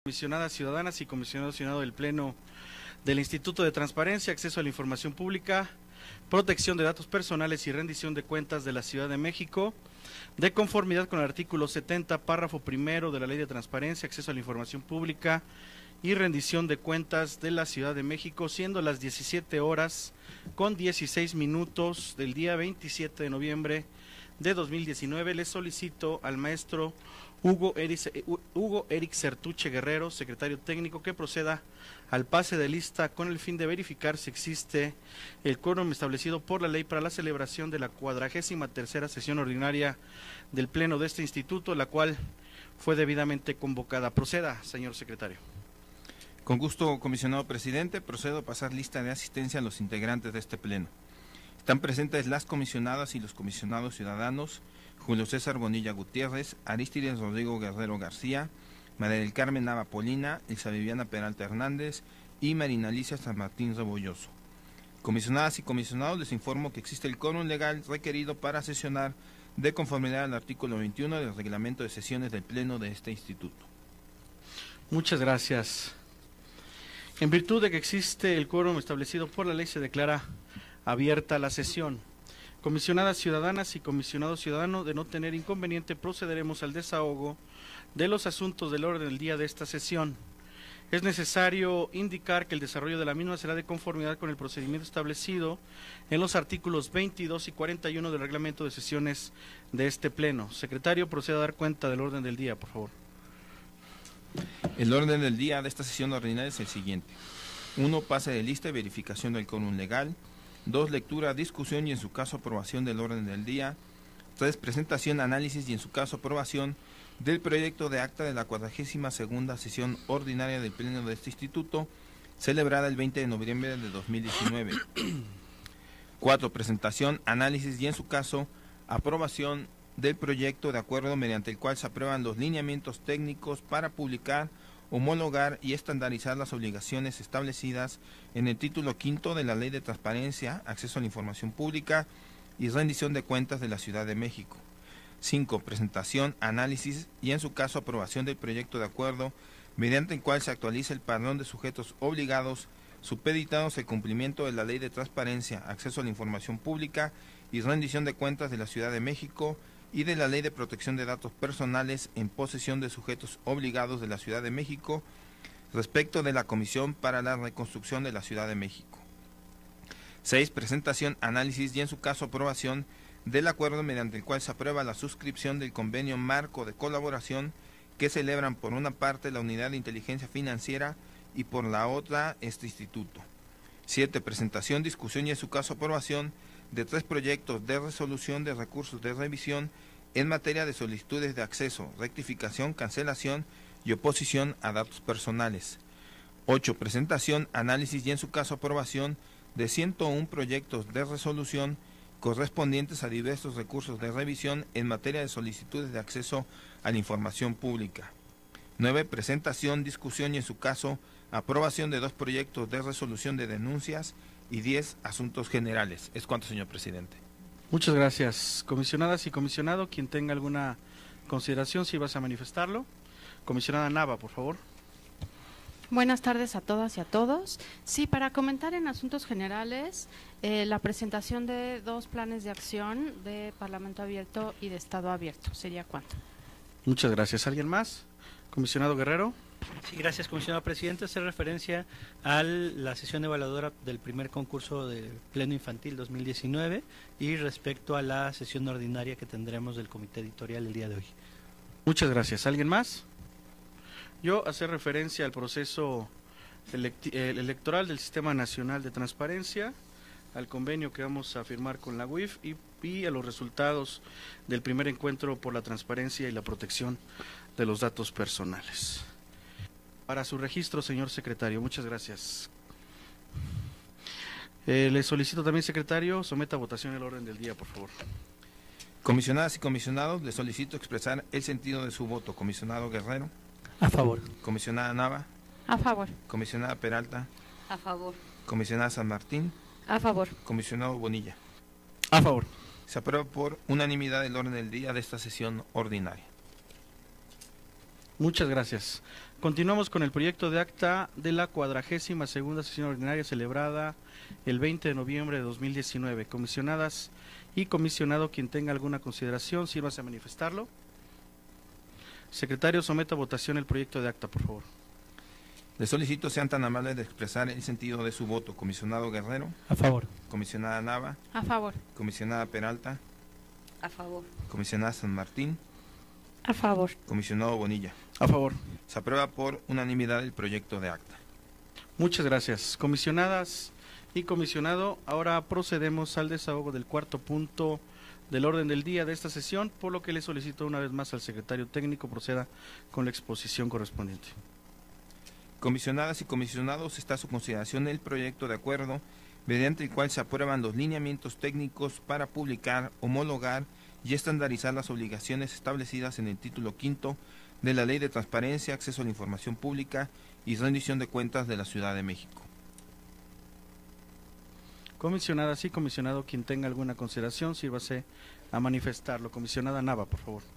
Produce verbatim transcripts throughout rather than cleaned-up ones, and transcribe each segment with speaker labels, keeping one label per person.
Speaker 1: Comisionadas ciudadanas y comisionados ciudadanos del Pleno del Instituto de Transparencia, Acceso a la Información Pública, Protección de Datos Personales y Rendición de Cuentas de la Ciudad de México, de conformidad con el artículo setenta, párrafo primero de la Ley de Transparencia, Acceso a la Información Pública y Rendición de Cuentas de la Ciudad de México, siendo las diecisiete horas con dieciséis minutos del día veintisiete de noviembre de dos mil diecinueve, les solicito al maestro Hugo Eric, Hugo Eric Sertuche Guerrero, secretario técnico, que proceda al pase de lista con el fin de verificar si existe el quórum establecido por la ley para la celebración de la cuadragésima tercera sesión ordinaria del Pleno de este instituto, la cual fue debidamente convocada. Proceda, señor secretario.
Speaker 2: Con gusto, comisionado presidente, procedo a pasar lista de asistencia a los integrantes de este Pleno. Están presentes las comisionadas y los comisionados ciudadanos: Julio César Bonilla Gutiérrez, Arístides Rodrigo Guerrero García, María del Carmen Nava Polina, Elsa Viviana Peralta Hernández y Marina Alicia San Martín Rebolloso. Comisionadas y comisionados, les informo que existe el quórum legal requerido para sesionar de conformidad al artículo veintiuno del reglamento de sesiones del Pleno de este instituto.
Speaker 1: Muchas gracias. En virtud de que existe el quórum establecido por la ley, se declara abierta la sesión. Comisionadas ciudadanas y comisionados ciudadanos, de no tener inconveniente, procederemos al desahogo de los asuntos del orden del día de esta sesión. Es necesario indicar que el desarrollo de la misma será de conformidad con el procedimiento establecido en los artículos veintidós y cuarenta y uno del reglamento de sesiones de este Pleno. Secretario, proceda a dar cuenta del orden del día, por favor.
Speaker 2: El orden del día de esta sesión ordinaria es el siguiente: uno, pase de lista y verificación del quórum legal. dos, lectura, discusión y en su caso aprobación del orden del día. tres, presentación, análisis y en su caso aprobación del proyecto de acta de la cuadragésima segunda sesión ordinaria del Pleno de este instituto, celebrada el veinte de noviembre de dos mil diecinueve. cuatro, presentación, análisis y en su caso aprobación del proyecto de acuerdo mediante el cual se aprueban los lineamientos técnicos para publicar, homologar y estandarizar las obligaciones establecidas en el título quinto de la Ley de Transparencia, Acceso a la Información Pública y Rendición de Cuentas de la Ciudad de México. cinco. Presentación, análisis y en su caso aprobación del proyecto de acuerdo mediante el cual se actualiza el padrón de sujetos obligados supeditados al cumplimiento de la Ley de Transparencia, Acceso a la Información Pública y Rendición de Cuentas de la Ciudad de México y de la Ley de Protección de Datos Personales en posesión de sujetos obligados de la Ciudad de México respecto de la Comisión para la Reconstrucción de la Ciudad de México. seis. Presentación, análisis y en su caso aprobación del acuerdo mediante el cual se aprueba la suscripción del convenio marco de colaboración que celebran por una parte la Unidad de Inteligencia Financiera y por la otra este instituto. siete. Presentación, discusión y en su caso aprobación de tres proyectos de resolución de recursos de revisión en materia de solicitudes de acceso, rectificación, cancelación y oposición a datos personales. ocho. Presentación, análisis y en su caso aprobación de ciento uno proyectos de resolución correspondientes a diversos recursos de revisión en materia de solicitudes de acceso a la información pública. nueve. Presentación, discusión y en su caso aprobación de dos proyectos de resolución de denuncias y diez asuntos generales. Es cuanto, señor presidente.
Speaker 1: Muchas gracias. Comisionadas y comisionado, quien tenga alguna consideración, si vas a manifestarlo. Comisionada Nava, por favor.
Speaker 3: Buenas tardes a todas y a todos. Sí, para comentar en asuntos generales, eh, la presentación de dos planes de acción de Parlamento Abierto y de Estado Abierto. ¿Sería cuánto?
Speaker 1: Muchas gracias. ¿Alguien más? Comisionado Guerrero.
Speaker 4: Sí, gracias, comisionado presidente. Hace referencia a la sesión evaluadora del primer concurso del Pleno Infantil dos mil diecinueve y respecto a la sesión ordinaria que tendremos del Comité Editorial el día de hoy.
Speaker 1: Muchas gracias. ¿Alguien más? Yo hacer referencia al proceso electoral del Sistema Nacional de Transparencia, al convenio que vamos a firmar con la U I F y, y a los resultados del primer encuentro por la transparencia y la protección de los datos personales. Para su registro, señor secretario, muchas gracias. Eh, le solicito también, secretario, someta a votación el orden del día, por favor.
Speaker 2: Comisionadas y comisionados, les solicito expresar el sentido de su voto. Comisionado Guerrero.
Speaker 4: A favor.
Speaker 2: Comisionada Nava.
Speaker 3: A favor.
Speaker 2: Comisionada Peralta.
Speaker 5: A favor.
Speaker 2: Comisionada San Martín.
Speaker 3: A favor.
Speaker 2: Comisionado Bonilla.
Speaker 1: A favor.
Speaker 2: Se aprueba por unanimidad el orden del día de esta sesión ordinaria.
Speaker 1: Muchas gracias. Continuamos con el proyecto de acta de la cuadragésima segunda sesión ordinaria celebrada el veinte de noviembre de dos mil diecinueve. Comisionadas y comisionado, quien tenga alguna consideración, sírvase a manifestarlo. Secretario, someta a votación el proyecto de acta, por favor.
Speaker 2: Le solicito sean tan amables de expresar el sentido de su voto. Comisionado Guerrero.
Speaker 4: A favor.
Speaker 2: Comisionada Nava.
Speaker 3: A favor.
Speaker 2: Comisionada Peralta.
Speaker 5: A favor.
Speaker 2: Comisionada San Martín.
Speaker 3: A favor.
Speaker 2: Comisionado Bonilla.
Speaker 1: A favor.
Speaker 2: Se aprueba por unanimidad el proyecto de acta.
Speaker 1: Muchas gracias. Comisionadas y comisionado, ahora procedemos al desahogo del cuarto punto del orden del día de esta sesión, por lo que le solicito una vez más al secretario técnico proceda con la exposición correspondiente.
Speaker 2: Comisionadas y comisionados, está a su consideración el proyecto de acuerdo mediante el cual se aprueban los lineamientos técnicos para publicar, homologar y estandarizar las obligaciones establecidas en el título quinto de la Ley de Transparencia, Acceso a la Información Pública y Rendición de Cuentas de la Ciudad de México.
Speaker 1: Comisionadas y comisionado, quien tenga alguna consideración, sírvase a manifestarlo. Comisionada Nava, por favor.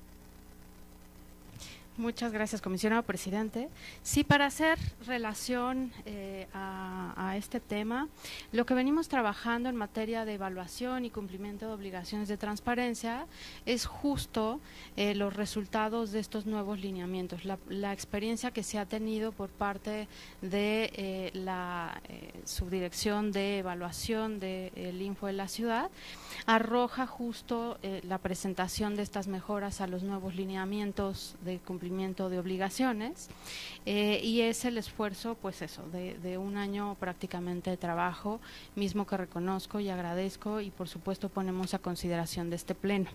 Speaker 3: Muchas gracias, comisionado presidente. Sí, para hacer relación eh, a, a este tema, lo que venimos trabajando en materia de evaluación y cumplimiento de obligaciones de transparencia es justo eh, los resultados de estos nuevos lineamientos, la, la experiencia que se ha tenido por parte de eh, la eh, subdirección de evaluación del Info de la ciudad, arroja justo eh, la presentación de estas mejoras a los nuevos lineamientos de cumplimiento de obligaciones eh, y es el esfuerzo, pues eso, de, de un año prácticamente de trabajo, mismo que reconozco y agradezco y por supuesto ponemos a consideración de este pleno.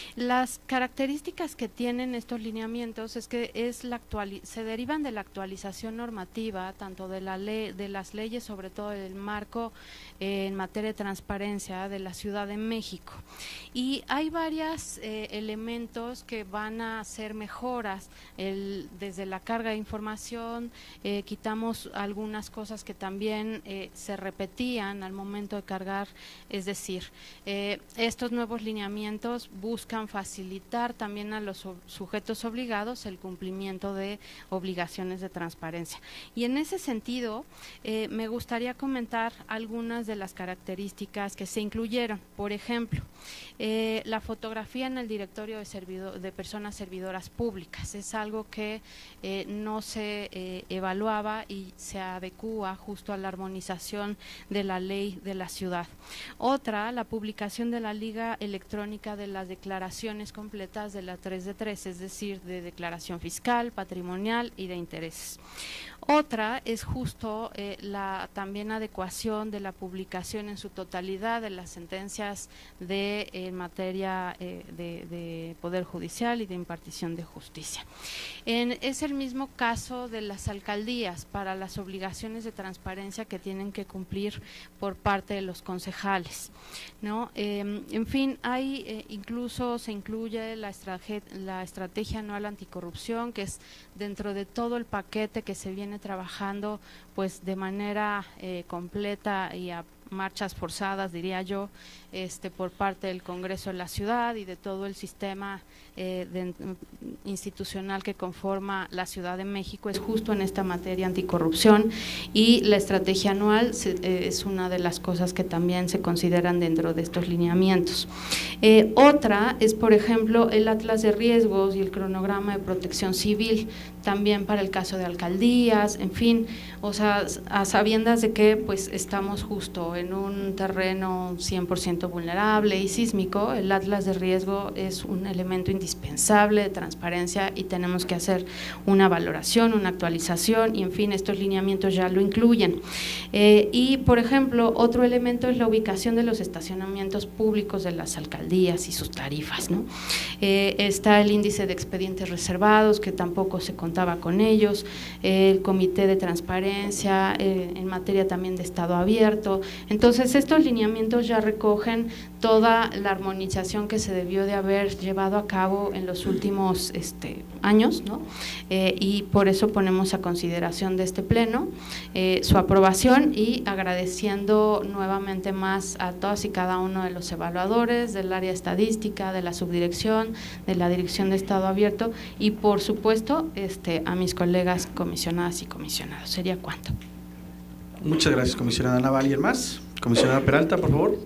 Speaker 3: Las características que tienen estos lineamientos es que es la actuali- se derivan de la actualización normativa, tanto de la ley, de las leyes, sobre todo del marco eh, en materia de transparencia de la Ciudad de México. Y hay varios eh, elementos que van a hacer mejoras. El, desde la carga de información, eh, quitamos algunas cosas que también eh, se repetían al momento de cargar, es decir, eh, estos nuevos lineamientos buscan facilitar también a los sujetos obligados el cumplimiento de obligaciones de transparencia. Y en ese sentido, eh, me gustaría comentar algunas de las características que se incluyeron. Por ejemplo, eh, la fotografía en el directorio de, servidor, de personas servidoras públicas. Es algo que eh, no se eh, evaluaba y se adecúa justo a la armonización de la ley de la ciudad. Otra, la publicación de la liga electrónica de las declaraciones completas de la tres de tres, es decir, de declaración fiscal, patrimonial y de intereses. Otra es justo eh, la también adecuación de la publicación en su totalidad de las sentencias de en materia eh, de, de Poder Judicial y de impartición de justicia. En, es el mismo caso de las alcaldías para las obligaciones de transparencia que tienen que cumplir por parte de los concejales, ¿no? Eh, en fin, hay eh, incluso se incluye la, estrage, la estrategia anual anticorrupción, que es dentro de todo el paquete que se viene trabajando pues de manera eh, completa y a marchas forzadas, diría yo, este por parte del Congreso de la Ciudad y de todo el sistema eh, de, institucional que conforma la Ciudad de México, es justo en esta materia anticorrupción, y la estrategia anual se, eh, es una de las cosas que también se consideran dentro de estos lineamientos. Eh, otra es, por ejemplo, el atlas de riesgos y el cronograma de protección civil, también para el caso de alcaldías, en fin, o sea, a sabiendas de que pues estamos justo en un terreno cien por ciento vulnerable y sísmico. El atlas de riesgo es un elemento indispensable de transparencia y tenemos que hacer una valoración, una actualización y en fin, estos lineamientos ya lo incluyen. Eh, y por ejemplo, otro elemento es la ubicación de los estacionamientos públicos de las alcaldías y sus tarifas, ¿no? Eh, está el índice de expedientes reservados, que tampoco se contaba con ellos, eh, el comité de transparencia, eh, en materia también de estado abierto. Entonces, estos lineamientos ya recogen toda la armonización que se debió de haber llevado a cabo en los últimos este, años, ¿no? Eh, y por eso ponemos a consideración de este pleno eh, su aprobación, y agradeciendo nuevamente más a todas y cada uno de los evaluadores del área estadística, de la subdirección, de la Dirección de Estado Abierto, y por supuesto este, a mis colegas comisionadas y comisionados. ¿Sería cuánto?
Speaker 1: Muchas gracias, comisionada Nava. ¿Alguien más? Comisionada Peralta, por favor.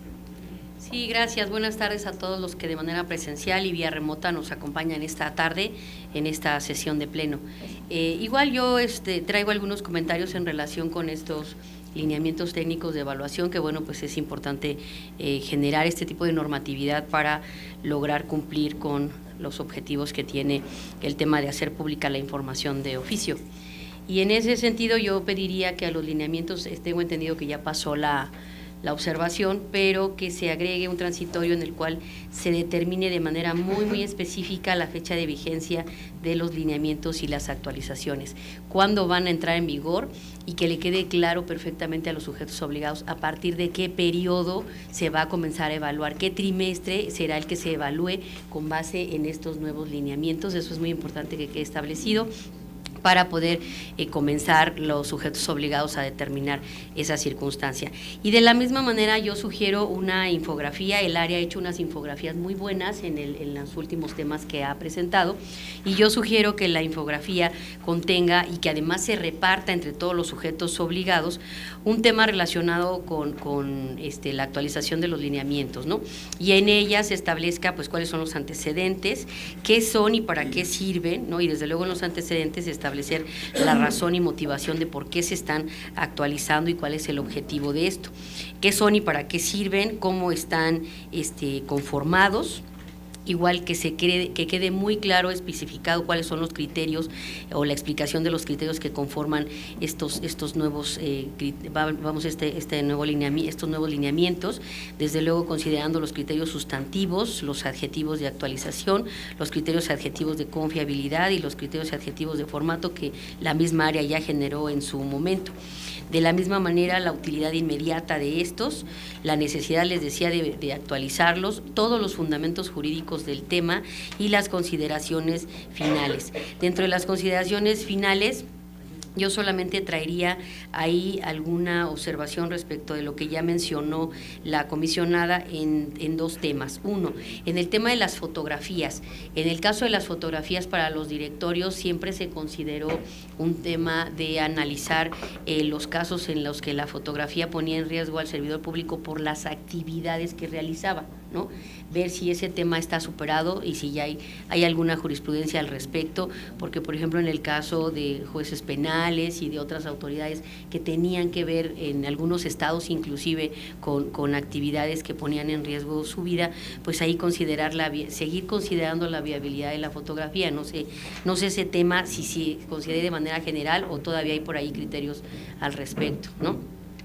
Speaker 5: Sí, gracias. Buenas tardes a todos los que de manera presencial y vía remota nos acompañan esta tarde en esta sesión de pleno. Eh, igual yo este, traigo algunos comentarios en relación con estos lineamientos técnicos de evaluación, que bueno, pues es importante eh, generar este tipo de normatividad para lograr cumplir con los objetivos que tiene el tema de hacer pública la información de oficio. Y en ese sentido yo pediría que a los lineamientos, tengo entendido que ya pasó la la observación, pero que se agregue un transitorio en el cual se determine de manera muy, muy específica la fecha de vigencia de los lineamientos y las actualizaciones, cuándo van a entrar en vigor, y que le quede claro perfectamente a los sujetos obligados a partir de qué periodo se va a comenzar a evaluar, qué trimestre será el que se evalúe con base en estos nuevos lineamientos. Eso es muy importante que quede establecido para poder eh, comenzar los sujetos obligados a determinar esa circunstancia. Y de la misma manera yo sugiero una infografía. El área ha hecho unas infografías muy buenas en, el, en los últimos temas que ha presentado, y yo sugiero que la infografía contenga y que además se reparta entre todos los sujetos obligados un tema relacionado con, con este, la actualización de los lineamientos, ¿no? Y en ella se establezca pues cuáles son los antecedentes, qué son y para qué sirven, ¿no? Y desde luego en los antecedentes se establecer la razón y motivación de por qué se están actualizando y cuál es el objetivo de esto, qué son y para qué sirven, cómo están este, conformados. Igual que se quede, que quede muy claro, especificado cuáles son los criterios o la explicación de los criterios que conforman estos estos nuevos eh, vamos este este nuevo lineamiento, estos nuevos lineamientos, desde luego considerando los criterios sustantivos, los adjetivos de actualización, los criterios adjetivos de confiabilidad y los criterios adjetivos de formato que la misma área ya generó en su momento. De la misma manera, la utilidad inmediata de estos, la necesidad, les decía, de, de actualizarlos, todos los fundamentos jurídicos del tema y las consideraciones finales. Dentro de las consideraciones finales, yo solamente traería ahí alguna observación respecto de lo que ya mencionó la comisionada en, en dos temas. Uno, en el tema de las fotografías. En el caso de las fotografías para los directorios siempre se consideró un tema de analizar eh, los casos en los que la fotografía ponía en riesgo al servidor público por las actividades que realizaba, ¿no? Ver si ese tema está superado y si ya hay, hay alguna jurisprudencia al respecto, porque por ejemplo en el caso de jueces penales y de otras autoridades que tenían que ver en algunos estados inclusive con, con actividades que ponían en riesgo su vida, pues ahí considerar la, seguir considerando la viabilidad de la fotografía. No sé, no sé ese tema si se si considera de manera general o todavía hay por ahí criterios al respecto, ¿no?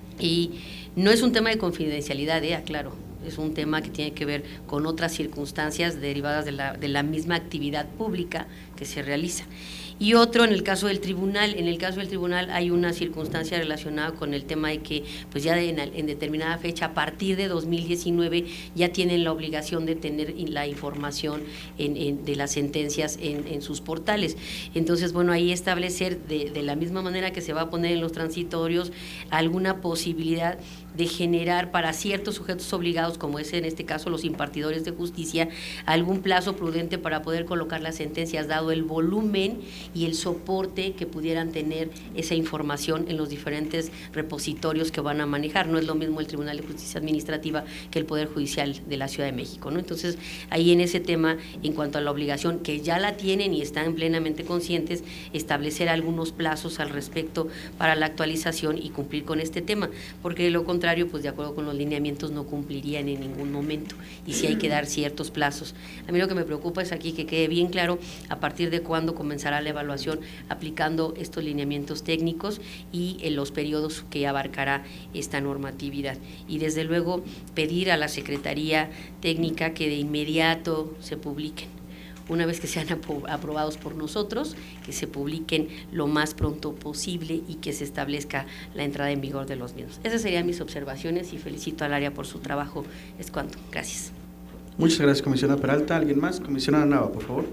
Speaker 5: Y no es un tema de confidencialidad, ¿eh? Aclaro. Es un tema que tiene que ver con otras circunstancias derivadas de la, de la misma actividad pública que se realiza. Y otro, en el caso del tribunal, en el caso del tribunal hay una circunstancia relacionada con el tema de que pues ya de, en, en determinada fecha, a partir de dos mil diecinueve, ya tienen la obligación de tener la información en, en, de las sentencias en, en sus portales. Entonces, bueno, ahí establecer de, de la misma manera que se va a poner en los transitorios alguna posibilidad de generar para ciertos sujetos obligados, como es en este caso los impartidores de justicia, algún plazo prudente para poder colocar las sentencias, dado el volumen y el soporte que pudieran tener esa información en los diferentes repositorios que van a manejar. No es lo mismo el Tribunal de Justicia Administrativa que el Poder Judicial de la Ciudad de México, ¿no? Entonces, ahí en ese tema, en cuanto a la obligación, que ya la tienen y están plenamente conscientes, establecer algunos plazos al respecto para la actualización y cumplir con este tema, porque de lo contrario, pues de acuerdo con los lineamientos no cumplirían en ningún momento, y sí hay que dar ciertos plazos. A mí lo que me preocupa es aquí que quede bien claro a partir de cuándo comenzará la evaluación aplicando estos lineamientos técnicos y en los periodos que abarcará esta normatividad. Y desde luego pedir a la Secretaría Técnica que de inmediato se publiquen una vez que sean aprobados por nosotros, que se publiquen lo más pronto posible y que se establezca la entrada en vigor de los mismos. Esas serían mis observaciones y felicito al área por su trabajo. Es cuanto. Gracias.
Speaker 1: Muchas gracias, comisionada Peralta. ¿Alguien más? Comisionada Nava, por favor.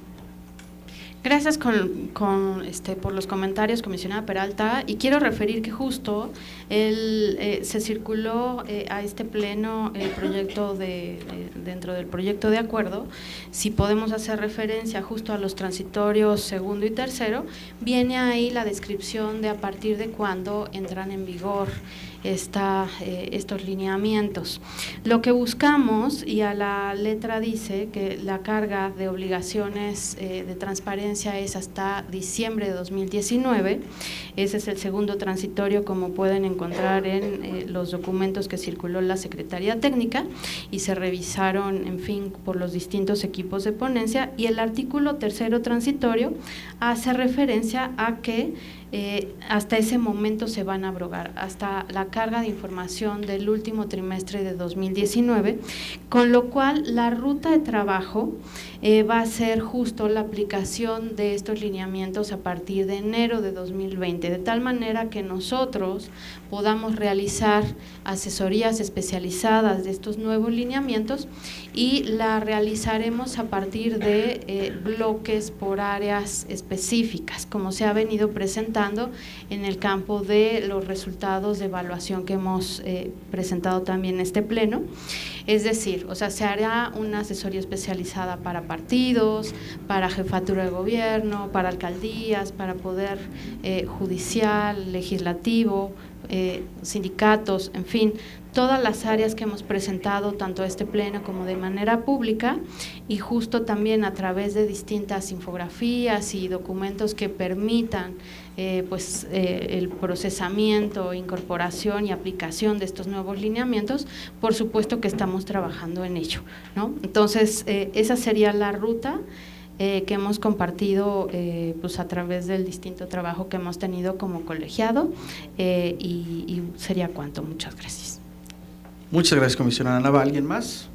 Speaker 3: Gracias con, con, este, por los comentarios, comisionada Peralta, y quiero referir que justo el, eh, se circuló eh, a este pleno el proyecto de, eh, dentro del proyecto de acuerdo, si podemos hacer referencia justo a los transitorios segundo y tercero, viene ahí la descripción de a partir de cuándo entran en vigor esta, eh, estos lineamientos. Lo que buscamos, y a la letra dice que la carga de obligaciones eh, de transparencia es hasta diciembre de dos mil diecinueve, ese es el segundo transitorio, como pueden encontrar en eh, los documentos que circuló la Secretaría Técnica y se revisaron, en fin, por los distintos equipos de ponencia, y el artículo tercero transitorio hace referencia a que Eh, hasta ese momento se van a abrogar, hasta la carga de información del último trimestre de dos mil diecinueve, con lo cual la ruta de trabajo eh, va a ser justo la aplicación de estos lineamientos a partir de enero de dos mil veinte, de tal manera que nosotros podamos realizar asesorías especializadas de estos nuevos lineamientos y la realizaremos a partir de eh, bloques por áreas específicas, como se ha venido presentando en el campo de los resultados de evaluación que hemos eh, presentado también en este pleno. Es decir, o sea, se hará una asesoría especializada para partidos, para jefatura de gobierno, para alcaldías, para poder eh, judicial, legislativo, eh, sindicatos, en fin, todas las áreas que hemos presentado, tanto a este pleno como de manera pública, y justo también a través de distintas infografías y documentos que permitan eh, pues, eh, el procesamiento, incorporación y aplicación de estos nuevos lineamientos, por supuesto que estamos trabajando en ello, ¿no? Entonces, eh, esa sería la ruta Eh, que hemos compartido eh, pues a través del distinto trabajo que hemos tenido como colegiado eh, y, y sería cuanto. Muchas gracias.
Speaker 1: Muchas gracias, comisionada Nava. ¿Alguien más?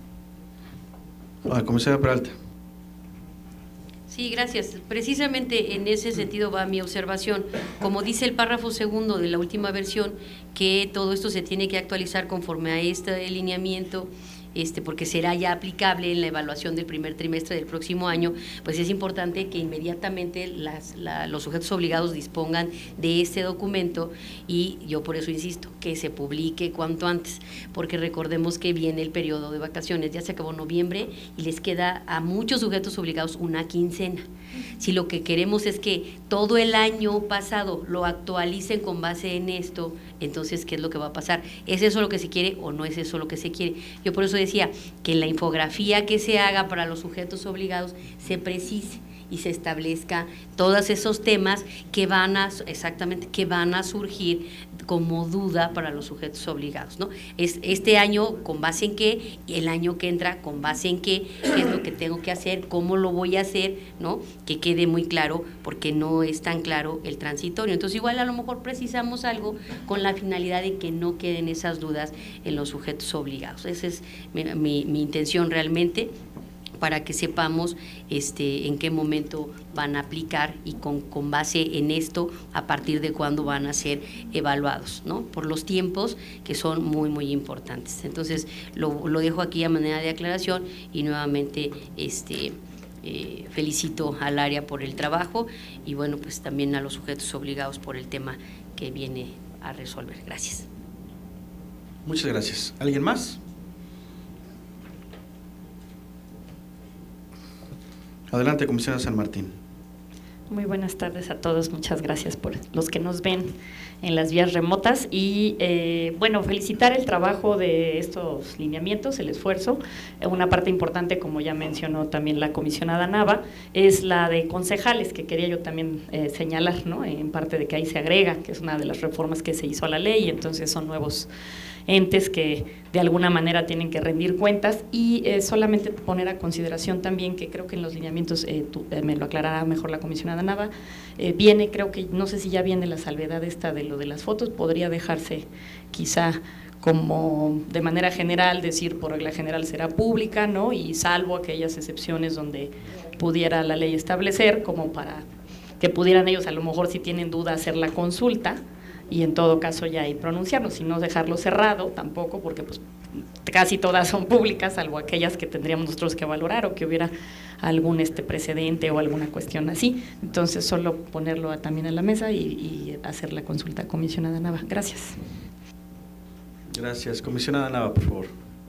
Speaker 1: Ah, comisionada Peralta.
Speaker 5: Sí, gracias. Precisamente en ese sentido va mi observación. Como dice el párrafo segundo de la última versión, que todo esto se tiene que actualizar conforme a este lineamiento, Este, porque será ya aplicable en la evaluación del primer trimestre del próximo año, pues es importante que inmediatamente las, la, los sujetos obligados dispongan de este documento, y yo por eso insisto, que se publique cuanto antes, porque recordemos que viene el periodo de vacaciones, ya se acabó noviembre y les queda a muchos sujetos obligados una quincena. Si lo que queremos es que todo el año pasado lo actualicen con base en esto, entonces, ¿qué es lo que va a pasar? ¿Es eso lo que se quiere o no es eso lo que se quiere? Yo por eso decía que en la infografía que se haga para los sujetos obligados se precise y se establezca todos esos temas que van a, exactamente, que van a surgir como duda para los sujetos obligados, ¿no? Es este año con base en qué, y el año que entra con base en qué, qué es lo que tengo que hacer, cómo lo voy a hacer, ¿no? Que quede muy claro, porque no es tan claro el transitorio. Entonces, igual a lo mejor precisamos algo con la finalidad de que no queden esas dudas en los sujetos obligados. Esa es mi, mi, mi intención realmente, para que sepamos este, en qué momento van a aplicar y con, con base en esto, a partir de cuándo van a ser evaluados, ¿no? Por los tiempos que son muy, muy importantes. Entonces, lo, lo dejo aquí a manera de aclaración y nuevamente este, eh, felicito al área por el trabajo y, bueno, pues también a los sujetos obligados por el tema que viene a resolver. Gracias.
Speaker 1: Muchas gracias. ¿Alguien más? Adelante, comisionada San Martín.
Speaker 6: Muy buenas tardes a todos, muchas gracias por los que nos ven en las vías remotas y eh, bueno, felicitar el trabajo de estos lineamientos, el esfuerzo. Una parte importante, como ya mencionó también la comisionada Nava, es la de concejales, que quería yo también eh, señalar, ¿no? En parte de que ahí se agrega, que es una de las reformas que se hizo a la ley, y entonces son nuevos entes que de alguna manera tienen que rendir cuentas y eh, solamente poner a consideración también que creo que en los lineamientos, eh, tú, eh, me lo aclarará mejor la comisionada Nava, eh, viene, creo que, no sé si ya viene la salvedad esta de lo de las fotos, podría dejarse quizá como de manera general decir por regla general será pública, ¿no? Y salvo aquellas excepciones donde pudiera la ley establecer, como para que pudieran ellos a lo mejor si tienen duda hacer la consulta y en todo caso ya ahí pronunciarlo, si no dejarlo cerrado tampoco, porque pues casi todas son públicas, salvo aquellas que tendríamos nosotros que valorar o que hubiera algún este precedente o alguna cuestión así. Entonces solo ponerlo a, también a la mesa y, y hacer la consulta. Comisionada Nava, gracias.
Speaker 1: Gracias. Comisionada Nava, por favor.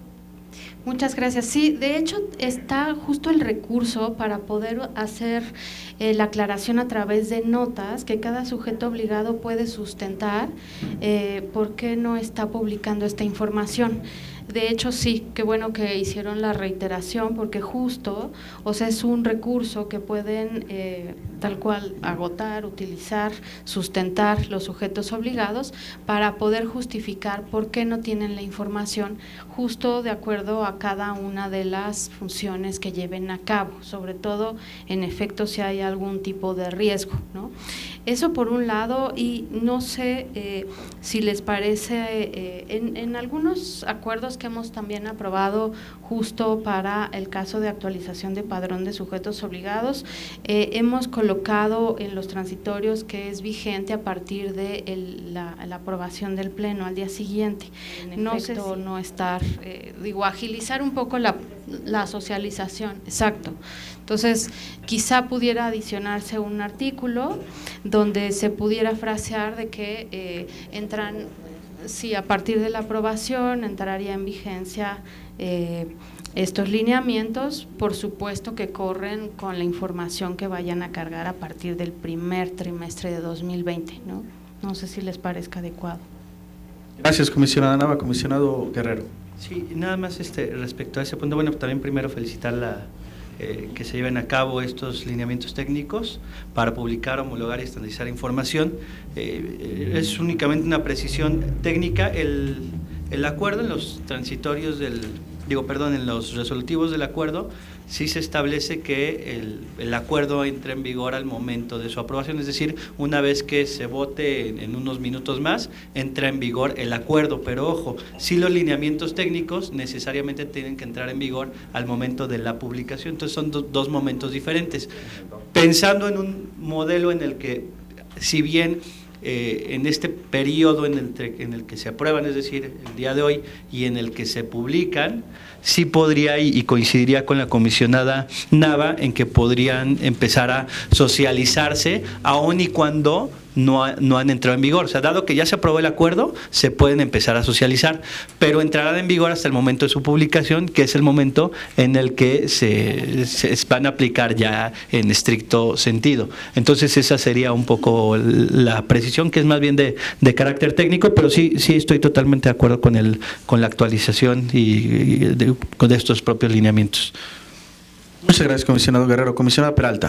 Speaker 3: Muchas gracias. Sí, de hecho está justo el recurso para poder hacer eh, la aclaración a través de notas que cada sujeto obligado puede sustentar eh, por qué no está publicando esta información. De hecho, sí, qué bueno que hicieron la reiteración porque justo, o sea, es un recurso que pueden eh, tal cual agotar, utilizar, sustentar los sujetos obligados para poder justificar por qué no tienen la información justo de acuerdo a cada una de las funciones que lleven a cabo, sobre todo en efecto si hay algún tipo de riesgo, ¿no? Eso por un lado, y no sé eh, si les parece, eh, en, en algunos acuerdos que hemos también aprobado justo para el caso de actualización de padrón de sujetos obligados, eh, hemos colocado en los transitorios que es vigente a partir de el, la, la aprobación del pleno al día siguiente. En no sé si no estar, eh, digo, agilizar un poco la, la socialización, exacto. Entonces, quizá pudiera adicionarse un artículo donde se pudiera frasear de que eh, entran, si a partir de la aprobación entraría en vigencia eh, estos lineamientos, por supuesto que corren con la información que vayan a cargar a partir del primer trimestre de dos mil veinte, ¿no? No sé si les parezca adecuado.
Speaker 1: Gracias, comisionada Nava. Comisionado Guerrero.
Speaker 4: Sí, nada más este respecto a ese punto, bueno, también primero felicitar la Eh, que se lleven a cabo estos lineamientos técnicos para publicar, homologar y estandarizar información. Eh, es únicamente una precisión técnica. El, el acuerdo en los transitorios del, digo, perdón, en los resolutivos del acuerdo, sí se establece que el, el acuerdo entre en vigor al momento de su aprobación, es decir, una vez que se vote en, en unos minutos más, entra en vigor el acuerdo, pero ojo, sí los lineamientos técnicos necesariamente tienen que entrar en vigor al momento de la publicación, entonces son do, dos momentos diferentes. Pensando en un modelo en el que, si bien Eh, en este periodo en el, en el que se aprueban, es decir, el día de hoy, y en el que se publican, sí podría y, y coincidiría con la comisionada Nava en que podrían empezar a socializarse aun y cuando no, ha, no han entrado en vigor. O sea, dado que ya se aprobó el acuerdo, se pueden empezar a socializar, pero entrarán en vigor hasta el momento de su publicación, que es el momento en el que se, se van a aplicar ya en estricto sentido. Entonces esa sería un poco la precisión, que es más bien de, de carácter técnico, pero sí, sí estoy totalmente de acuerdo con, el, con la actualización y, y de, con estos propios lineamientos.
Speaker 1: Muchas gracias, comisionado Guerrero. Comisionada Peralta.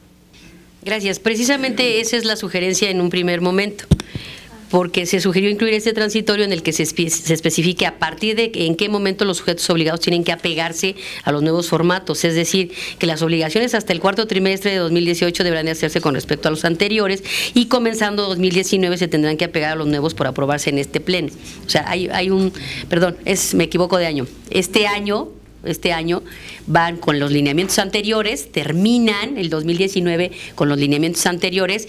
Speaker 5: Gracias. Precisamente esa es la sugerencia en un primer momento, porque se sugirió incluir este transitorio en el que se, espe se especifique a partir de en qué momento los sujetos obligados tienen que apegarse a los nuevos formatos, es decir, que las obligaciones hasta el cuarto trimestre de dos mil dieciocho deberán de hacerse con respecto a los anteriores y comenzando dos mil diecinueve se tendrán que apegar a los nuevos por aprobarse en este pleno. O sea, hay, hay un, perdón, es me equivoco de año. Este año Este año van con los lineamientos anteriores, terminan el dos mil diecinueve con los lineamientos anteriores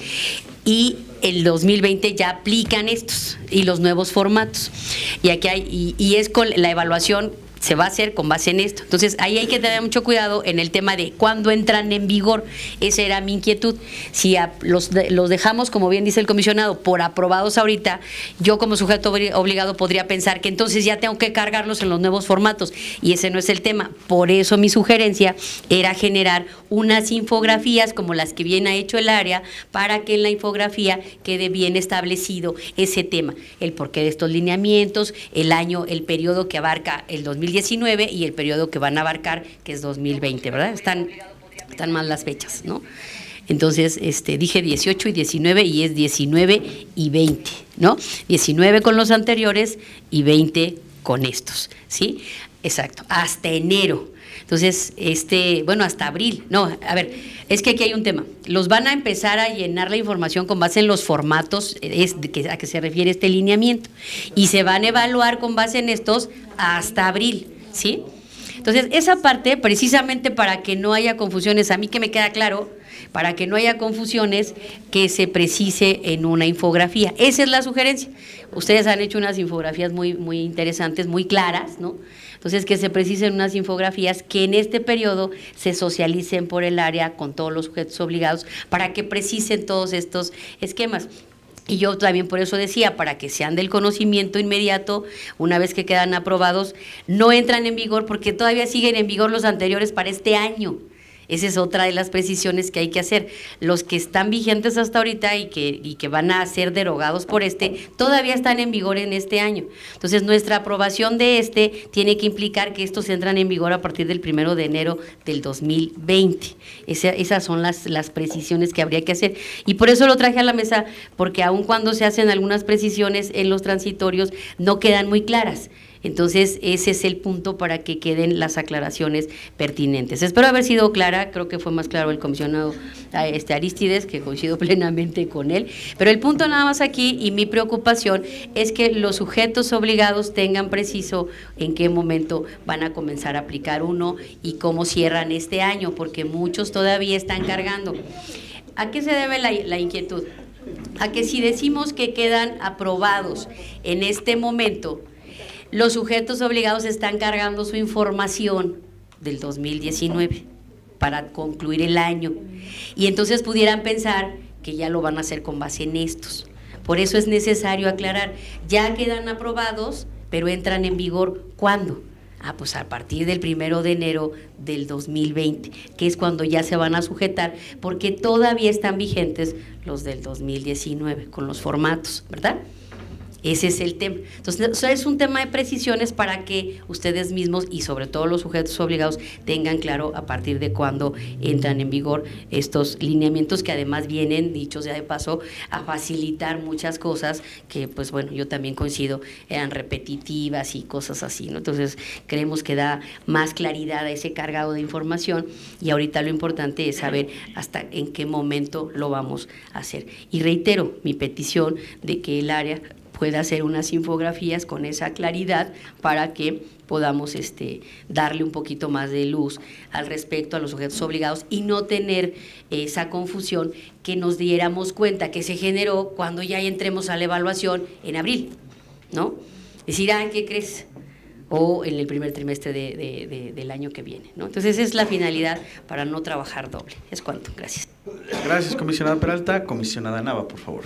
Speaker 5: y el dos mil veinte ya aplican estos y los nuevos formatos. Y aquí hay y, y es con la evaluación se va a hacer con base en esto. Entonces, ahí hay que tener mucho cuidado en el tema de cuándo entran en vigor. Esa era mi inquietud. Si a, los, de, los dejamos, como bien dice el comisionado, por aprobados ahorita, yo como sujeto obligado podría pensar que entonces ya tengo que cargarlos en los nuevos formatos. Y ese no es el tema. Por eso mi sugerencia era generar unas infografías como las que bien ha hecho el área, para que en la infografía quede bien establecido ese tema. El porqué de estos lineamientos, el año, el periodo que abarca el dos mil diecinueve y el periodo que van a abarcar, que es dos mil veinte, ¿verdad? Están, están mal las fechas, ¿no? Entonces, este, dije dieciocho y diecinueve y es diecinueve y veinte, ¿no? diecinueve con los anteriores y veinte con estos, ¿sí? Exacto, hasta enero. Entonces, este, bueno, hasta abril. No, a ver, es que aquí hay un tema. Los van a empezar a llenar la información con base en los formatos es, de que, a que se refiere este lineamiento. Y se van a evaluar con base en estos hasta abril, ¿sí? Entonces, esa parte, precisamente para que no haya confusiones, a mí que me queda claro, para que no haya confusiones, que se precise en una infografía. Esa es la sugerencia. Ustedes han hecho unas infografías muy, muy interesantes, muy claras, ¿no? Entonces, que se precisen unas infografías que en este periodo se socialicen por el área con todos los sujetos obligados para que precisen todos estos esquemas. Y yo también por eso decía, para que sean del conocimiento inmediato, una vez que quedan aprobados, no entran en vigor porque todavía siguen en vigor los anteriores para este año. Esa es otra de las precisiones que hay que hacer. Los que están vigentes hasta ahorita y que, y que van a ser derogados por este, todavía están en vigor en este año. Entonces, nuestra aprobación de este tiene que implicar que estos entran en vigor a partir del primero de enero del dos mil veinte. Esa, esas son las, las precisiones que habría que hacer. Y por eso lo traje a la mesa, porque aun cuando se hacen algunas precisiones en los transitorios, no quedan muy claras. Entonces, ese es el punto para que queden las aclaraciones pertinentes. Espero haber sido clara, creo que fue más claro el comisionado este Arístides, que coincido plenamente con él, pero el punto nada más aquí, y mi preocupación, es que los sujetos obligados tengan preciso en qué momento van a comenzar a aplicar uno y cómo cierran este año, porque muchos todavía están cargando. ¿A qué se debe la, la inquietud? A que si decimos que quedan aprobados en este momento, los sujetos obligados están cargando su información del dos mil diecinueve para concluir el año. Y entonces pudieran pensar que ya lo van a hacer con base en estos. Por eso es necesario aclarar, ya quedan aprobados, pero entran en vigor, ¿cuándo? Ah, pues a partir del primero de enero del dos mil veinte, que es cuando ya se van a sujetar, porque todavía están vigentes los del dos mil diecinueve, con los formatos, ¿verdad? Ese es el tema. Entonces, es un tema de precisiones para que ustedes mismos y sobre todo los sujetos obligados tengan claro a partir de cuándo entran en vigor estos lineamientos que además vienen, dichos ya de paso, a facilitar muchas cosas que, pues bueno, yo también coincido, eran repetitivas y cosas así, ¿no? Entonces, creemos que da más claridad a ese cargado de información y ahorita lo importante es saber hasta en qué momento lo vamos a hacer. Y reitero mi petición de que el área pueda hacer unas infografías con esa claridad para que podamos este, darle un poquito más de luz al respecto a los sujetos obligados y no tener esa confusión que nos diéramos cuenta que se generó cuando ya entremos a la evaluación en abril, ¿no? Decir, ah, ¿qué crees? O en el primer trimestre de, de, de, del año que viene, ¿no? Entonces, esa es la finalidad para no trabajar doble. Es cuanto. Gracias.
Speaker 1: Gracias, comisionada Peralta. Comisionada Nava, por favor.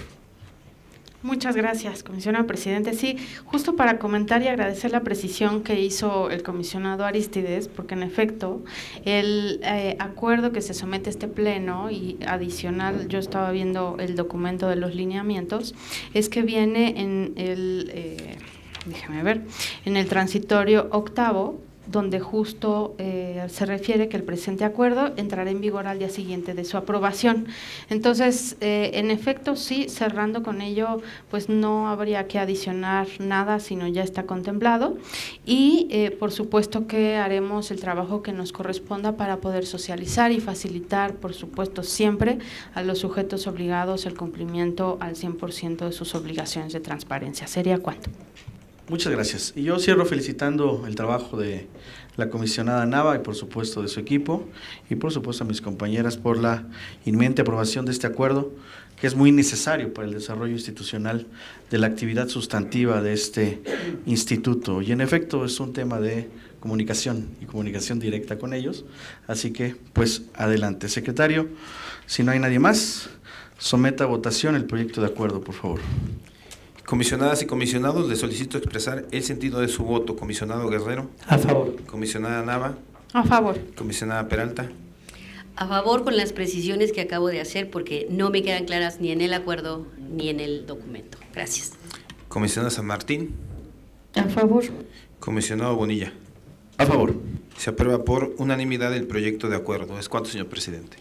Speaker 3: Muchas gracias, comisionado presidente. Sí, justo para comentar y agradecer la precisión que hizo el comisionado Arístides, porque en efecto el eh, acuerdo que se somete a este pleno y adicional, yo estaba viendo el documento de los lineamientos, es que viene en el, eh, déjame ver, en el transitorio octavo, donde justo eh, se refiere que el presente acuerdo entrará en vigor al día siguiente de su aprobación. Entonces, eh, en efecto, sí, cerrando con ello, pues no habría que adicionar nada, sino ya está contemplado. Y, eh, por supuesto, que haremos el trabajo que nos corresponda para poder socializar y facilitar, por supuesto, siempre a los sujetos obligados el cumplimiento al cien por ciento de sus obligaciones de transparencia. ¿Sería cuánto?
Speaker 1: Muchas gracias. Y yo cierro felicitando el trabajo de la comisionada Nava y por supuesto de su equipo y por supuesto a mis compañeras por la inminente aprobación de este acuerdo que es muy necesario para el desarrollo institucional de la actividad sustantiva de este instituto. Y en efecto es un tema de comunicación y comunicación directa con ellos. Así que pues adelante. Secretario, si no hay nadie más, someta a votación el proyecto de acuerdo, por favor.
Speaker 2: Comisionadas y comisionados, les solicito expresar el sentido de su voto. Comisionado Guerrero.
Speaker 4: A favor.
Speaker 2: Comisionada Nava.
Speaker 3: A favor.
Speaker 2: Comisionada Peralta.
Speaker 5: A favor con las precisiones que acabo de hacer porque no me quedan claras ni en el acuerdo ni en el documento. Gracias.
Speaker 2: Comisionada San Martín.
Speaker 6: A favor.
Speaker 2: Comisionado Bonilla.
Speaker 1: A favor.
Speaker 2: Se aprueba por unanimidad el proyecto de acuerdo. ¿Es cuánto, señor presidente?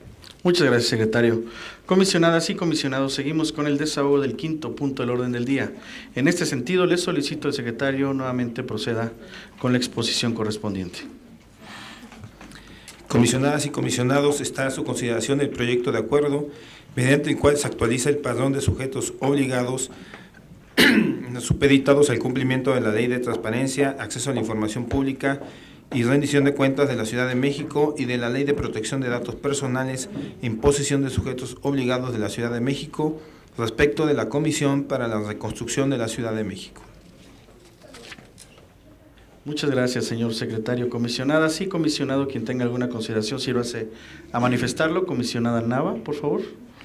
Speaker 1: Muchas gracias, secretario. Comisionadas y comisionados, seguimos con el desahogo del quinto punto del orden del día. En este sentido, le solicito al secretario nuevamente proceda con la exposición correspondiente.
Speaker 2: Comisionadas y comisionados, está a su consideración el proyecto de acuerdo mediante el cual se actualiza el padrón de sujetos obligados supeditados al cumplimiento de la Ley de Transparencia, Acceso a la Información Pública y Rendición de Cuentas de la Ciudad de México y de la Ley de Protección de Datos Personales en posesión de sujetos obligados de la Ciudad de México respecto de la Comisión para la Reconstrucción de la Ciudad de México.
Speaker 1: Muchas gracias, señor secretario. Comisionadas y comisionado, quien tenga alguna consideración, sírvase a manifestarlo. Comisionada Nava, por favor.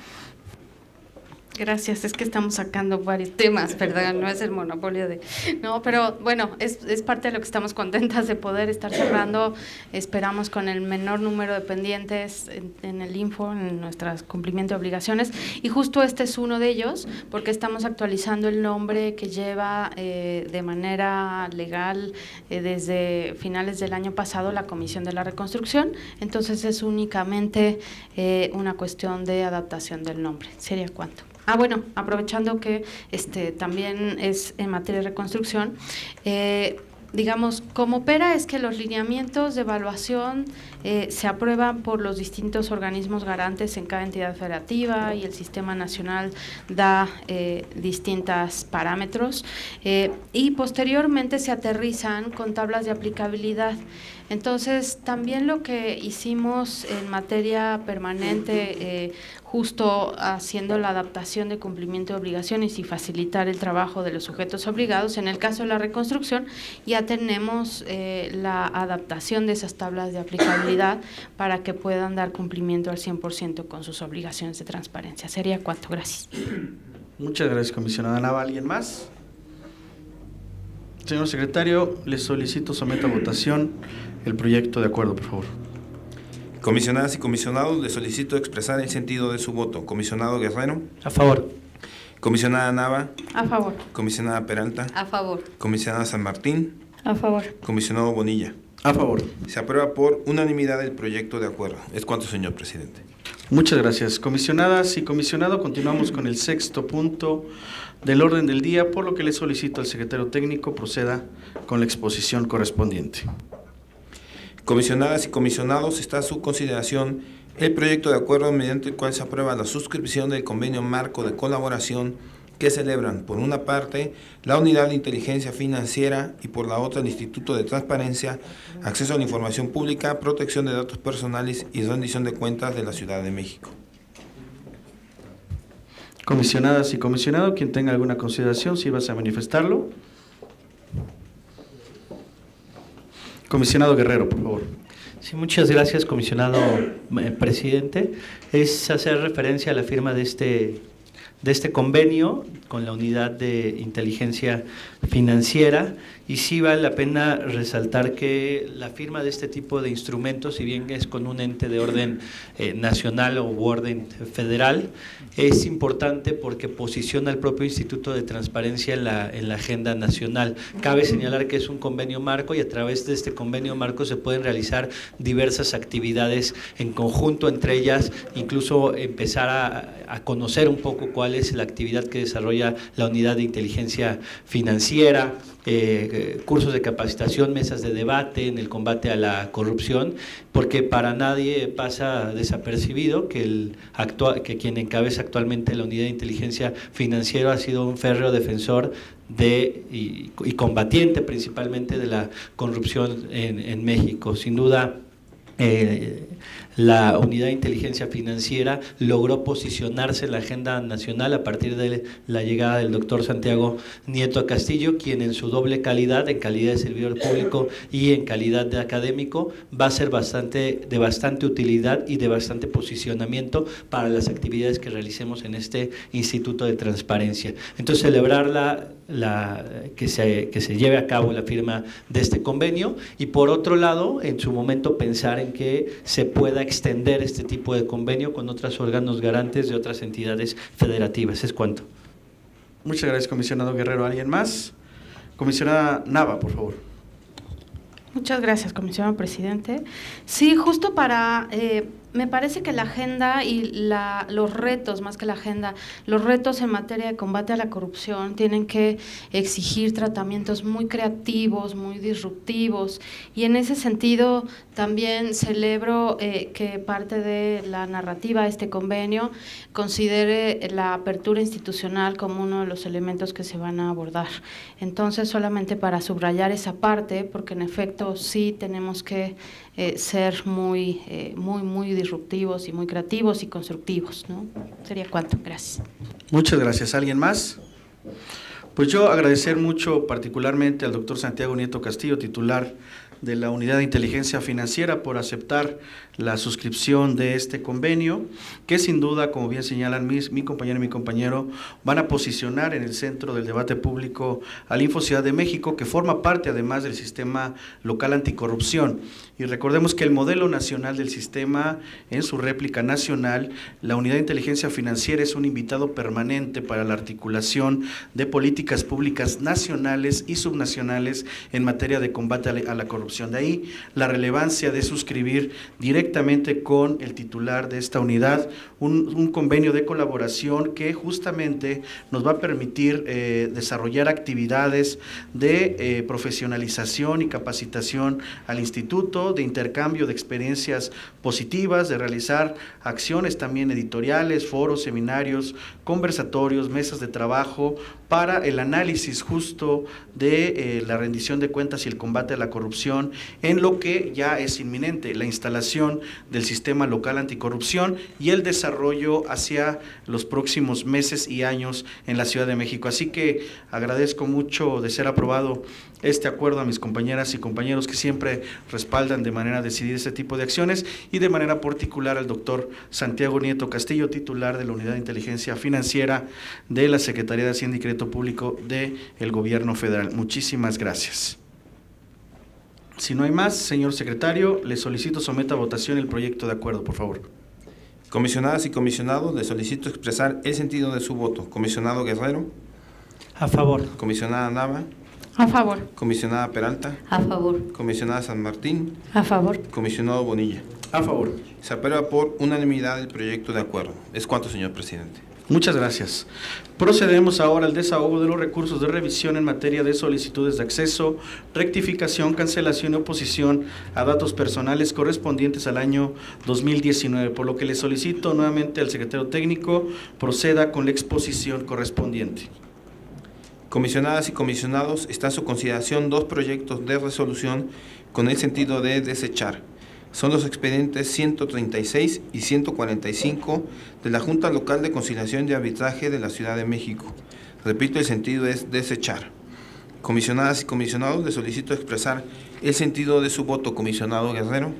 Speaker 3: Gracias, es que estamos sacando varios temas, ¿verdad? No es el monopolio de… No, pero bueno, es, es parte de lo que estamos contentas de poder estar cerrando. Esperamos con el menor número de pendientes en, en el Info, en nuestro cumplimiento de obligaciones. Y justo este es uno de ellos, porque estamos actualizando el nombre que lleva eh, de manera legal eh, desde finales del año pasado la Comisión de la Reconstrucción. Entonces es únicamente eh, una cuestión de adaptación del nombre. ¿Sería cuánto? Ah, bueno, aprovechando que este también es en materia de reconstrucción, eh, digamos, cómo opera es que los lineamientos de evaluación eh, se aprueban por los distintos organismos garantes en cada entidad federativa y el Sistema Nacional da eh, distintos parámetros eh, y posteriormente se aterrizan con tablas de aplicabilidad. Entonces, también lo que hicimos en materia permanente, eh, justo haciendo la adaptación de cumplimiento de obligaciones y facilitar el trabajo de los sujetos obligados, en el caso de la reconstrucción, ya tenemos eh, la adaptación de esas tablas de aplicabilidad para que puedan dar cumplimiento al cien por ciento con sus obligaciones de transparencia. ¿Sería cuánto? Gracias.
Speaker 1: Muchas gracias, comisionada Nava. ¿Alguien más? Señor secretario, le solicito someta a votación el proyecto de acuerdo, por favor.
Speaker 2: Comisionadas y comisionados, le solicito expresar el sentido de su voto. Comisionado Guerrero.
Speaker 4: A favor.
Speaker 2: Comisionada Nava.
Speaker 3: A favor.
Speaker 2: Comisionada Peralta.
Speaker 5: A favor.
Speaker 2: Comisionada San Martín.
Speaker 6: A favor.
Speaker 2: Comisionado Bonilla.
Speaker 1: A favor.
Speaker 2: Se aprueba por unanimidad el proyecto de acuerdo. Es cuanto, señor presidente.
Speaker 1: Muchas gracias. Comisionadas y comisionado, continuamos con el sexto punto del orden del día, por lo que le solicito al secretario técnico proceda con la exposición correspondiente.
Speaker 2: Comisionadas y comisionados, está a su consideración el proyecto de acuerdo mediante el cual se aprueba la suscripción del convenio marco de colaboración que celebran, por una parte, la Unidad de Inteligencia Financiera y por la otra el Instituto de Transparencia, Acceso a la Información Pública, Protección de Datos Personales y Rendición de Cuentas de la Ciudad de México.
Speaker 1: Comisionadas y comisionado, quien tenga alguna consideración, si vas a manifestarlo. Comisionado Guerrero, por favor.
Speaker 4: Sí, muchas gracias, comisionado eh, presidente. Es hacer referencia a la firma de este, de este convenio con la Unidad de Inteligencia Financiera, y sí vale la pena resaltar que la firma de este tipo de instrumentos, si bien es con un ente de orden eh, nacional o orden federal, es importante porque posiciona al propio Instituto de Transparencia en la, en la agenda nacional. Cabe señalar que es un convenio marco y a través de este convenio marco se pueden realizar diversas actividades en conjunto, entre ellas incluso empezar a, a conocer un poco cuál es la actividad que desarrolla la Unidad de Inteligencia Financiera, Eh, cursos de capacitación, mesas de debate en el combate a la corrupción, porque para nadie pasa desapercibido que, el actual, que quien encabeza actualmente la Unidad de Inteligencia Financiera ha sido un férreo defensor de y, y combatiente principalmente de la corrupción en, en México. Sin duda, eh, la Unidad de Inteligencia Financiera logró posicionarse en la agenda nacional a partir de la llegada del doctor Santiago Nieto Castillo, quien en su doble calidad, en calidad de servidor público y en calidad de académico, va a ser bastante, de bastante utilidad y de bastante posicionamiento para las actividades que realicemos en este Instituto de Transparencia. Entonces, celebrar la, la, que, se, que se lleve a cabo la firma de este convenio y, por otro lado, en su momento pensar en que se pueda extender este tipo de convenio con otros órganos garantes de otras entidades federativas. Es cuanto.
Speaker 1: Muchas gracias, comisionado Guerrero. ¿Alguien más? Comisionada Nava, por favor.
Speaker 3: Muchas gracias, comisionado presidente. Sí, justo para eh, me parece que la agenda y la, los retos, más que la agenda, los retos en materia de combate a la corrupción tienen que exigir tratamientos muy creativos, muy disruptivos, y en ese sentido también celebro eh, que parte de la narrativa de este convenio considere la apertura institucional como uno de los elementos que se van a abordar. Entonces, solamente para subrayar esa parte, porque en efecto sí tenemos que eh, ser muy, eh, muy, muy disruptivos y muy creativos y constructivos, ¿no? Sería cuanto. Gracias.
Speaker 1: Muchas gracias. ¿Alguien más? Pues yo agradecer mucho particularmente al doctor Santiago Nieto Castillo, titular de la Unidad de Inteligencia Financiera, por aceptar la suscripción de este convenio, que sin duda, como bien señalan mis, mi compañero y mi compañero, van a posicionar en el centro del debate público al Info Ciudad de México, que forma parte además del sistema local anticorrupción. Y recordemos que el modelo nacional del sistema, en su réplica nacional, la Unidad de Inteligencia Financiera es un invitado permanente para la articulación de políticas públicas nacionales y subnacionales en materia de combate a la corrupción. De ahí la relevancia de suscribir directamente con el titular de esta unidad un, un convenio de colaboración que justamente nos va a permitir eh, desarrollar actividades de eh, profesionalización y capacitación al instituto, de intercambio de experiencias positivas, de realizar acciones también editoriales, foros, seminarios, conversatorios, mesas de trabajo para el análisis justo de eh, la rendición de cuentas y el combate a la corrupción, en lo que ya es inminente, la instalación del sistema local anticorrupción y el desarrollo hacia los próximos meses y años en la Ciudad de México. Así que agradezco mucho de ser aprobado este acuerdo a mis compañeras y compañeros que siempre respaldan de manera decidida este tipo de acciones, y de manera particular al doctor Santiago Nieto Castillo, titular de la Unidad de Inteligencia Financiera de la Secretaría de Hacienda y Crédito Público del Gobierno Federal. Muchísimas gracias. Si no hay más, señor secretario, le solicito someta a votación el proyecto de acuerdo, por favor.
Speaker 2: Comisionadas y comisionados, les solicito expresar el sentido de su voto. Comisionado Guerrero.
Speaker 4: A favor.
Speaker 2: Comisionada Nava.
Speaker 3: A favor.
Speaker 2: Comisionada Peralta.
Speaker 5: A favor.
Speaker 2: Comisionada San Martín.
Speaker 6: A favor.
Speaker 2: Comisionado Bonilla.
Speaker 1: A favor.
Speaker 2: Se aprueba por unanimidad el proyecto de acuerdo. Es cuanto, señor presidente.
Speaker 1: Muchas gracias. Procedemos ahora al desahogo de los recursos de revisión en materia de solicitudes de acceso, rectificación, cancelación y oposición a datos personales correspondientes al año dos mil diecinueve, por lo que le solicito nuevamente al secretario técnico proceda con la exposición correspondiente.
Speaker 2: Comisionadas y comisionados, está a su consideración dos proyectos de resolución con el sentido de desechar. Son los expedientes ciento treinta y seis y ciento cuarenta y cinco de la Junta Local de Conciliación y Arbitraje de la Ciudad de México. Repito, el sentido es desechar. Comisionadas y comisionados, les solicito expresar el sentido de su voto. Comisionado Guerrero.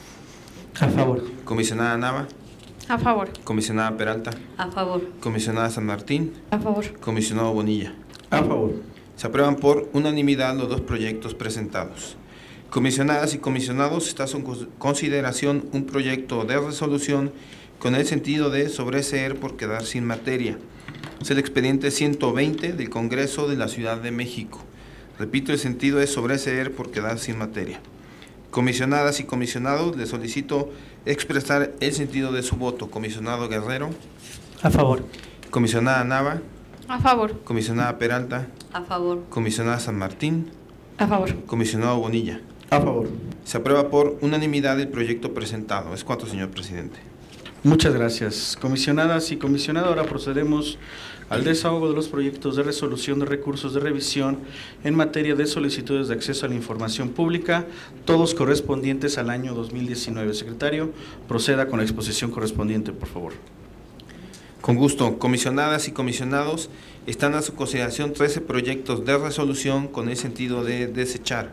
Speaker 4: A favor.
Speaker 2: Comisionada Nava.
Speaker 3: A favor.
Speaker 2: Comisionada Peralta.
Speaker 5: A favor.
Speaker 2: Comisionada San Martín.
Speaker 6: A favor.
Speaker 2: Comisionado Bonilla.
Speaker 1: A favor.
Speaker 2: Se aprueban por unanimidad los dos proyectos presentados. Comisionadas y comisionados, está a su consideración un proyecto de resolución con el sentido de sobreseer por quedar sin materia. Es el expediente ciento veinte del Congreso de la Ciudad de México. Repito, el sentido es sobreseer por quedar sin materia. Comisionadas y comisionados, les solicito expresar el sentido de su voto. Comisionado Guerrero.
Speaker 4: A favor.
Speaker 2: Comisionada Nava.
Speaker 3: A favor.
Speaker 2: Comisionada Peralta.
Speaker 5: A favor.
Speaker 2: Comisionada San Martín.
Speaker 6: A favor.
Speaker 2: Comisionado Bonilla.
Speaker 1: A favor.
Speaker 2: Se aprueba por unanimidad el proyecto presentado. Es cuanto, señor presidente.
Speaker 1: Muchas gracias. Comisionadas y comisionados, ahora procedemos al desahogo de los proyectos de resolución de recursos de revisión en materia de solicitudes de acceso a la información pública, todos correspondientes al año dos mil diecinueve. Secretario, proceda con la exposición correspondiente, por favor.
Speaker 2: Con gusto. Comisionadas y comisionados, están a su consideración trece proyectos de resolución con el sentido de desechar.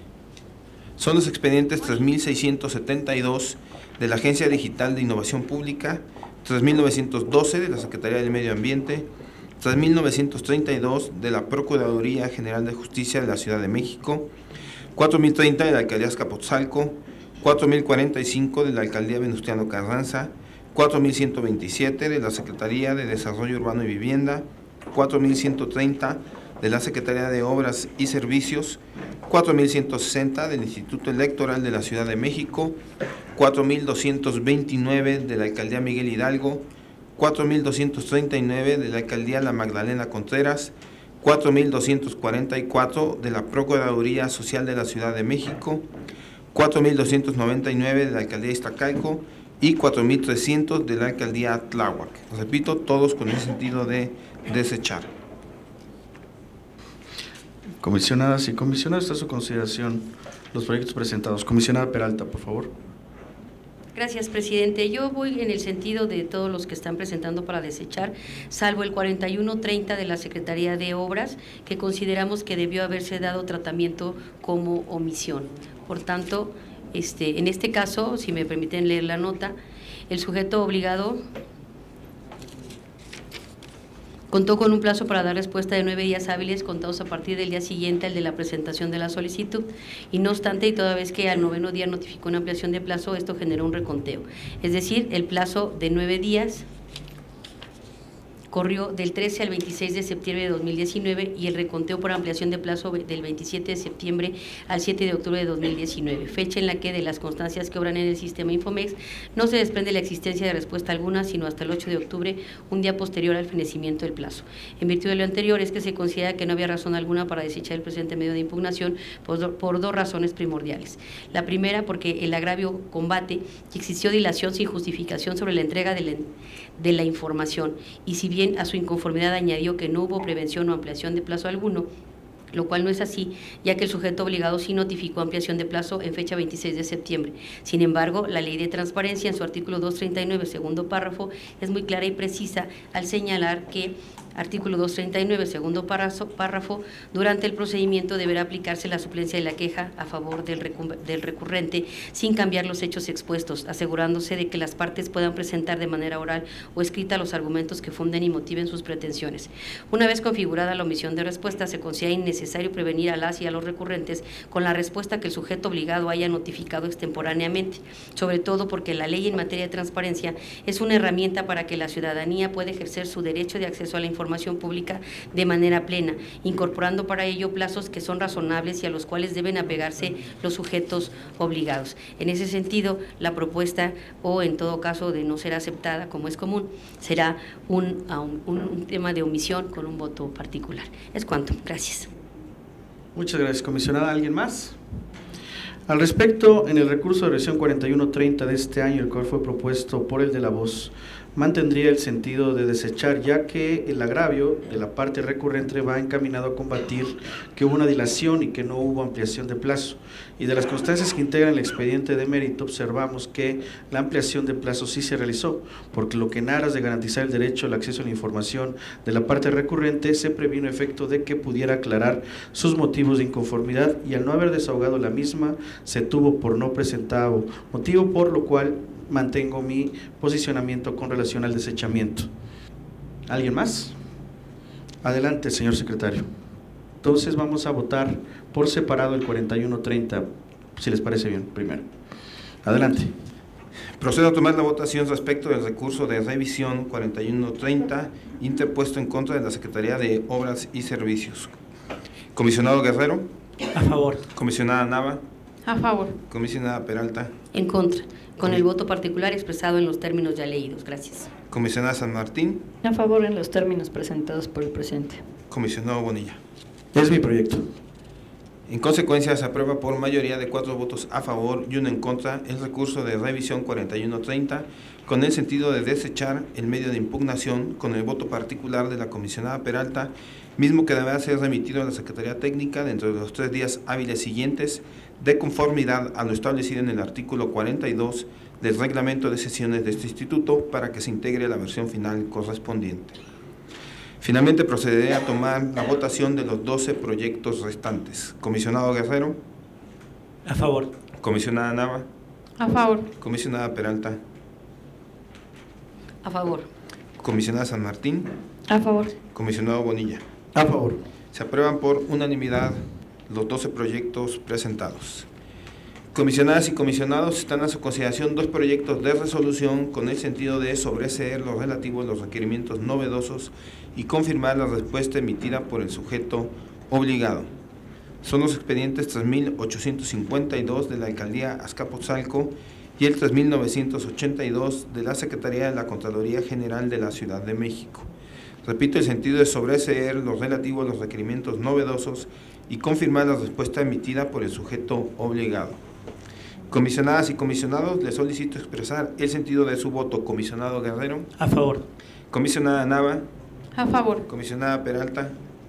Speaker 2: Son los expedientes tres mil seiscientos setenta y dos de la Agencia Digital de Innovación Pública, tres mil novecientos doce de la Secretaría del Medio Ambiente, tres mil novecientos treinta y dos de la Procuraduría General de Justicia de la Ciudad de México, cuatro mil treinta de la Alcaldía Azcapotzalco, cuatro mil cuarenta y cinco de la Alcaldía Venustiano Carranza, cuatro mil ciento veintisiete de la Secretaría de Desarrollo Urbano y Vivienda, cuatro mil ciento treinta de la Secretaría de Obras y Servicios, cuatro mil ciento sesenta del Instituto Electoral de la Ciudad de México, cuatro mil doscientos veintinueve de la Alcaldía Miguel Hidalgo, cuatro mil doscientos treinta y nueve de la Alcaldía La Magdalena Contreras, cuatro mil doscientos cuarenta y cuatro de la Procuraduría Social de la Ciudad de México, cuatro mil doscientos noventa y nueve de la Alcaldía Iztacalco y cuatro mil trescientos de la Alcaldía Tláhuac. Repito, todos con el sentido de desechar.
Speaker 1: Comisionadas y comisionados, está a su consideración los proyectos presentados. Comisionada Peralta, por favor.
Speaker 5: Gracias, presidente. Yo voy en el sentido de todos los que están presentando para desechar, salvo el cuarenta y uno treinta de la Secretaría de Obras, que consideramos que debió haberse dado tratamiento como omisión. Por tanto, este, en este caso, si me permiten leer la nota, el sujeto obligado contó con un plazo para dar respuesta de nueve días hábiles contados a partir del día siguiente al de la presentación de la solicitud, y no obstante, y toda vez que al noveno día notificó una ampliación de plazo, esto generó un reconteo. Es decir, el plazo de nueve días corrió del trece al veintiséis de septiembre de dos mil diecinueve y el reconteo por ampliación de plazo del veintisiete de septiembre al siete de octubre de dos mil diecinueve, fecha en la que de las constancias que obran en el sistema Infomex no se desprende la existencia de respuesta alguna, sino hasta el ocho de octubre, un día posterior al fenecimiento del plazo. En virtud de lo anterior, es que se considera que no había razón alguna para desechar el presente medio de impugnación por, do, por dos razones primordiales. La primera, porque el agravio combate que existió dilación sin justificación sobre la entrega de la, de la información, y si bien a su inconformidad añadió que no hubo prevención o ampliación de plazo alguno, lo cual no es así, ya que el sujeto obligado sí notificó ampliación de plazo en fecha veintiséis de septiembre. Sin embargo, la Ley de Transparencia, en su artículo doscientos treinta y nueve, segundo párrafo, es muy clara y precisa al señalar que artículo doscientos treinta y nueve, segundo párrafo, durante el procedimiento deberá aplicarse la suplencia de la queja a favor del, recur del recurrente sin cambiar los hechos expuestos, asegurándose de que las partes puedan presentar de manera oral o escrita los argumentos que funden y motiven sus pretensiones. Una vez configurada la omisión de respuesta, se considera innecesario prevenir a las y a los recurrentes con la respuesta que el sujeto obligado haya notificado extemporáneamente, sobre todo porque la ley en materia de transparencia es una herramienta para que la ciudadanía pueda ejercer su derecho de acceso a la información información pública de manera plena, incorporando para ello plazos que son razonables y a los cuales deben apegarse los sujetos obligados. En ese sentido, la propuesta, o en todo caso de no ser aceptada, como es común, será un, un, un tema de omisión con un voto particular. Es cuanto. Gracias.
Speaker 1: Muchas gracias, comisionada. ¿Alguien más? Al respecto, en el recurso de revisión cuarenta y uno treinta de este año, el cual fue propuesto por el de la voz, mantendría el sentido de desechar, ya que el agravio de la parte recurrente va encaminado a combatir que hubo una dilación y que no hubo ampliación de plazo. Y de las constancias que integran el expediente de mérito, observamos que la ampliación de plazo sí se realizó, porque lo que en aras de garantizar el derecho al acceso a la información de la parte recurrente, se previno efecto de que pudiera aclarar sus motivos de inconformidad, y al no haber desahogado la misma, se tuvo por no presentado, motivo por lo cual mantengo mi posicionamiento con relación al desechamiento. ¿Alguien más? Adelante, señor secretario. Entonces vamos a votar por separado el cuarenta y uno treinta, si les parece bien, primero. Adelante.
Speaker 2: Procedo a tomar la votación respecto del recurso de revisión cuarenta y uno treinta interpuesto en contra de la Secretaría de Obras y Servicios. Comisionado Guerrero.
Speaker 4: A favor.
Speaker 2: Comisionada Nava.
Speaker 3: A favor.
Speaker 2: Comisionada Peralta.
Speaker 5: En contra, con el voto particular expresado en los términos ya leídos. Gracias.
Speaker 2: Comisionada San Martín.
Speaker 6: A favor en los términos presentados por el presidente.
Speaker 2: Comisionado Bonilla.
Speaker 1: Es mi proyecto.
Speaker 2: En consecuencia, se aprueba por mayoría de cuatro votos a favor y uno en contra el recurso de revisión cuarenta y uno treinta, con el sentido de desechar el medio de impugnación con el voto particular de la comisionada Peralta, mismo que deberá ser remitido a la Secretaría Técnica dentro de los tres días hábiles siguientes, de conformidad a lo establecido en el artículo cuarenta y dos del reglamento de sesiones de este instituto, para que se integre la versión final correspondiente. Finalmente, procederé a tomar la votación de los doce proyectos restantes. Comisionado Guerrero.
Speaker 4: A favor.
Speaker 2: Comisionada Nava.
Speaker 3: A favor.
Speaker 2: Comisionada Peralta.
Speaker 5: A favor.
Speaker 2: Comisionada San Martín.
Speaker 6: A favor.
Speaker 2: Comisionado Bonilla.
Speaker 1: A favor.
Speaker 2: Se aprueban por unanimidad los doce proyectos presentados. Comisionadas y comisionados, están a su consideración dos proyectos de resolución con el sentido de sobreseer lo relativo a los requerimientos novedosos y confirmar la respuesta emitida por el sujeto obligado. Son los expedientes tres mil ochocientos cincuenta y dos de la Alcaldía Azcapotzalco y el tres mil novecientos ochenta y dos de la Secretaría de la Contraloría General de la Ciudad de México. Repito, el sentido de sobreseer lo relativo a los requerimientos novedosos y confirmar la respuesta emitida por el sujeto obligado. Comisionadas y comisionados, les solicito expresar el sentido de su voto. Comisionado Guerrero.
Speaker 4: A favor.
Speaker 2: Comisionada Nava.
Speaker 3: A favor.
Speaker 2: Comisionada Peralta.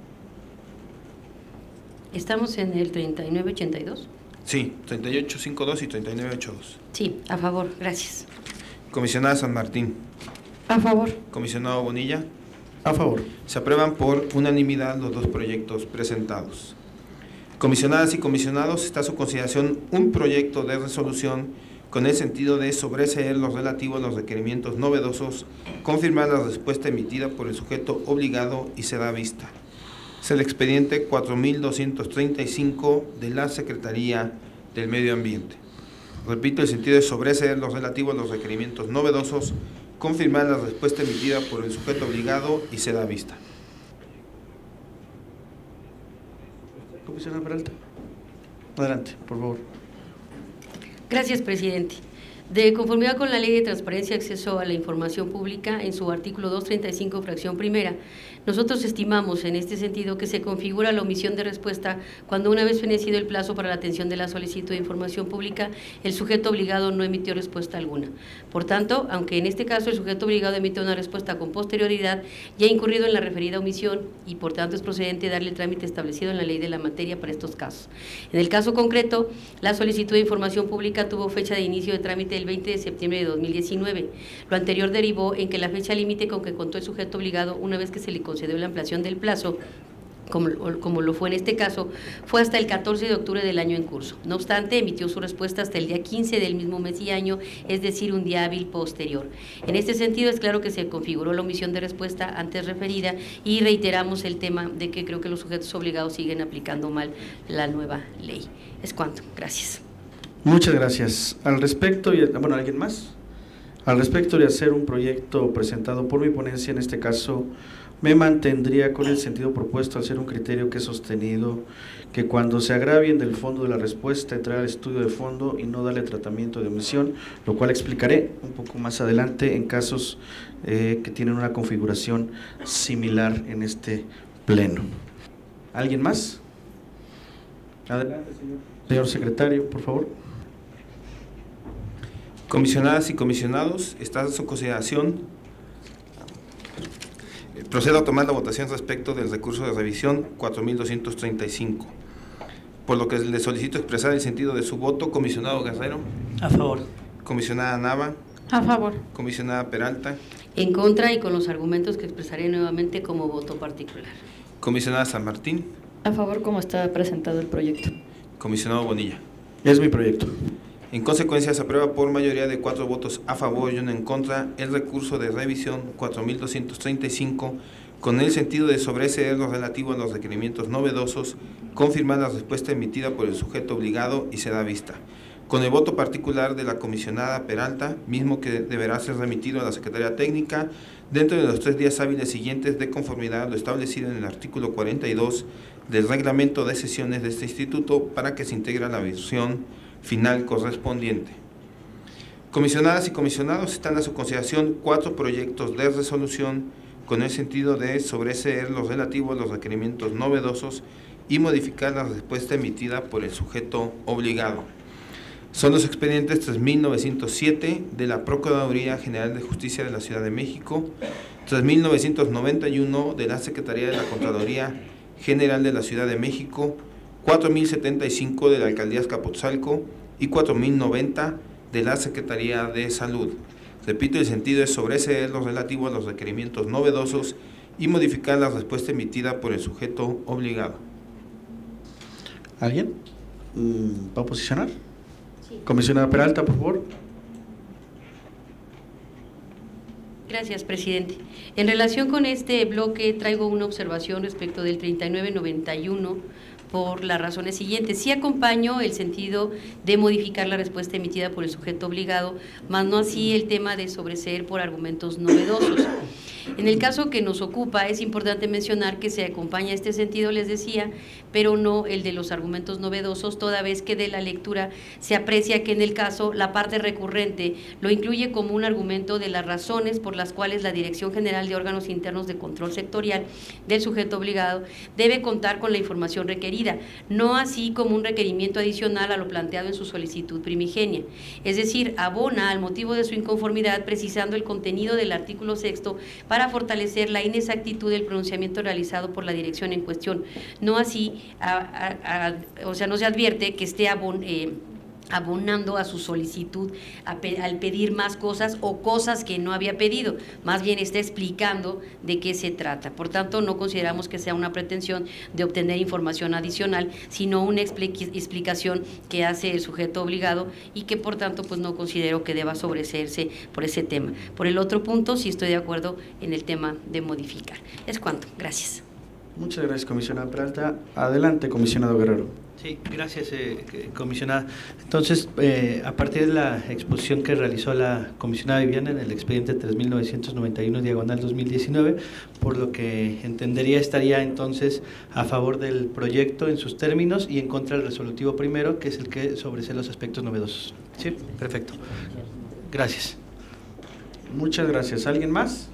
Speaker 5: ¿Estamos en el treinta y nueve ochenta y dos?
Speaker 2: Sí, treinta y ocho cincuenta y dos y treinta y nueve ochenta y dos.
Speaker 5: Sí, a favor, gracias.
Speaker 2: Comisionada San Martín.
Speaker 3: A favor.
Speaker 2: Comisionado Bonilla.
Speaker 1: A favor.
Speaker 2: Se aprueban por unanimidad los dos proyectos presentados. Comisionadas y comisionados, está a su consideración un proyecto de resolución con el sentido de sobreseer lo relativo a los requerimientos novedosos, confirmar la respuesta emitida por el sujeto obligado y se da vista. Es el expediente cuatro mil doscientos treinta y cinco de la Secretaría del Medio Ambiente. Repito, el sentido de sobreseer lo relativo a los requerimientos novedosos, confirmar la respuesta emitida por el sujeto obligado y se da vista.
Speaker 1: Comisionada Peralta. Adelante, por favor.
Speaker 5: Gracias, presidente. De conformidad con la Ley de Transparencia y Acceso a la Información Pública, en su artículo doscientos treinta y cinco, fracción primera, nosotros estimamos en este sentido que se configura la omisión de respuesta cuando, una vez fenecido el plazo para la atención de la solicitud de información pública, el sujeto obligado no emitió respuesta alguna. Por tanto, aunque en este caso el sujeto obligado emite una respuesta con posterioridad, ya ha incurrido en la referida omisión y por tanto es procedente darle el trámite establecido en la ley de la materia para estos casos. En el caso concreto, la solicitud de información pública tuvo fecha de inicio de trámite el veinte de septiembre de dos mil diecinueve. Lo anterior derivó en que la fecha límite con que contó el sujeto obligado, una vez que se le concedió la ampliación del plazo, como, como lo fue en este caso, fue hasta el catorce de octubre del año en curso. No obstante, emitió su respuesta hasta el día quince del mismo mes y año, es decir, un día hábil posterior. En este sentido, es claro que se configuró la omisión de respuesta antes referida y reiteramos el tema de que creo que los sujetos obligados siguen aplicando mal la nueva ley. Es cuanto. Gracias.
Speaker 1: Muchas gracias. Al respecto, y, bueno, ¿alguien más? Al respecto de hacer un proyecto presentado por mi ponencia, en este caso, me mantendría con el sentido propuesto al ser un criterio que he sostenido que cuando se agravien del fondo de la respuesta, entrar al estudio de fondo y no darle tratamiento de omisión, lo cual explicaré un poco más adelante en casos eh, que tienen una configuración similar en este pleno. ¿Alguien más? Adelante, señor. Señor secretario, por favor.
Speaker 2: Comisionadas y comisionados, está a su consideración. Procedo a tomar la votación respecto del recurso de revisión cuatro mil doscientos treinta y cinco. Por lo que le solicito expresar el sentido de su voto. Comisionado Guerrero.
Speaker 4: A favor.
Speaker 2: Comisionada Nava.
Speaker 3: A favor.
Speaker 2: Comisionada Peralta.
Speaker 5: En contra y con los argumentos que expresaré nuevamente como voto particular.
Speaker 2: Comisionada San Martín.
Speaker 6: A favor, como está presentado el proyecto.
Speaker 2: Comisionado Bonilla.
Speaker 1: Es mi proyecto.
Speaker 2: En consecuencia, se aprueba por mayoría de cuatro votos a favor y uno en contra el recurso de revisión cuatro mil doscientos treinta y cinco con el sentido de sobreseer lo relativo a los requerimientos novedosos, confirmar la respuesta emitida por el sujeto obligado y se da vista. Con el voto particular de la comisionada Peralta, mismo que deberá ser remitido a la Secretaría Técnica dentro de los tres días hábiles siguientes de conformidad a lo establecido en el artículo cuarenta y dos del reglamento de sesiones de este instituto para que se integre la versión final correspondiente. Comisionadas y comisionados, están a su consideración cuatro proyectos de resolución con el sentido de sobreseer lo relativo a los requerimientos novedosos y modificar la respuesta emitida por el sujeto obligado. Son los expedientes tres mil novecientos siete de la Procuraduría General de Justicia de la Ciudad de México, tres mil novecientos noventa y uno de la Secretaría de la Contraloría General de la Ciudad de México, cuatro mil setenta y cinco de la Alcaldía Azcapotzalco y cuatro mil noventa de la Secretaría de Salud. Repito, el sentido es sobreseer lo relativo a los requerimientos novedosos y modificar la respuesta emitida por el sujeto obligado.
Speaker 1: ¿Alguien? ¿Va a posicionar? Sí. Comisionada Peralta, por favor.
Speaker 5: Gracias, presidente. En relación con este bloque, traigo una observación respecto del treinta y nueve noventa y uno, por las razones siguientes. Sí acompaño el sentido de modificar la respuesta emitida por el sujeto obligado, más no así el tema de sobreseer por argumentos novedosos. En el caso que nos ocupa, es importante mencionar que se acompaña este sentido, les decía, pero no el de los argumentos novedosos, toda vez que de la lectura se aprecia que en el caso la parte recurrente lo incluye como un argumento de las razones por las cuales la Dirección General de Órganos Internos de Control Sectorial del sujeto obligado debe contar con la información requerida, no así como un requerimiento adicional a lo planteado en su solicitud primigenia. Es decir, abona al motivo de su inconformidad precisando el contenido del artículo sexto para fortalecer la inexactitud del pronunciamiento realizado por la dirección en cuestión. No así, a, a, a, o sea, no se advierte que esté abon, eh, abonando a su solicitud a pe, al pedir más cosas o cosas que no había pedido, más bien está explicando de qué se trata. Por tanto, no consideramos que sea una pretensión de obtener información adicional, sino una explicación que hace el sujeto obligado y que por tanto pues no considero que deba sobreseerse por ese tema. Por el otro punto, sí estoy de acuerdo en el tema de modificar. Es cuanto. Gracias.
Speaker 1: Muchas gracias, comisionada Peralta. Adelante, comisionado Guerrero.
Speaker 4: Sí, gracias, eh, comisionada. Entonces, eh, a partir de la exposición que realizó la comisionada Viviana en el expediente tres mil novecientos noventa y uno, diagonal dos mil diecinueve, por lo que entendería estaría entonces a favor del proyecto en sus términos y en contra del resolutivo primero, que es el que sobresee los aspectos novedosos. Sí, perfecto. Gracias.
Speaker 1: Muchas gracias. ¿Alguien más?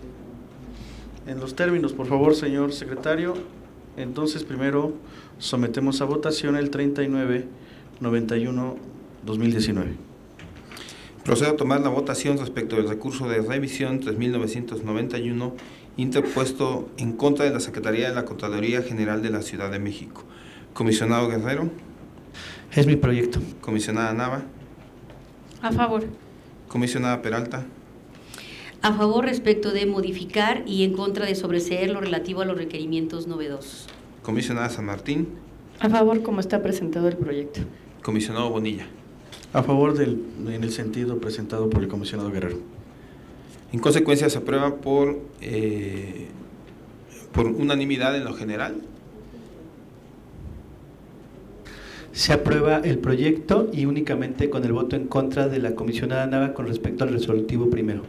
Speaker 1: En los términos, por favor, señor secretario. Entonces, primero sometemos a votación el treinta y nueve noventa y uno dos mil diecinueve.
Speaker 2: Procedo a tomar la votación respecto del recurso de revisión tres mil novecientos noventa y uno interpuesto en contra de la Secretaría de la Contraloría General de la Ciudad de México. Comisionado Guerrero.
Speaker 4: Es mi proyecto.
Speaker 2: Comisionada Nava.
Speaker 3: A favor.
Speaker 2: Comisionada Peralta.
Speaker 5: A favor respecto de modificar y en contra de sobreseer lo relativo a los requerimientos novedosos.
Speaker 2: Comisionada San Martín.
Speaker 6: A favor como está presentado el proyecto.
Speaker 2: Comisionado Bonilla.
Speaker 1: A favor del, en el sentido presentado por el comisionado Guerrero.
Speaker 2: En consecuencia, se aprueba por, eh, por unanimidad en lo general.
Speaker 4: Se aprueba el proyecto y únicamente con el voto en contra de la comisionada Nava con respecto al resolutivo primero.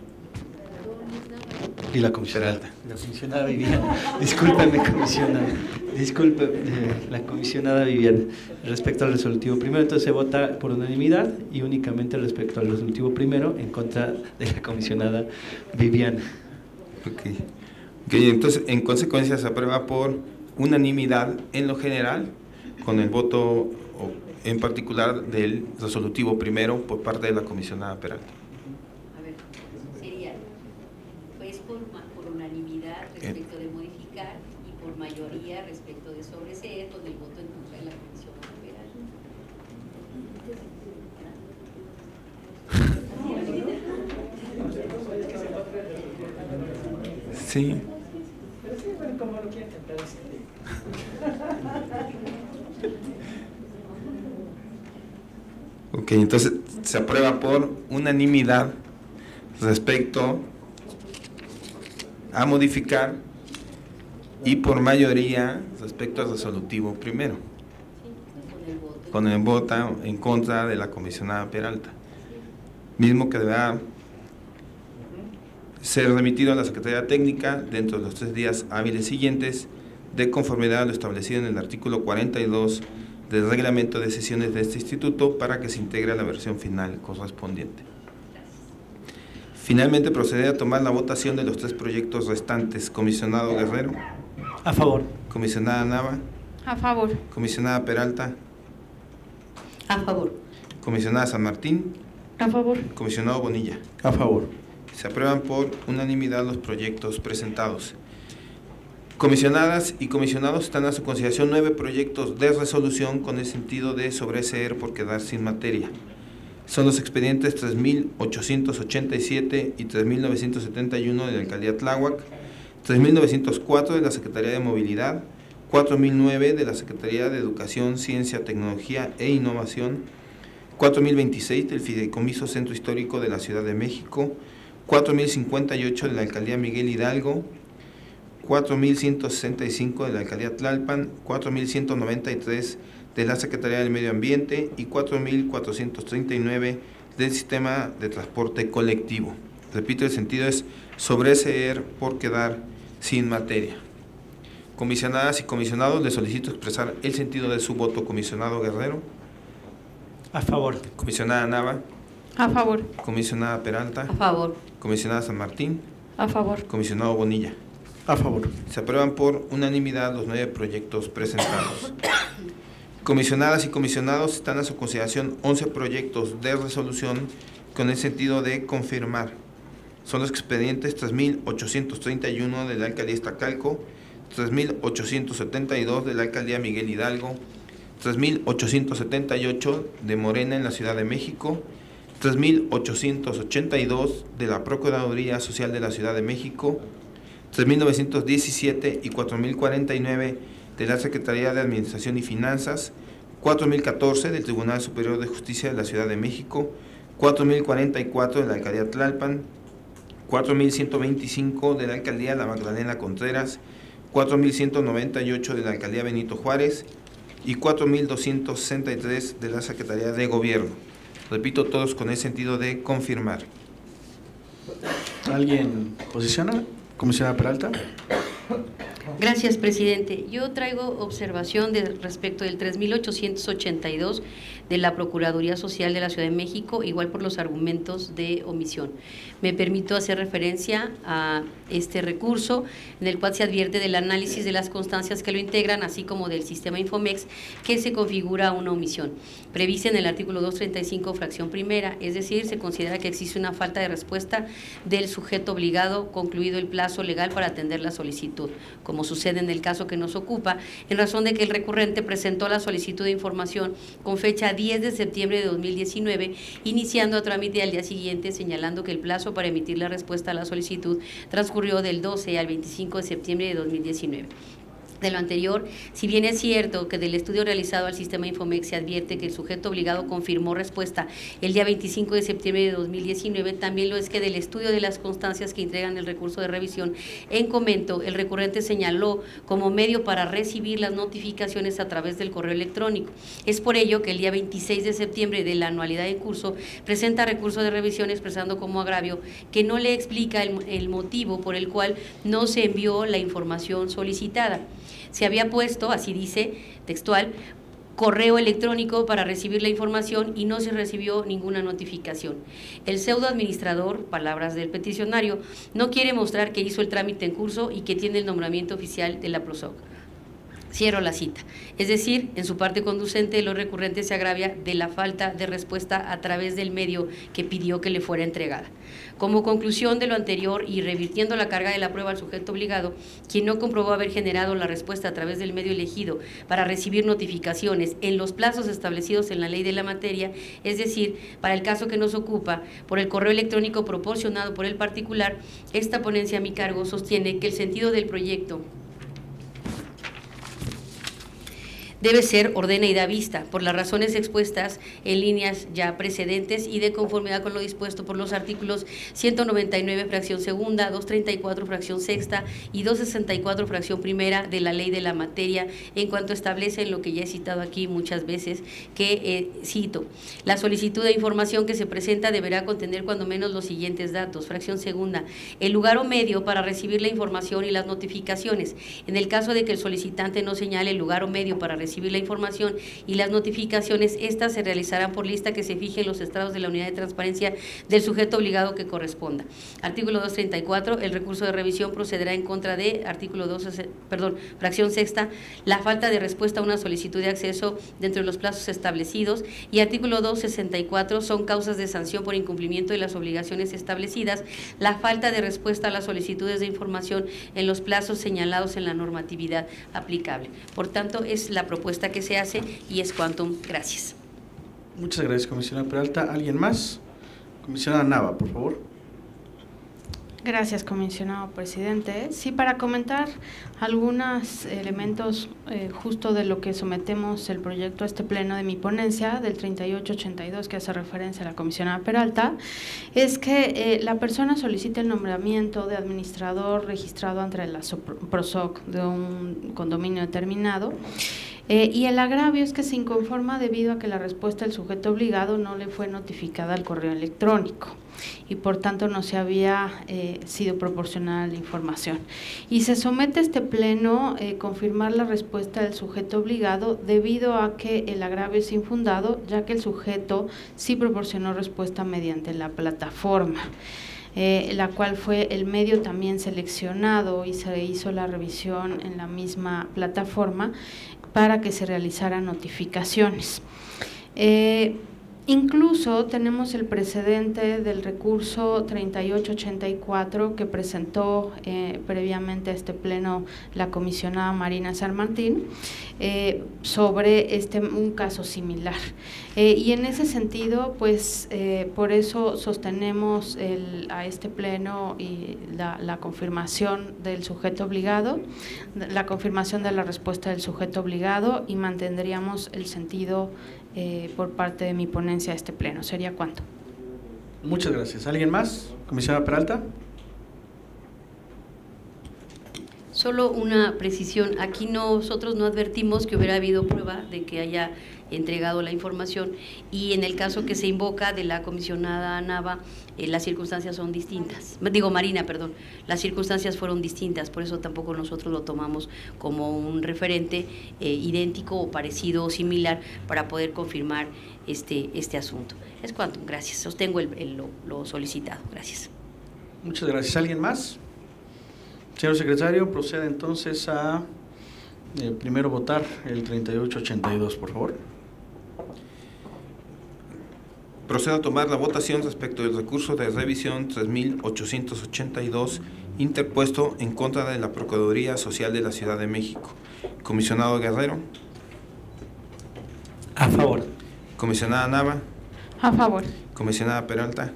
Speaker 4: Y la comisionada Peralta. La comisionada Viviana. Discúlpeme, comisionada. Disculpe, eh, la comisionada Viviana. Respecto al resolutivo primero, entonces se vota por unanimidad y únicamente respecto al resolutivo primero en contra de la comisionada Viviana.
Speaker 2: Ok. Okay, entonces, en consecuencia, se aprueba por unanimidad en lo general, con el voto en particular del resolutivo primero por parte de la comisionada Peralta.
Speaker 5: Respecto de modificar y por mayoría respecto de sobreseer con el voto en contra de la Comisión Federal.
Speaker 2: Sí. Ok, entonces se aprueba por unanimidad respecto a modificar y por mayoría respecto al resolutivo primero, con el voto en contra de la comisionada Peralta, mismo que deberá ser remitido a la Secretaría Técnica dentro de los tres días hábiles siguientes, de conformidad a lo establecido en el artículo cuarenta y dos del reglamento de sesiones de este instituto, para que se integre a la versión final correspondiente. Finalmente, procederé a tomar la votación de los tres proyectos restantes. Comisionado Guerrero.
Speaker 4: A favor.
Speaker 2: Comisionada Nava.
Speaker 3: A favor.
Speaker 2: Comisionada Peralta.
Speaker 5: A favor.
Speaker 2: Comisionada San Martín.
Speaker 6: A favor.
Speaker 2: Comisionado Bonilla.
Speaker 1: A favor.
Speaker 2: Se aprueban por unanimidad los proyectos presentados. Comisionadas y comisionados, están a su consideración nueve proyectos de resolución con el sentido de sobreseer por quedar sin materia. Son los expedientes tres mil ochocientos ochenta y siete y tres mil novecientos setenta y uno de la Alcaldía Tláhuac, tres mil novecientos cuatro de la Secretaría de Movilidad, cuatro mil nueve de la Secretaría de Educación, Ciencia, Tecnología e Innovación, cuatro mil veintiséis del Fideicomiso Centro Histórico de la Ciudad de México, cuatro mil cincuenta y ocho de la Alcaldía Miguel Hidalgo, cuatro mil ciento sesenta y cinco de la Alcaldía Tlalpan, cuatro mil ciento noventa y tres de la Secretaría del Medio Ambiente y cuatro mil cuatrocientos treinta y nueve del Sistema de Transporte Colectivo. Repito, el sentido es sobreseer por quedar sin materia. Comisionadas y comisionados, les solicito expresar el sentido de su voto. Comisionado Guerrero.
Speaker 4: A favor.
Speaker 2: Comisionada Nava.
Speaker 3: A favor.
Speaker 2: Comisionada Peralta.
Speaker 5: A favor.
Speaker 2: Comisionada San Martín.
Speaker 6: A favor.
Speaker 2: Comisionado Bonilla.
Speaker 1: A favor.
Speaker 2: Se aprueban por unanimidad los nueve proyectos presentados. Comisionadas y comisionados, están a su consideración once proyectos de resolución con el sentido de confirmar. Son los expedientes tres mil ochocientos treinta y uno de la Alcaldía Iztacalco, tres mil ochocientos setenta y dos de la Alcaldía Miguel Hidalgo, tres mil ochocientos setenta y ocho de Morena en la Ciudad de México, tres mil ochocientos ochenta y dos de la Procuraduría Social de la Ciudad de México, tres mil novecientos diecisiete y cuatro mil cuarenta y nueve de la Secretaría de Administración y Finanzas, cuatro mil catorce del Tribunal Superior de Justicia de la Ciudad de México, cuatro mil cuarenta y cuatro de la Alcaldía Tlalpan, cuatro mil ciento veinticinco de la Alcaldía La Magdalena Contreras, cuatro mil ciento noventa y ocho de la Alcaldía Benito Juárez y cuatro mil doscientos sesenta y tres de la Secretaría de Gobierno. Repito, todos con el sentido de confirmar.
Speaker 1: ¿Alguien posiciona? Comisionada Peralta.
Speaker 5: Gracias, presidente. Yo traigo observación de respecto del tres mil ochocientos ochenta y dos de la Procuraduría Social de la Ciudad de México, igual por los argumentos de omisión. Me permito hacer referencia a este recurso, en el cual se advierte del análisis de las constancias que lo integran, así como del sistema Infomex, que se configura una omisión prevista en el artículo doscientos treinta y cinco, fracción primera, es decir, se considera que existe una falta de respuesta del sujeto obligado, concluido el plazo legal para atender la solicitud, como sucede en el caso que nos ocupa, en razón de que el recurrente presentó la solicitud de información con fecha diez de septiembre de dos mil diecinueve, iniciando a trámite al día siguiente, señalando que el plazo para emitir la respuesta a la solicitud transcurrió del doce al veinticinco de septiembre de dos mil diecinueve. De lo anterior, si bien es cierto que del estudio realizado al sistema Infomex se advierte que el sujeto obligado confirmó respuesta el día veinticinco de septiembre de dos mil diecinueve, también lo es que del estudio de las constancias que entregan el recurso de revisión en comento, el recurrente señaló como medio para recibir las notificaciones a través del correo electrónico. Es por ello que el día veintiséis de septiembre de la anualidad en curso presenta recurso de revisión expresando como agravio que no le explica el, el motivo por el cual no se envió la información solicitada. Se había puesto, así dice, textual, correo electrónico para recibir la información y no se recibió ninguna notificación. El pseudo administrador, palabras del peticionario, no quiere mostrar que hizo el trámite en curso y que tiene el nombramiento oficial de la PROSOC. Cierro la cita. Es decir, en su parte conducente, lo recurrente se agravia de la falta de respuesta a través del medio que pidió que le fuera entregada. Como conclusión de lo anterior y revirtiendo la carga de la prueba al sujeto obligado, quien no comprobó haber generado la respuesta a través del medio elegido para recibir notificaciones en los plazos establecidos en la ley de la materia, es decir, para el caso que nos ocupa, por el correo electrónico proporcionado por el particular, esta ponencia a mi cargo sostiene que el sentido del proyecto debe ser ordena y da vista, por las razones expuestas en líneas ya precedentes y de conformidad con lo dispuesto por los artículos ciento noventa y nueve, fracción segunda, doscientos treinta y cuatro, fracción sexta y doscientos sesenta y cuatro, fracción primera de la ley de la materia, en cuanto establece lo que ya he citado aquí muchas veces, que eh, cito, la solicitud de información que se presenta deberá contener cuando menos los siguientes datos, fracción segunda, el lugar o medio para recibir la información y las notificaciones. En el caso de que el solicitante no señale el lugar o medio para recibir recibir la información y las notificaciones, estas se realizarán por lista que se fije en los estrados de la unidad de transparencia del sujeto obligado que corresponda. Artículo doscientos treinta y cuatro, el recurso de revisión procederá en contra de, artículo dos, perdón, fracción sexta, la falta de respuesta a una solicitud de acceso dentro de los plazos establecidos, y artículo doscientos sesenta y cuatro son causas de sanción por incumplimiento de las obligaciones establecidas, la falta de respuesta a las solicitudes de información en los plazos señalados en la normatividad aplicable. Por tanto, es la propuesta que se hace y es quantum. Gracias.
Speaker 1: Muchas gracias, comisionada Peralta. ¿Alguien más? Comisionada Nava, por favor.
Speaker 3: Gracias, comisionado presidente. Sí, para comentar algunos elementos eh, justo de lo que sometemos el proyecto a este pleno de mi ponencia del treinta y ocho ochenta y dos que hace referencia a la comisionada Peralta, es que eh, la persona solicita el nombramiento de administrador registrado ante la PROSOC de un condominio determinado. Eh, y el agravio es que se inconforma debido a que la respuesta del sujeto obligado no le fue notificada al correo electrónico y por tanto no se había eh, sido proporcionada la información. Y se somete a este pleno eh, confirmar la respuesta del sujeto obligado debido a que el agravio es infundado, ya que el sujeto sí proporcionó respuesta mediante la plataforma. Eh, la cual fue el medio también seleccionado y se hizo la revisión en la misma plataforma para que se realizaran notificaciones. Eh, incluso tenemos el precedente del recurso treinta y ocho ochenta y cuatro que presentó eh, previamente a este pleno la comisionada Marina San Martín eh, sobre este un caso similar. Eh, y en ese sentido, pues eh, por eso sostenemos el, a este pleno y la, la confirmación del sujeto obligado, la confirmación de la respuesta del sujeto obligado y mantendríamos el sentido eh, por parte de mi ponencia a este pleno. ¿Sería cuánto?
Speaker 1: Muchas gracias. ¿Alguien más? Comisionada Peralta.
Speaker 5: Solo una precisión, aquí nosotros no advertimos que hubiera habido prueba de que haya entregado la información y en el caso que se invoca de la comisionada Nava, eh, las circunstancias son distintas, digo Marina, perdón, las circunstancias fueron distintas, por eso tampoco nosotros lo tomamos como un referente eh, idéntico o parecido o similar para poder confirmar este, este asunto. Es cuanto, gracias, sostengo el, el, lo, lo solicitado, gracias.
Speaker 1: Muchas gracias. ¿Alguien más? Señor secretario, proceda entonces a eh, primero votar el treinta y ocho ochenta y dos, por favor.
Speaker 2: Procedo a tomar la votación respecto del recurso de revisión tres mil ochocientos ochenta y dos interpuesto en contra de la Procuraduría Social de la Ciudad de México. Comisionado Guerrero.
Speaker 4: A favor.
Speaker 2: Comisionada Nava.
Speaker 3: A favor.
Speaker 2: Comisionada Peralta.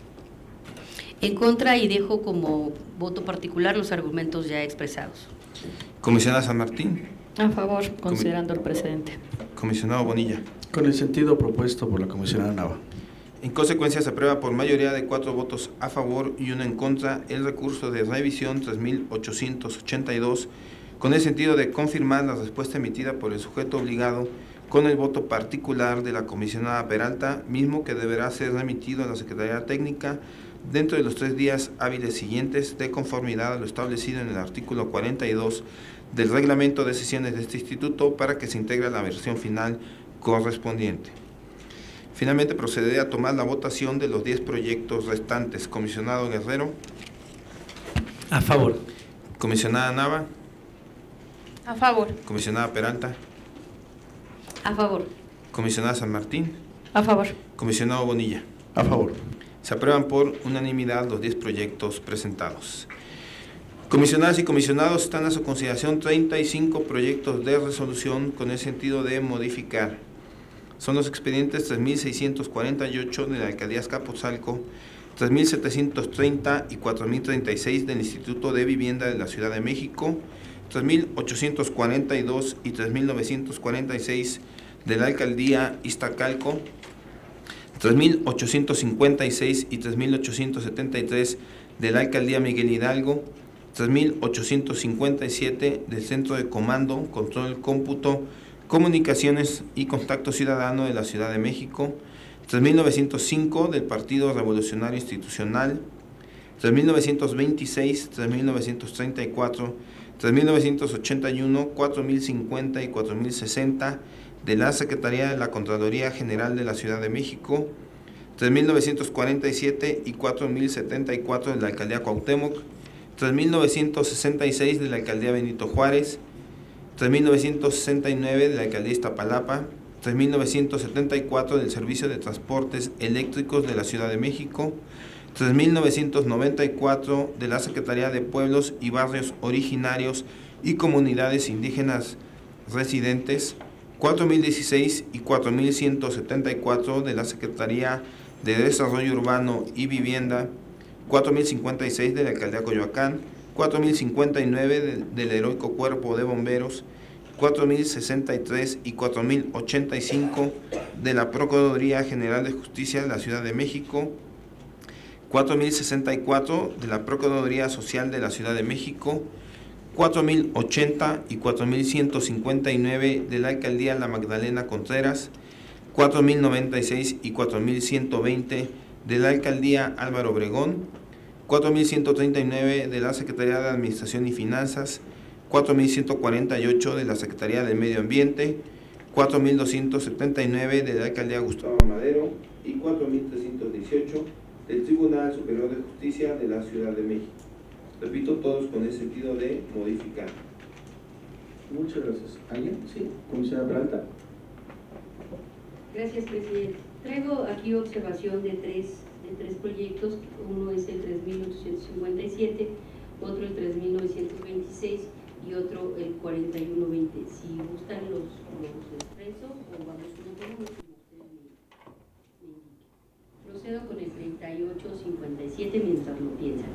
Speaker 5: En contra y dejo como voto particular los argumentos ya expresados.
Speaker 2: Comisionada San Martín.
Speaker 6: A favor, considerando el precedente.
Speaker 2: Comisionado Bonilla.
Speaker 1: Con el sentido propuesto por la comisionada Nava.
Speaker 2: En consecuencia, se aprueba por mayoría de cuatro votos a favor y uno en contra el recurso de revisión tres mil ochocientos ochenta y dos, con el sentido de confirmar la respuesta emitida por el sujeto obligado con el voto particular de la comisionada Peralta, mismo que deberá ser remitido a la Secretaría Técnica dentro de los tres días hábiles siguientes, de conformidad a lo establecido en el artículo cuarenta y dos del reglamento de sesiones de este instituto, para que se integre la versión final correspondiente. Finalmente, procederé a tomar la votación de los diez proyectos restantes. Comisionado Guerrero.
Speaker 4: A favor.
Speaker 2: Comisionada Nava.
Speaker 3: A favor.
Speaker 2: Comisionada Peralta.
Speaker 5: A favor.
Speaker 2: Comisionada San Martín.
Speaker 6: A favor.
Speaker 2: Comisionado Bonilla.
Speaker 1: A favor.
Speaker 2: Se aprueban por unanimidad los diez proyectos presentados. Comisionadas y comisionados, están a su consideración treinta y cinco proyectos de resolución con el sentido de modificar. Son los expedientes tres mil seiscientos cuarenta y ocho de la Alcaldía Azcapotzalco, tres mil setecientos treinta y cuatro mil treinta y seis del Instituto de Vivienda de la Ciudad de México, tres mil ochocientos cuarenta y dos y tres mil novecientos cuarenta y seis de la Alcaldía Iztacalco, tres mil ochocientos cincuenta y seis y tres mil ochocientos setenta y tres de la Alcaldía Miguel Hidalgo, tres mil ochocientos cincuenta y siete del Centro de Comando, Control, Cómputo, Comunicaciones y Contacto Ciudadano de la Ciudad de México, tres mil novecientos cinco del Partido Revolucionario Institucional, tres mil novecientos veintiséis, tres mil novecientos treinta y cuatro, tres mil novecientos ochenta y uno, cuatro mil cincuenta y cuatro mil sesenta de la Secretaría de la Contraloría General de la Ciudad de México, tres mil novecientos cuarenta y siete y cuatro mil setenta y cuatro de la Alcaldía Cuauhtémoc, tres mil novecientos sesenta y seis de la Alcaldía Benito Juárez, tres mil novecientos sesenta y nueve de la Alcaldía Iztapalapa, tres mil novecientos setenta y cuatro del Servicio de Transportes Eléctricos de la Ciudad de México, tres mil novecientos noventa y cuatro de la Secretaría de Pueblos y Barrios Originarios y Comunidades Indígenas Residentes, cuatro mil dieciséis y cuatro mil ciento setenta y cuatro de la Secretaría de Desarrollo Urbano y Vivienda, cuatro mil cincuenta y seis de la Alcaldía Coyoacán, cuatro mil cincuenta y nueve de, del Heroico Cuerpo de Bomberos, cuatro mil sesenta y tres y cuatro mil ochenta y cinco de la Procuraduría General de Justicia de la Ciudad de México, cuatro mil sesenta y cuatro de la Procuraduría Social de la Ciudad de México, cuatro mil ochenta y cuatro mil ciento cincuenta y nueve de la Alcaldía La Magdalena Contreras, cuatro mil noventa y seis y cuatro mil ciento veinte de la Alcaldía Álvaro Obregón, cuatro mil ciento treinta y nueve de la Secretaría de Administración y Finanzas, cuatro mil ciento cuarenta y ocho de la Secretaría del Medio Ambiente, cuatro mil doscientos setenta y nueve de la Alcaldía Gustavo Madero y cuatro mil trescientos dieciocho del Tribunal Superior de Justicia de la Ciudad de México. Repito, todos con el sentido de modificar.
Speaker 1: Muchas gracias. ¿Alguien? Sí, comisionada Peralta.
Speaker 5: Gracias, presidente. Traigo aquí observación de tres, de tres proyectos. Uno es el tres mil ochocientos cincuenta y siete, otro el tres mil novecientos veintiséis y otro el cuarenta y uno veinte. Si gustan los, los expresos o vamos uno por uno, como ustedes me, me indiquen. Procedo con el treinta y ocho cincuenta y siete mientras lo piensan.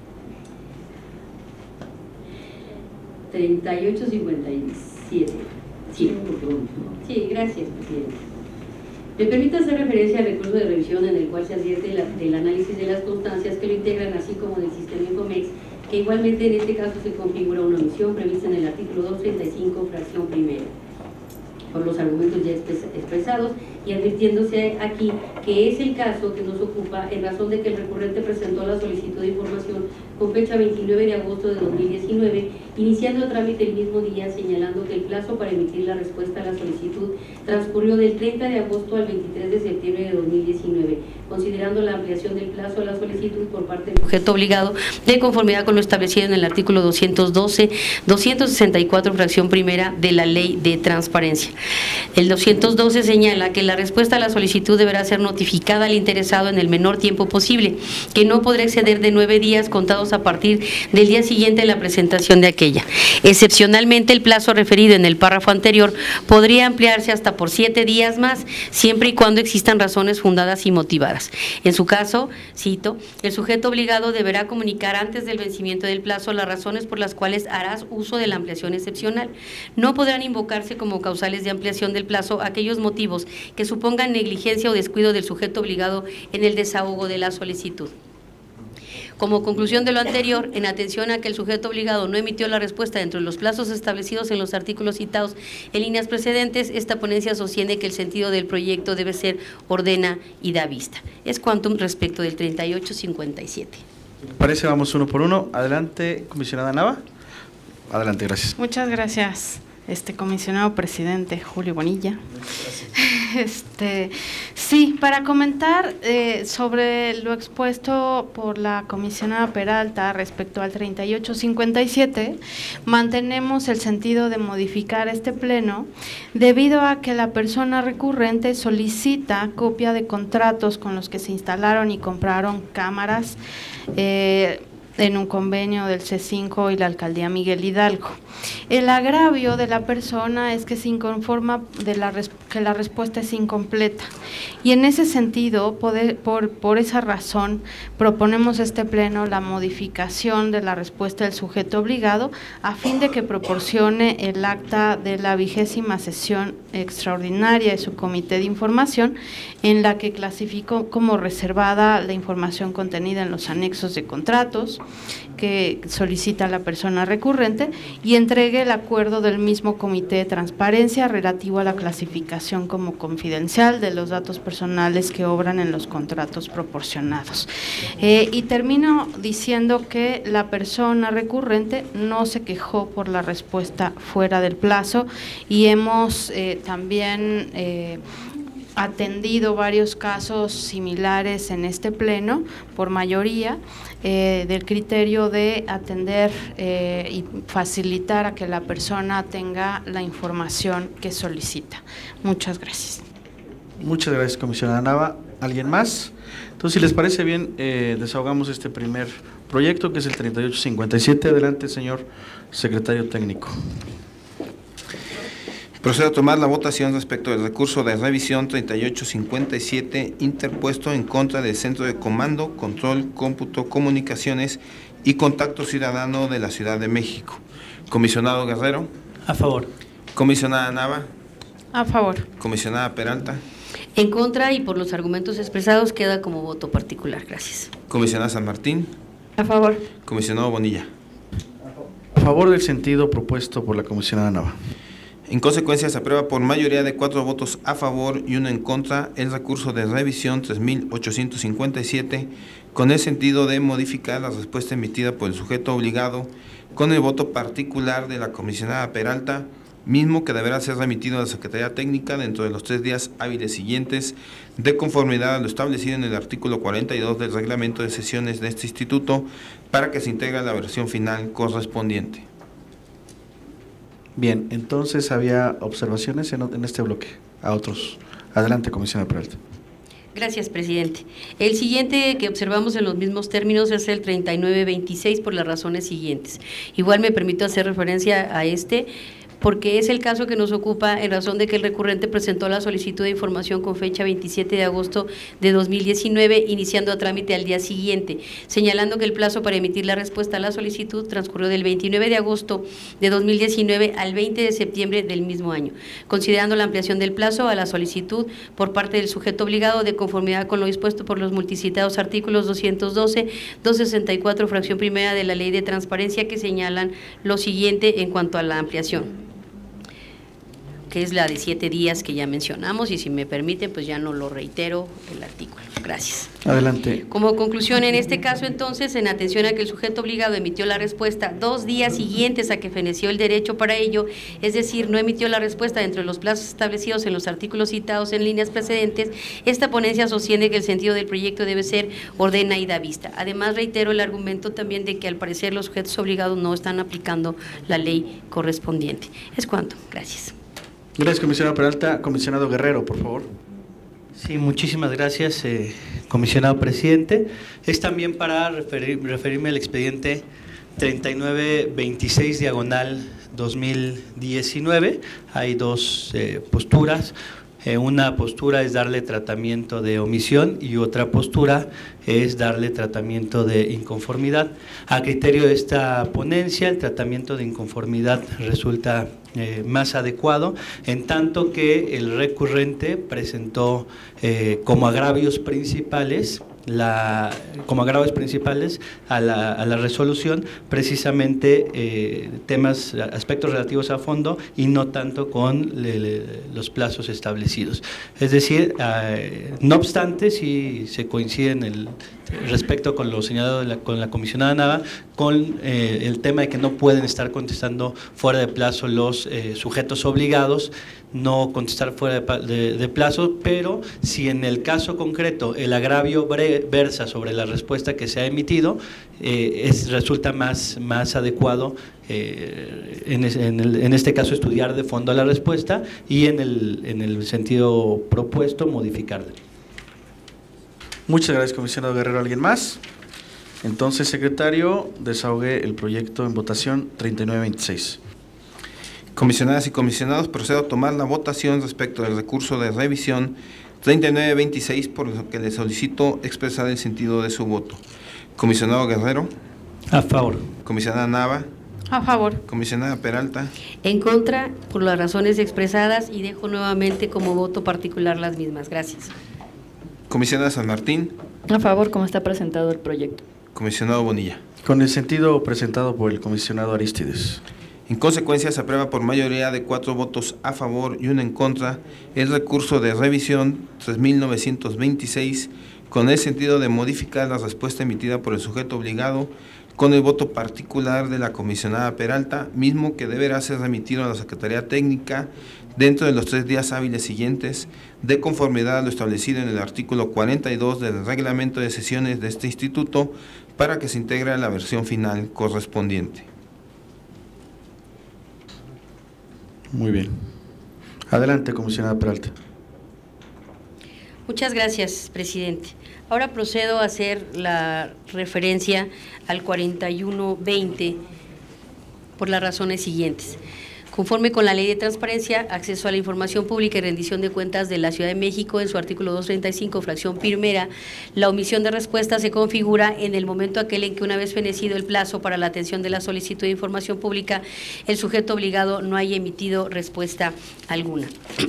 Speaker 5: treinta y ocho cincuenta y siete. Sí, sí, gracias, presidente. Me permite hacer referencia al recurso de revisión en el cual se advierte la, del análisis de las constancias que lo integran, así como del sistema Infomex, que igualmente en este caso se configura una omisión prevista en el artículo doscientos treinta y cinco, fracción primera, por los argumentos ya expresados, y advirtiéndose aquí que es el caso que nos ocupa en razón de que el recurrente presentó la solicitud de información con fecha veintinueve de agosto de dos mil diecinueve, iniciando el trámite el mismo día, señalando que el plazo para emitir la respuesta a la solicitud transcurrió del treinta de agosto al veintitrés de septiembre de dos mil diecinueve, considerando la ampliación del plazo a la solicitud por parte del sujeto obligado de conformidad con lo establecido en el artículo doscientos doce, doscientos sesenta y cuatro, fracción primera de la Ley de Transparencia. El doscientos doce señala que la respuesta a la solicitud deberá ser notificada al interesado en el menor tiempo posible, que no podrá exceder de nueve días contados a partir del día siguiente de la presentación de aquella. Excepcionalmente, el plazo referido en el párrafo anterior podría ampliarse hasta por siete días más, siempre y cuando existan razones fundadas y motivadas. En su caso, cito, el sujeto obligado deberá comunicar antes del vencimiento del plazo las razones por las cuales harás uso de la ampliación excepcional. No podrán invocarse como causales de ampliación del plazo aquellos motivos que supongan negligencia o descuido del sujeto obligado en el desahogo de la solicitud. Como conclusión de lo anterior, en atención a que el sujeto obligado no emitió la respuesta dentro de los plazos establecidos en los artículos citados en líneas precedentes, esta ponencia sostiene que el sentido del proyecto debe ser ordena y da vista. Es cuantum respecto del treinta y ocho cincuenta y siete.
Speaker 1: Parece, vamos uno por uno. Adelante, comisionada Nava. Adelante, gracias.
Speaker 3: Muchas gracias, este comisionado presidente Julio Bonilla. Este, sí, para comentar eh, sobre lo expuesto por la comisionada Peralta respecto al treinta y ocho cincuenta y siete, mantenemos el sentido de modificar este pleno debido a que la persona recurrente solicita copia de contratos con los que se instalaron y compraron cámaras eh, en un convenio del C cinco y la Alcaldía Miguel Hidalgo. El agravio de la persona es que se inconforma de la que la respuesta es incompleta, y en ese sentido, poder, por, por esa razón, proponemos este pleno la modificación de la respuesta del sujeto obligado a fin de que proporcione el acta de la vigésima sesión extraordinaria de su comité de información, en la que clasificó como reservada la información contenida en los anexos de contratos que solicita la persona recurrente, y entregue el acuerdo del mismo comité de transparencia relativo a la clasificación como confidencial de los datos personales que obran en los contratos proporcionados. Eh, y termino diciendo que la persona recurrente no se quejó por la respuesta fuera del plazo, y hemos eh, también eh, atendido varios casos similares en este pleno por mayoría, eh, del criterio de atender eh, y facilitar a que la persona tenga la información que solicita. Muchas gracias.
Speaker 1: Muchas gracias, comisionada Nava. ¿Alguien más? Entonces, si les parece bien, eh, desahogamos este primer proyecto, que es el treinta y ocho cincuenta y siete. Adelante, señor secretario técnico.
Speaker 2: Procedo a tomar la votación respecto del recurso de revisión treinta y ocho cincuenta y siete interpuesto en contra del Centro de Comando, Control, Cómputo, Comunicaciones y Contacto Ciudadano de la Ciudad de México. Comisionado Guerrero.
Speaker 4: A favor.
Speaker 2: Comisionada Nava.
Speaker 3: A favor.
Speaker 2: Comisionada Peralta.
Speaker 5: En contra y por los argumentos expresados queda como voto particular. Gracias.
Speaker 2: Comisionada San Martín.
Speaker 6: A favor.
Speaker 2: Comisionado Bonilla.
Speaker 1: A favor del sentido propuesto por la comisionada Nava.
Speaker 2: En consecuencia, se aprueba por mayoría de cuatro votos a favor y uno en contra el recurso de revisión tres mil ochocientos cincuenta y siete con el sentido de modificar la respuesta emitida por el sujeto obligado con el voto particular de la comisionada Peralta, mismo que deberá ser remitido a la Secretaría Técnica dentro de los tres días hábiles siguientes, de conformidad a lo establecido en el artículo cuarenta y dos del reglamento de sesiones de este instituto, para que se integre la versión final correspondiente.
Speaker 1: Bien, entonces había observaciones en, en este bloque. A otros. Adelante, comisionada Peralta.
Speaker 5: Gracias, presidente. El siguiente que observamos en los mismos términos es el treinta y nueve veintiséis por las razones siguientes. Igual me permito hacer referencia a este, porque es el caso que nos ocupa en razón de que el recurrente presentó la solicitud de información con fecha veintisiete de agosto de dos mil diecinueve, iniciando a trámite al día siguiente, señalando que el plazo para emitir la respuesta a la solicitud transcurrió del veintinueve de agosto de dos mil diecinueve al veinte de septiembre del mismo año, considerando la ampliación del plazo a la solicitud por parte del sujeto obligado de conformidad con lo dispuesto por los multicitados artículos doscientos doce, doscientos sesenta y cuatro, fracción primera de la Ley de Transparencia, que señalan lo siguiente en cuanto a la ampliación, que es la de siete días que ya mencionamos, y si me permiten, pues ya no lo reitero el artículo. Gracias.
Speaker 1: Adelante.
Speaker 5: Como conclusión, en este caso, entonces, en atención a que el sujeto obligado emitió la respuesta dos días siguientes a que feneció el derecho para ello, es decir, no emitió la respuesta dentro de los plazos establecidos en los artículos citados en líneas precedentes, esta ponencia sostiene que el sentido del proyecto debe ser ordena y da vista. Además, reitero el argumento también de que al parecer los sujetos obligados no están aplicando la ley correspondiente. Es cuanto. Gracias.
Speaker 1: Gracias, comisionado Peralta. Comisionado Guerrero, por favor.
Speaker 4: Sí, muchísimas gracias, eh, comisionado presidente. Es también para referir, referirme al expediente treinta y nueve veintiséis diagonal dos mil diecinueve. Hay dos eh, posturas. Eh, una postura es darle tratamiento de omisión y otra postura es darle tratamiento de inconformidad. A criterio de esta ponencia, el tratamiento de inconformidad resulta eh, más adecuado, en tanto que el recurrente presentó eh, como agravios principales La, como agravios principales a la, a la resolución precisamente eh, temas, aspectos relativos a fondo y no tanto con le, le, los plazos establecidos. Es decir, eh, no obstante, si se coincide en el respecto con lo señalado de la, con la comisionada Nava, con eh, el tema de que no pueden estar contestando fuera de plazo los eh, sujetos obligados, no contestar fuera de, de, de plazo, pero si en el caso concreto el agravio bre, versa sobre la respuesta que se ha emitido, eh, es, resulta más, más adecuado eh, en, es, en, el, en este caso estudiar de fondo la respuesta y en el, en el sentido propuesto modificarla.
Speaker 1: Muchas gracias, comisionado Guerrero. ¿Alguien más? Entonces, secretario, desahogue el proyecto en votación treinta y nueve veintiséis.
Speaker 2: Comisionadas y comisionados, procedo a tomar la votación respecto del recurso de revisión treinta y nueve veintiséis, por lo que le solicito expresar el sentido de su voto. Comisionado Guerrero.
Speaker 4: A favor.
Speaker 2: Comisionada Nava.
Speaker 3: A favor.
Speaker 2: Comisionada Peralta.
Speaker 5: En contra, por las razones expresadas, y dejo nuevamente como voto particular las mismas. Gracias.
Speaker 2: Comisionada San Martín.
Speaker 6: A favor, como está presentado el proyecto.
Speaker 2: Comisionado Bonilla.
Speaker 1: Con el sentido presentado por el comisionado Arístides.
Speaker 2: En consecuencia, se aprueba por mayoría de cuatro votos a favor y uno en contra el recurso de revisión tres mil novecientos veintiséis, con el sentido de modificar la respuesta emitida por el sujeto obligado, con el voto particular de la comisionada Peralta, mismo que deberá ser remitido a la Secretaría Técnica dentro de los tres días hábiles siguientes, de conformidad a lo establecido en el artículo cuarenta y dos del reglamento de sesiones de este instituto, para que se integre a la versión final correspondiente.
Speaker 1: Muy bien. Adelante, comisionada Peralta.
Speaker 5: Muchas gracias, presidente. Ahora procedo a hacer la referencia al cuarenta y uno veinte por las razones siguientes. Conforme con la Ley de Transparencia, Acceso a la Información Pública y Rendición de Cuentas de la Ciudad de México, en su artículo doscientos treinta y cinco, fracción primera, la omisión de respuesta se configura en el momento aquel en que, una vez fenecido el plazo para la atención de la solicitud de información pública, el sujeto obligado no haya emitido respuesta alguna.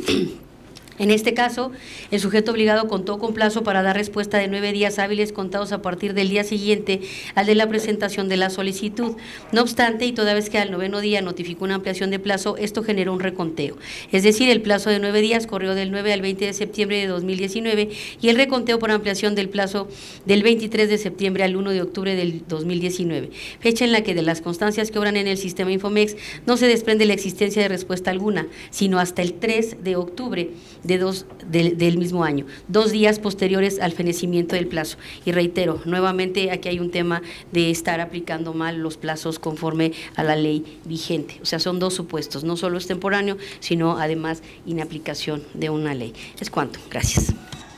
Speaker 5: En este caso, el sujeto obligado contó con plazo para dar respuesta de nueve días hábiles contados a partir del día siguiente al de la presentación de la solicitud. No obstante, y toda vez que al noveno día notificó una ampliación de plazo, esto generó un reconteo. Es decir, el plazo de nueve días corrió del nueve al veinte de septiembre de dos mil diecinueve y el reconteo por ampliación del plazo del veintitrés de septiembre al uno de octubre del dos mil diecinueve, fecha en la que de las constancias que obran en el sistema Infomex no se desprende la existencia de respuesta alguna, sino hasta el tres de octubre de dos, del, del mismo año, dos días posteriores al fenecimiento del plazo. Y reitero, nuevamente aquí hay un tema de estar aplicando mal los plazos conforme a la ley vigente. O sea, son dos supuestos, no solo es temporáneo, sino además inaplicación de una ley. Es cuanto. Gracias.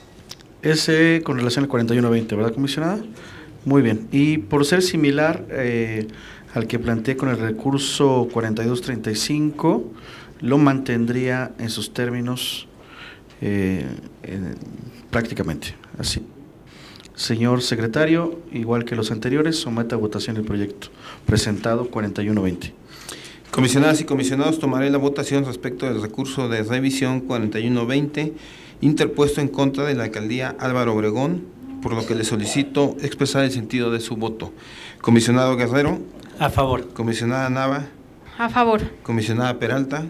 Speaker 1: Ese con relación al cuarenta y uno veinte, ¿verdad, comisionada? Muy bien. Y por ser similar eh, al que planteé con el recurso cuarenta y dos treinta y cinco, lo mantendría en sus términos eh, en, prácticamente así. Señor secretario, igual que los anteriores, someta a votación el proyecto presentado cuarenta y uno veinte.
Speaker 2: Comisionadas y comisionados, tomaré la votación respecto del recurso de revisión cuarenta y uno veinte interpuesto en contra de la alcaldía Álvaro Obregón, por lo que le solicito expresar el sentido de su voto. Comisionado Guerrero.
Speaker 4: A favor.
Speaker 2: Comisionada Nava.
Speaker 3: A favor.
Speaker 2: Comisionada Peralta.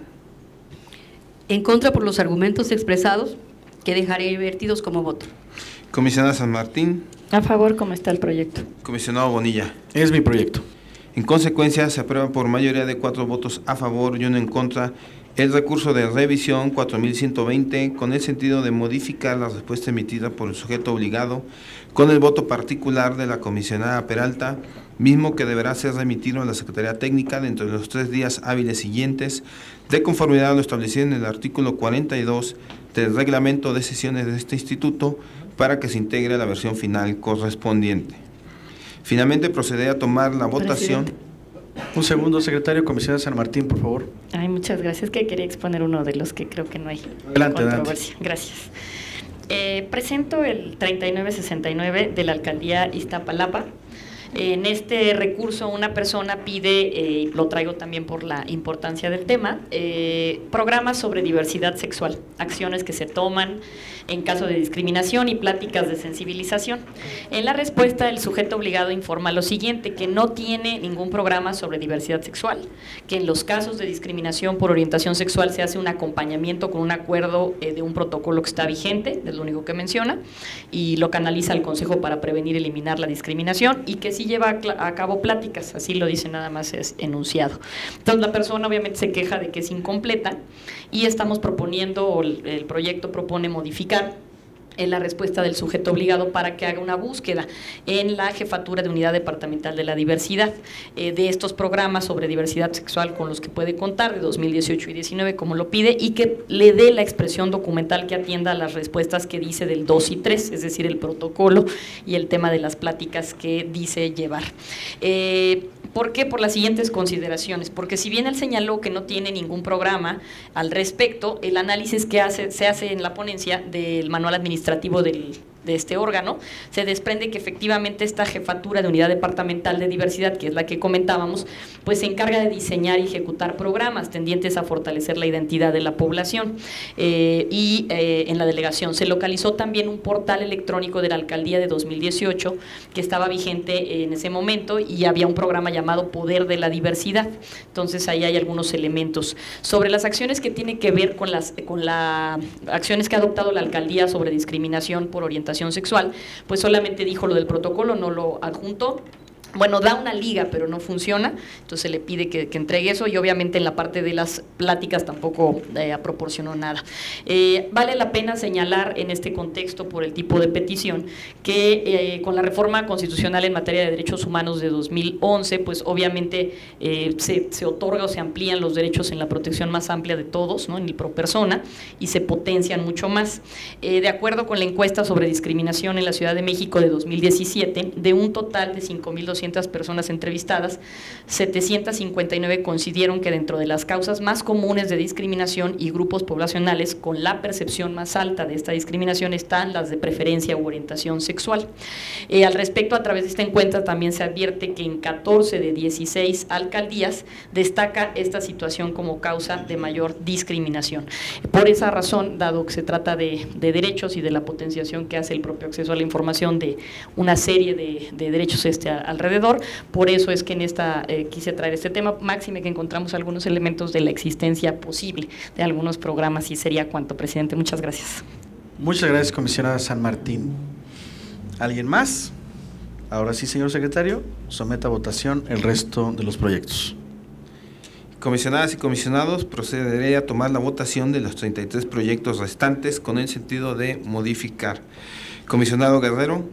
Speaker 5: En contra por los argumentos expresados, que dejaré vertidos como voto.
Speaker 2: Comisionada San Martín.
Speaker 6: A favor, como está el proyecto.
Speaker 2: Comisionado Bonilla.
Speaker 1: Es mi proyecto.
Speaker 2: En consecuencia, se aprueba por mayoría de cuatro votos a favor y uno en contra el recurso de revisión cuatro mil ciento veinte con el sentido de modificar la respuesta emitida por el sujeto obligado con el voto particular de la comisionada Peralta, mismo que deberá ser remitido a la Secretaría Técnica dentro de los tres días hábiles siguientes, de conformidad a lo establecido en el artículo cuarenta y dos del reglamento de sesiones de este instituto, para que se integre la versión final correspondiente. Finalmente, procederé a tomar la votación.
Speaker 6: Presidente.
Speaker 1: Un segundo, secretario. Comisionada San Martín, por favor.
Speaker 6: Ay, muchas gracias, que quería exponer uno de los que creo que no hay
Speaker 1: Adelante,
Speaker 6: controversia.
Speaker 1: adelante.
Speaker 6: Gracias. Eh, presento el treinta y nueve sesenta y nueve de la alcaldía Iztapalapa. En este recurso una persona pide, eh, lo traigo también por la importancia del tema, eh, programas sobre diversidad sexual, acciones que se toman en caso de discriminación y pláticas de sensibilización. En la respuesta, el sujeto obligado informa lo siguiente, que no tiene ningún programa sobre diversidad sexual, que en los casos de discriminación por orientación sexual se hace un acompañamiento con un acuerdo eh, de un protocolo que está vigente, es lo único que menciona, y lo canaliza al Consejo para prevenir y eliminar la discriminación, y que sí lleva a, a cabo pláticas, así lo dice, nada más es enunciado. Entonces la persona obviamente se queja de que es incompleta y estamos proponiendo, o el, el proyecto propone modificar en la respuesta del sujeto obligado para que haga una búsqueda en la Jefatura de Unidad Departamental de la Diversidad eh, de estos programas sobre diversidad sexual con los que puede contar de dos mil dieciocho y diecinueve, como lo pide, y que le dé la expresión documental que atienda a las respuestas que dice del dos y tres, es decir, el protocolo y el tema de las pláticas que dice llevar. Eh, ¿Por qué? Por las siguientes consideraciones, porque si bien él señaló que no tiene ningún programa al respecto, el análisis que hace, se hace en la ponencia del manual administrativo del de este órgano, se desprende que efectivamente esta jefatura de unidad departamental de diversidad, que es la que comentábamos, pues se encarga de diseñar y ejecutar programas tendientes a fortalecer la identidad de la población. Eh, y eh, en la delegación se localizó también un portal electrónico de la alcaldía de dos mil dieciocho que estaba vigente en ese momento y había un programa llamado Poder de la Diversidad. Entonces ahí hay algunos elementos. Sobre las acciones que tienen que ver con las con las acciones que ha adoptado la alcaldía sobre discriminación por orientación sexual, pues solamente dijo lo del protocolo, no lo adjuntó. Bueno, da una liga, pero no funciona, entonces le pide que, que entregue eso, y obviamente en la parte de las pláticas tampoco eh, proporcionó nada. Eh, vale la pena señalar en este contexto, por el tipo de petición, que eh, con la reforma constitucional en materia de derechos humanos de dos mil once, pues obviamente eh, se, se otorga o se amplían los derechos en la protección más amplia de todos, ¿no?, en el pro persona, y se potencian mucho más. Eh, de acuerdo con la encuesta sobre discriminación en la Ciudad de México de dos mil diecisiete, de un total de cinco mil doscientos doscientas personas entrevistadas, setecientas cincuenta y nueve coincidieron que dentro de las causas más comunes de discriminación y grupos poblacionales con la percepción más alta de esta discriminación están las de preferencia u orientación sexual. Eh, al respecto, a través de esta encuesta también se advierte que en catorce de dieciséis alcaldías destaca esta situación como causa de mayor discriminación. Por esa razón, dado que se trata de, de derechos y de la potenciación que hace el propio acceso a la información de una serie de, de derechos este alrededor, por eso es que en esta eh, quise traer este tema, máxime que encontramos algunos elementos de la existencia posible de algunos programas y sería cuanto, presidente. Muchas gracias.
Speaker 1: Muchas gracias, comisionada San Martín. ¿Alguien más? Ahora sí, señor secretario, someta a votación el resto de los proyectos.
Speaker 2: Comisionadas y comisionados, procederé a tomar la votación de los treinta y tres proyectos restantes con el sentido de modificar. Comisionado Guerrero.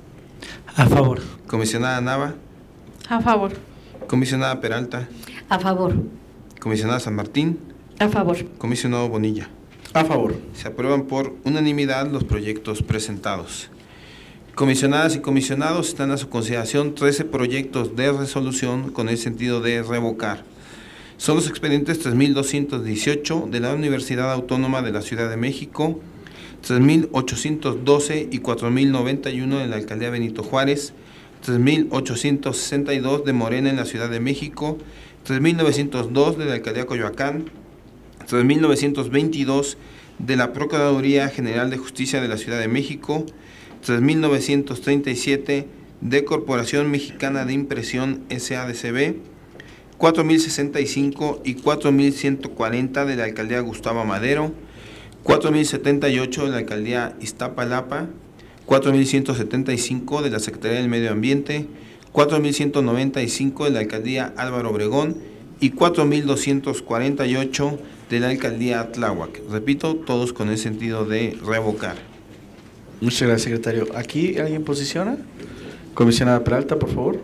Speaker 4: A favor.
Speaker 2: Comisionada Nava.
Speaker 3: A favor.
Speaker 2: Comisionada Peralta.
Speaker 5: A favor.
Speaker 2: Comisionada San Martín.
Speaker 6: A favor.
Speaker 2: Comisionado Bonilla.
Speaker 1: A favor.
Speaker 2: Se aprueban por unanimidad los proyectos presentados. Comisionadas y comisionados, están a su consideración trece proyectos de resolución con el sentido de revocar. Son los expedientes tres mil doscientos dieciocho de la Universidad Autónoma de la Ciudad de México, tres mil ochocientos doce y cuatro mil noventa y uno de la Alcaldía Benito Juárez, tres mil ochocientos sesenta y dos de Morena en la Ciudad de México, tres mil novecientos dos de la Alcaldía Coyoacán, tres mil novecientos veintidós de la Procuraduría General de Justicia de la Ciudad de México, tres mil novecientos treinta y siete de Corporación Mexicana de Impresión S A D C B, cuatro mil sesenta y cinco y cuatro mil ciento cuarenta de la Alcaldía Gustavo Madero, cuatro mil setenta y ocho de la Alcaldía Iztapalapa, cuatro mil ciento setenta y cinco de la Secretaría del Medio Ambiente, cuatro mil ciento noventa y cinco de la Alcaldía Álvaro Obregón y cuatro mil doscientos cuarenta y ocho de la Alcaldía Tláhuac. Repito, todos con el sentido de revocar.
Speaker 1: Muchas gracias, secretario. ¿Aquí alguien posiciona? Comisionada Peralta, por favor.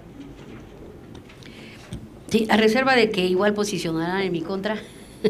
Speaker 5: Sí, a reserva de que igual posicionarán en mi contra,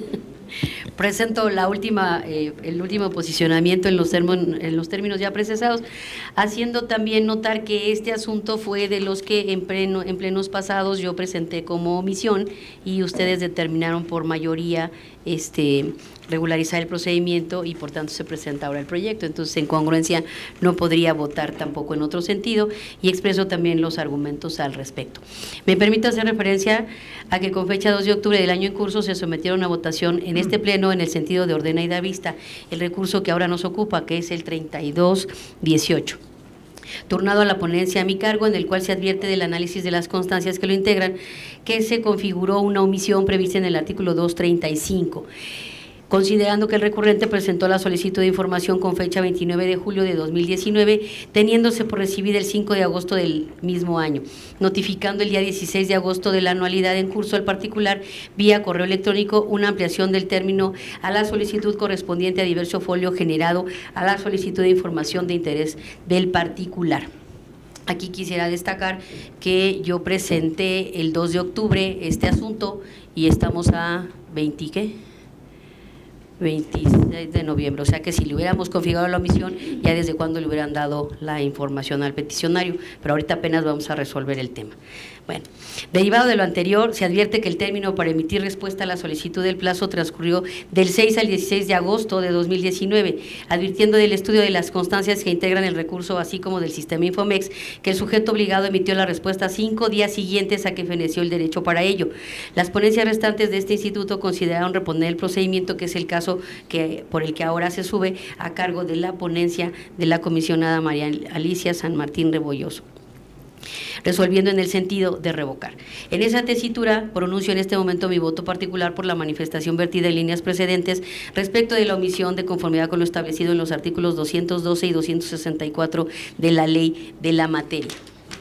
Speaker 5: presento la última, eh, el último posicionamiento en los, termos, en los términos ya procesados, haciendo también notar que este asunto fue de los que en, pleno, en plenos pasados yo presenté como omisión y ustedes determinaron por mayoría este regularizar el procedimiento y por tanto se presenta ahora el proyecto. Entonces, en congruencia no podría votar tampoco en otro sentido y expreso también los argumentos al respecto. Me permito hacer referencia a que con fecha dos de octubre del año en curso se sometieron a votación en este pleno en el sentido de ordena y da vista el recurso que ahora nos ocupa, que es el treinta y dos dieciocho. Turnado a la ponencia a mi cargo, en el cual se advierte del análisis de las constancias que lo integran, que se configuró una omisión prevista en el artículo doscientos treinta y cinco. Considerando que el recurrente presentó la solicitud de información con fecha veintinueve de julio de dos mil diecinueve, teniéndose por recibir el cinco de agosto del mismo año, notificando el día dieciséis de agosto de la anualidad en curso al particular vía correo electrónico una ampliación del término a la solicitud correspondiente a diverso folio generado a la solicitud de información de interés del particular. Aquí quisiera destacar que yo presenté el dos de octubre este asunto y estamos a veinte, ¿qué? veintiséis de noviembre, o sea que si le hubiéramos configurado la omisión, ya desde cuándo le hubieran dado la información al peticionario, pero ahorita apenas vamos a resolver el tema. Bueno, derivado de lo anterior, se advierte que el término para emitir respuesta a la solicitud del plazo transcurrió del seis al dieciséis de agosto de dos mil diecinueve, advirtiendo del estudio de las constancias que integran el recurso, así como del sistema Infomex, que el sujeto obligado emitió la respuesta cinco días siguientes a que feneció el derecho para ello. Las ponencias restantes de este instituto consideraron reponer el procedimiento, que es el caso que por el que ahora se sube a cargo de la ponencia de la comisionada María Alicia San Martín Rebolloso, resolviendo en el sentido de revocar. En esa tesitura pronuncio en este momento mi voto particular por la manifestación vertida en líneas precedentes respecto de la omisión de conformidad con lo establecido en los artículos doscientos doce y doscientos sesenta y cuatro de la ley de la materia.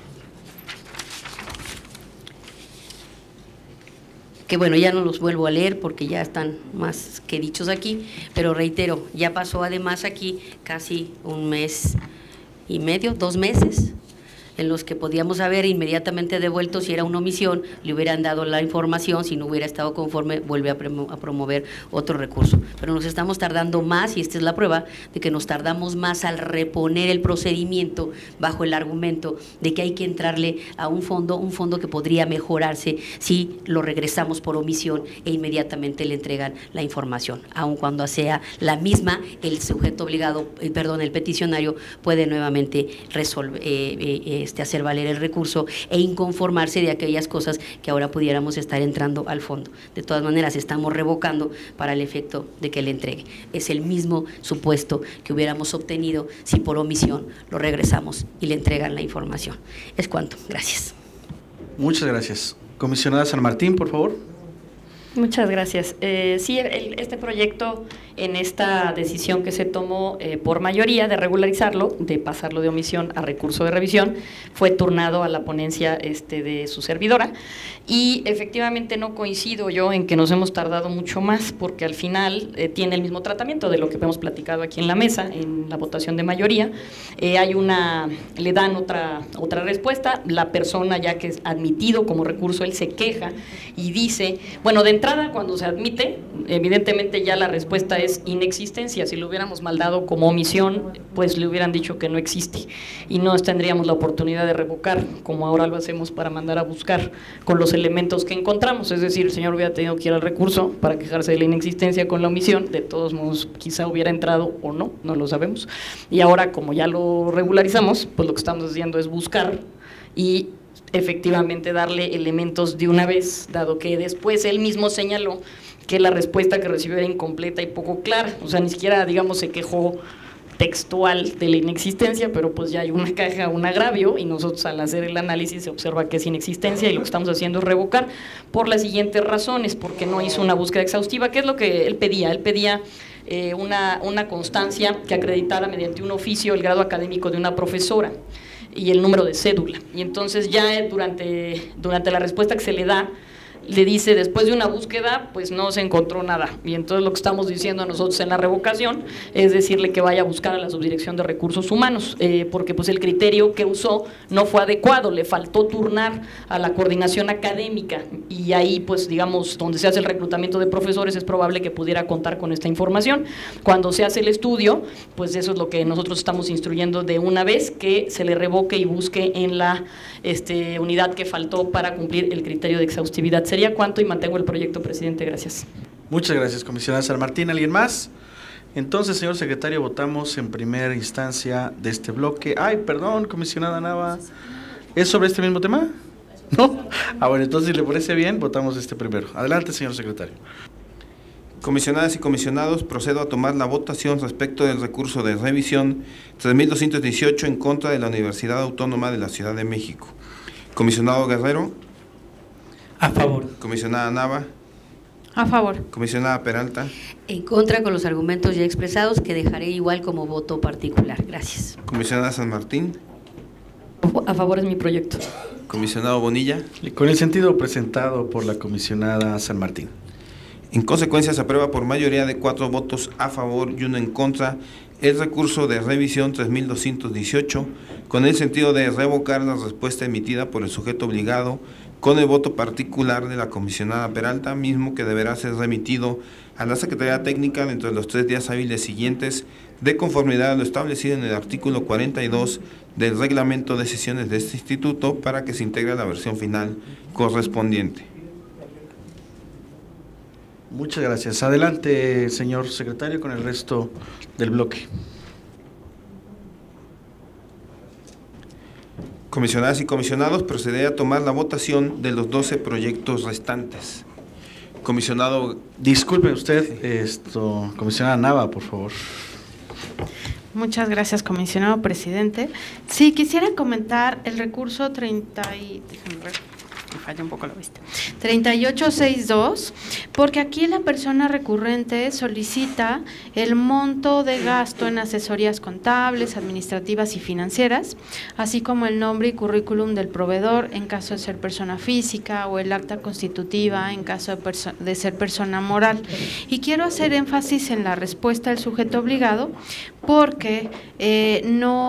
Speaker 5: Que bueno, ya no los vuelvo a leer porque ya están más que dichos aquí, pero reitero, ya pasó además aquí casi un mes y medio, dos meses, en los que podíamos haber inmediatamente devuelto si era una omisión, le hubieran dado la información, si no hubiera estado conforme, vuelve a, promo a promover otro recurso. Pero nos estamos tardando más, y esta es la prueba de que nos tardamos más al reponer el procedimiento bajo el argumento de que hay que entrarle a un fondo, un fondo que podría mejorarse si lo regresamos por omisión e inmediatamente le entregan la información, aun cuando sea la misma, el sujeto obligado, eh, perdón, el peticionario puede nuevamente resolver, eh, eh, este, hacer valer el recurso e inconformarse de aquellas cosas que ahora pudiéramos estar entrando al fondo. De todas maneras, estamos revocando para el efecto de que le entregue. Es el mismo supuesto que hubiéramos obtenido si por omisión lo regresamos y le entregan la información. Es cuanto. Gracias.
Speaker 1: Muchas gracias. Comisionada San Martín, por favor.
Speaker 6: Muchas gracias. Eh, sí, el, este proyecto, en esta decisión que se tomó eh, por mayoría de regularizarlo, de pasarlo de omisión a recurso de revisión, fue turnado a la ponencia este, de su servidora, y efectivamente no coincido yo en que nos hemos tardado mucho más, porque al final eh, tiene el mismo tratamiento de lo que hemos platicado aquí en la mesa, en la votación de mayoría. Eh, hay una, le dan otra, otra respuesta, la persona ya que es admitido como recurso, él se queja y dice, bueno, de entrada cuando se admite, evidentemente ya la respuesta es inexistencia. Si lo hubiéramos maldado como omisión, pues le hubieran dicho que no existe y no tendríamos la oportunidad de revocar, como ahora lo hacemos para mandar a buscar con los elementos que encontramos. Es decir, el señor hubiera tenido que ir al recurso para quejarse de la inexistencia con la omisión, de todos modos quizá hubiera entrado o no, no lo sabemos. Y ahora, como ya lo regularizamos, pues lo que estamos haciendo es buscar y efectivamente darle elementos de una vez, dado que después él mismo señaló que la respuesta que recibió era incompleta y poco clara. O sea, ni siquiera, digamos, se quejó textual de la inexistencia, pero pues ya hay una caja, un agravio, y nosotros al hacer el análisis se observa que es inexistencia, y lo que estamos haciendo es revocar por las siguientes razones, porque no hizo una búsqueda exhaustiva. ¿Qué es lo que él pedía? Él pedía eh, una, una constancia que acreditara mediante un oficio el grado académico de una profesora y el número de cédula, y entonces ya durante, durante la respuesta que se le da, le dice, después de una búsqueda, pues no se encontró nada, y entonces lo que estamos diciendo a nosotros en la revocación es decirle que vaya a buscar a la Subdirección de Recursos Humanos, eh, porque pues el criterio que usó no fue adecuado, le faltó turnar a la coordinación académica, y ahí pues digamos, donde se hace el reclutamiento de profesores es probable que pudiera contar con esta información. Cuando se hace el estudio, pues eso es lo que nosotros estamos instruyendo de una vez, que se le revoque y busque en la este, unidad que faltó para cumplir el criterio de exhaustividad. Sería cuanto, y mantengo el proyecto, presidente. Gracias.
Speaker 1: Muchas gracias, comisionada San Martín. ¿Alguien más? Entonces, señor secretario, votamos en primera instancia de este bloque. Ay, perdón, comisionada Nava. ¿Es sobre este mismo tema? ¿No? Ah, bueno, entonces, si le parece bien, votamos este primero. Adelante, señor secretario.
Speaker 2: Comisionadas y comisionados, procedo a tomar la votación respecto del recurso de revisión tres mil doscientos dieciocho en contra de la Universidad Autónoma de la Ciudad de México. Comisionado Guerrero.
Speaker 4: A favor.
Speaker 2: Comisionada Nava.
Speaker 3: A favor.
Speaker 2: Comisionada Peralta.
Speaker 5: En contra con los argumentos ya expresados, que dejaré igual como voto particular. Gracias.
Speaker 2: Comisionada San Martín.
Speaker 6: A favor es mi proyecto.
Speaker 2: Comisionado Bonilla.
Speaker 1: Con el sentido presentado por la comisionada San Martín.
Speaker 2: En consecuencia, se aprueba por mayoría de cuatro votos a favor y uno en contra el recurso de revisión tres mil doscientos dieciocho, con el sentido de revocar la respuesta emitida por el sujeto obligado, con el voto particular de la comisionada Peralta, mismo que deberá ser remitido a la Secretaría Técnica dentro de los tres días hábiles siguientes, de conformidad a lo establecido en el artículo cuarenta y dos del reglamento de sesiones de este instituto, para que se integre a la versión final correspondiente.
Speaker 1: Muchas gracias. Adelante, señor secretario, con el resto del bloque.
Speaker 2: Comisionadas y comisionados, procederé a tomar la votación de los doce proyectos restantes. Comisionado.
Speaker 1: Disculpe usted, esto, comisionada Nava, por favor.
Speaker 3: Muchas gracias, comisionado presidente. Sí, quisiera comentar el recurso treinta y, déjame ver, me falla un poco la vista, treinta y ocho sesenta y dos, Porque aquí la persona recurrente solicita el monto de gasto en asesorías contables, administrativas y financieras, así como el nombre y currículum del proveedor en caso de ser persona física o el acta constitutiva en caso de, perso- de ser persona moral. Y quiero hacer énfasis en la respuesta del sujeto obligado porque eh,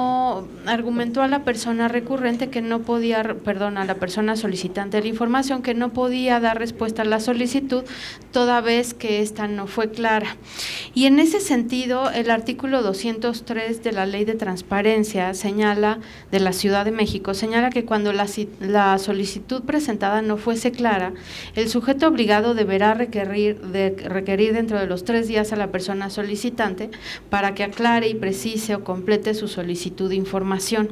Speaker 3: no argumentó a la persona recurrente que no podía, perdón, a la persona solicitante de la información que no podía dar respuesta a la solicitud toda vez que ésta no fue clara. Y en ese sentido, el artículo doscientos tres de la Ley de Transparencia señala, de la Ciudad de México, señala que cuando la, la solicitud presentada no fuese clara, el sujeto obligado deberá requerir, de, requerir dentro de los tres días a la persona solicitante para que aclare y precise o complete su solicitud de información.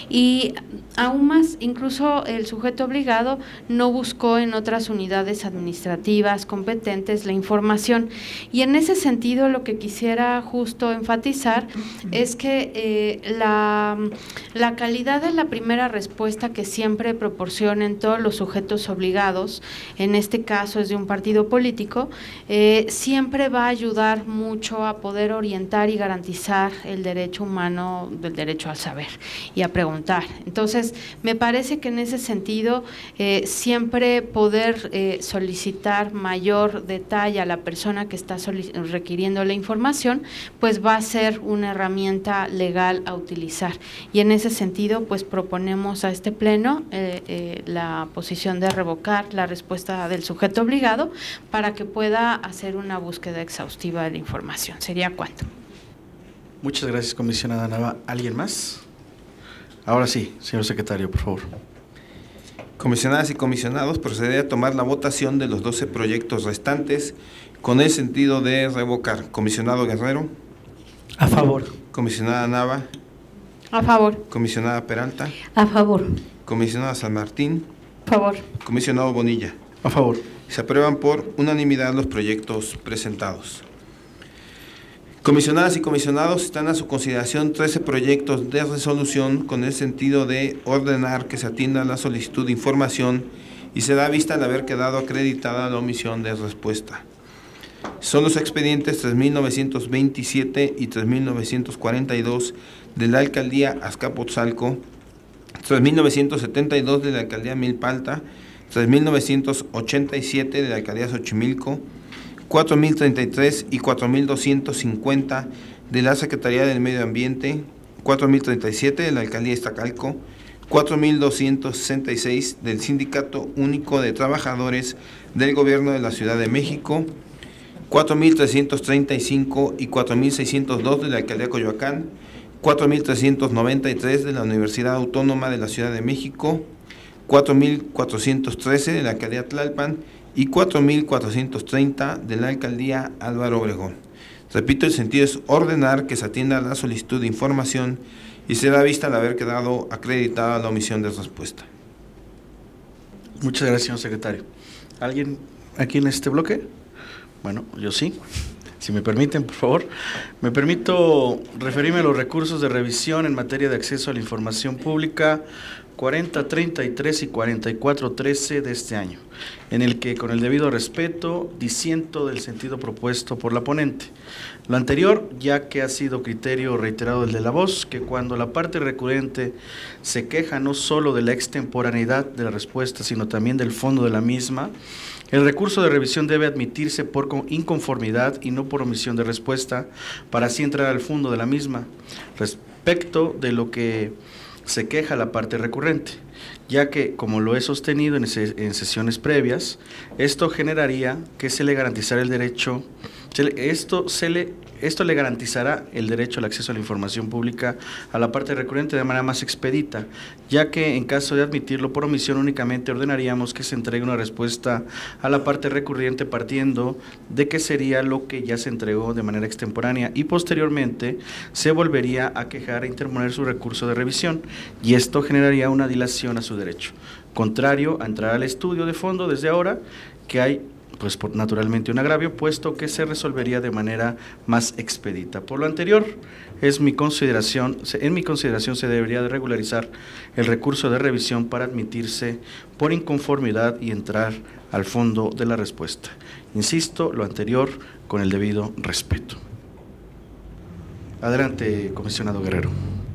Speaker 3: Y aún más, incluso el sujeto obligado no buscó en otras unidades administrativas competentes la información. Y en ese sentido, lo que quisiera justo enfatizar es que eh, la, la calidad de la primera respuesta que siempre proporcionen todos los sujetos obligados, en este caso es de un partido político, eh, siempre va a ayudar mucho a poder orientar y garantizar el derecho humano del derecho al saber y a preguntar. Entonces, me parece que en ese sentido, eh, siempre poder eh, solicitar mayor detalle a la persona que está requiriendo la información, pues va a ser una herramienta legal a utilizar. Y en ese sentido, pues proponemos a este pleno eh, eh, la posición de revocar la respuesta del sujeto obligado para que pueda hacer una búsqueda exhaustiva de la información. ¿Sería cuánto?
Speaker 1: Muchas gracias, comisionada Nava. ¿Alguien más? Ahora sí, señor secretario, por favor.
Speaker 2: Comisionadas y comisionados, procederé a tomar la votación de los doce proyectos restantes con el sentido de revocar. Comisionado Guerrero.
Speaker 4: A favor.
Speaker 2: Comisionada Nava.
Speaker 3: A favor.
Speaker 2: Comisionada Peralta.
Speaker 6: A favor.
Speaker 2: Comisionada San Martín.
Speaker 6: A favor.
Speaker 2: Comisionado Bonilla.
Speaker 1: A favor.
Speaker 2: Se aprueban por unanimidad los proyectos presentados. Comisionadas y comisionados, están a su consideración trece proyectos de resolución con el sentido de ordenar que se atienda la solicitud de información y se da vista al haber quedado acreditada la omisión de respuesta. Son los expedientes tres mil novecientos veintisiete y tres mil novecientos cuarenta y dos de la Alcaldía Azcapotzalco, tres mil novecientos setenta y dos de la Alcaldía Milpalta, tres mil novecientos ochenta y siete de la Alcaldía Xochimilco, cuatro mil treinta y tres y cuatro mil doscientos cincuenta de la Secretaría del Medio Ambiente, cuatro mil treinta y siete de la Alcaldía Iztacalco, cuatro mil doscientos sesenta y seis del Sindicato Único de Trabajadores del Gobierno de la Ciudad de México, cuatro mil trescientos treinta y cinco y cuatro mil seiscientos dos de la Alcaldía Coyoacán, cuatro mil trescientos noventa y tres de la Universidad Autónoma de la Ciudad de México, cuatro mil cuatrocientos trece de la Alcaldía Tlalpan y cuatro mil cuatrocientos treinta de la Alcaldía Álvaro Obregón. Repito, el sentido es ordenar que se atienda la solicitud de información y se da vista al haber quedado acreditada la omisión de respuesta.
Speaker 1: Muchas gracias, señor secretario. ¿Alguien aquí en este bloque? Bueno, yo sí. Si me permiten, por favor. Me permito referirme a los recursos de revisión en materia de acceso a la información pública cuarenta treinta y tres y cuarenta y cuatro trece de este año, en el que, con el debido respeto, disiento del sentido propuesto por la ponente. Lo anterior, ya que ha sido criterio reiterado del de la voz, que cuando la parte recurrente se queja no solo de la extemporaneidad de la respuesta, sino también del fondo de la misma, el recurso de revisión debe admitirse por inconformidad y no por omisión de respuesta, para así entrar al fondo de la misma, respecto de lo que se queja la parte recurrente, ya que, como lo he sostenido en, ses en sesiones previas, esto generaría que se le garantizara el derecho, se le, esto, se le, esto le garantizará el derecho al acceso a la información pública a la parte recurrente de manera más expedita, ya que en caso de admitirlo por omisión únicamente ordenaríamos que se entregue una respuesta a la parte recurrente partiendo de que sería lo que ya se entregó de manera extemporánea y posteriormente se volvería a quejar e interponer su recurso de revisión, y esto generaría una dilación a su derecho, contrario a entrar al estudio de fondo desde ahora, que hay pues por, naturalmente un agravio, puesto que se resolvería de manera más expedita. Por lo anterior, es mi consideración, en mi consideración se debería de regularizar el recurso de revisión para admitirse por inconformidad y entrar al fondo de la respuesta. Insisto, lo anterior con el debido respeto. Adelante, comisionado Guerrero.